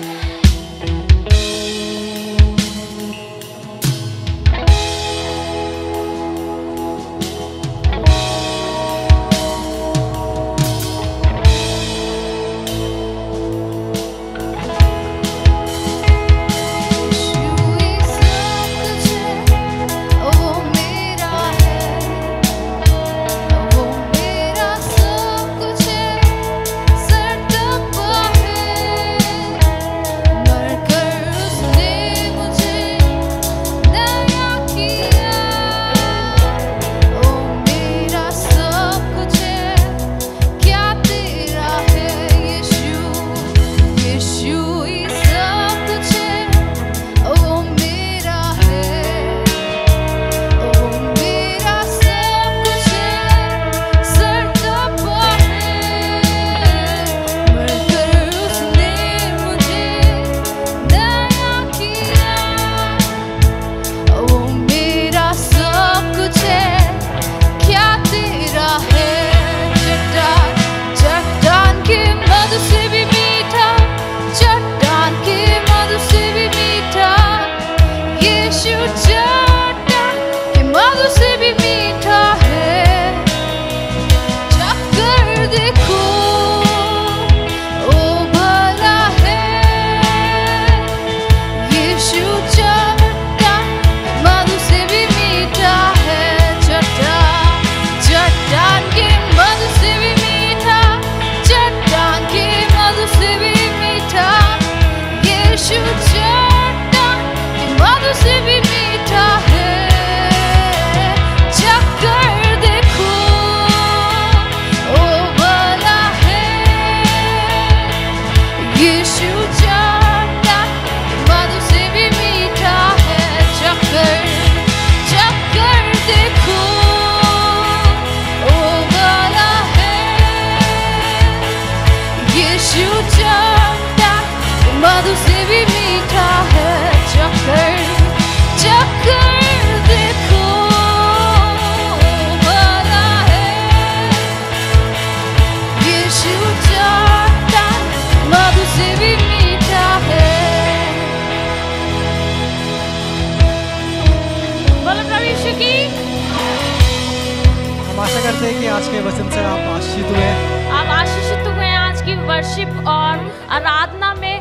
करते हैं कि आज के वचन से आप आशीषित हुए। आप आशीषित हुए आज की वर्शिप और आराधना में,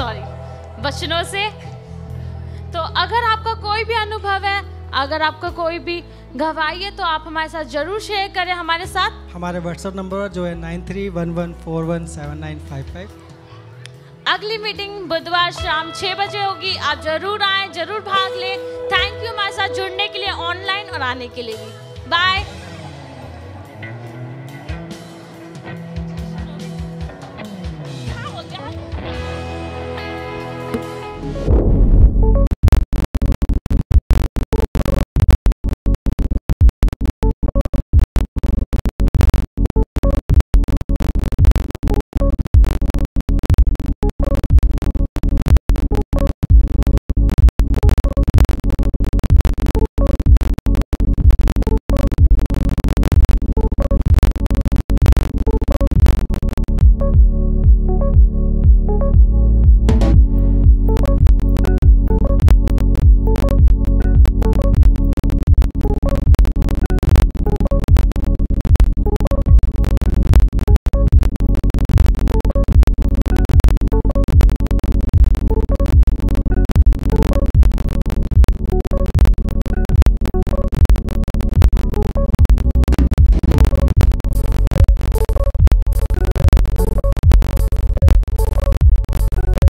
वचनों से। तो अगर आपका कोई भी अनुभव है, अगर आपका कोई भी गवाही है, तो आप हमारे साथ जरूर शेयर करें हमारे साथ। हमारे व्हाट्सएप नंबर जो है 9311417955। अगली मीटिंग बुधवार शाम 6 बजे होगी। आप जरूर आएं, जरूर भाग लें। थैंक यू हमारे साथ जुड़ने के लिए, ऑनलाइन और आने के लिए भी। बाय।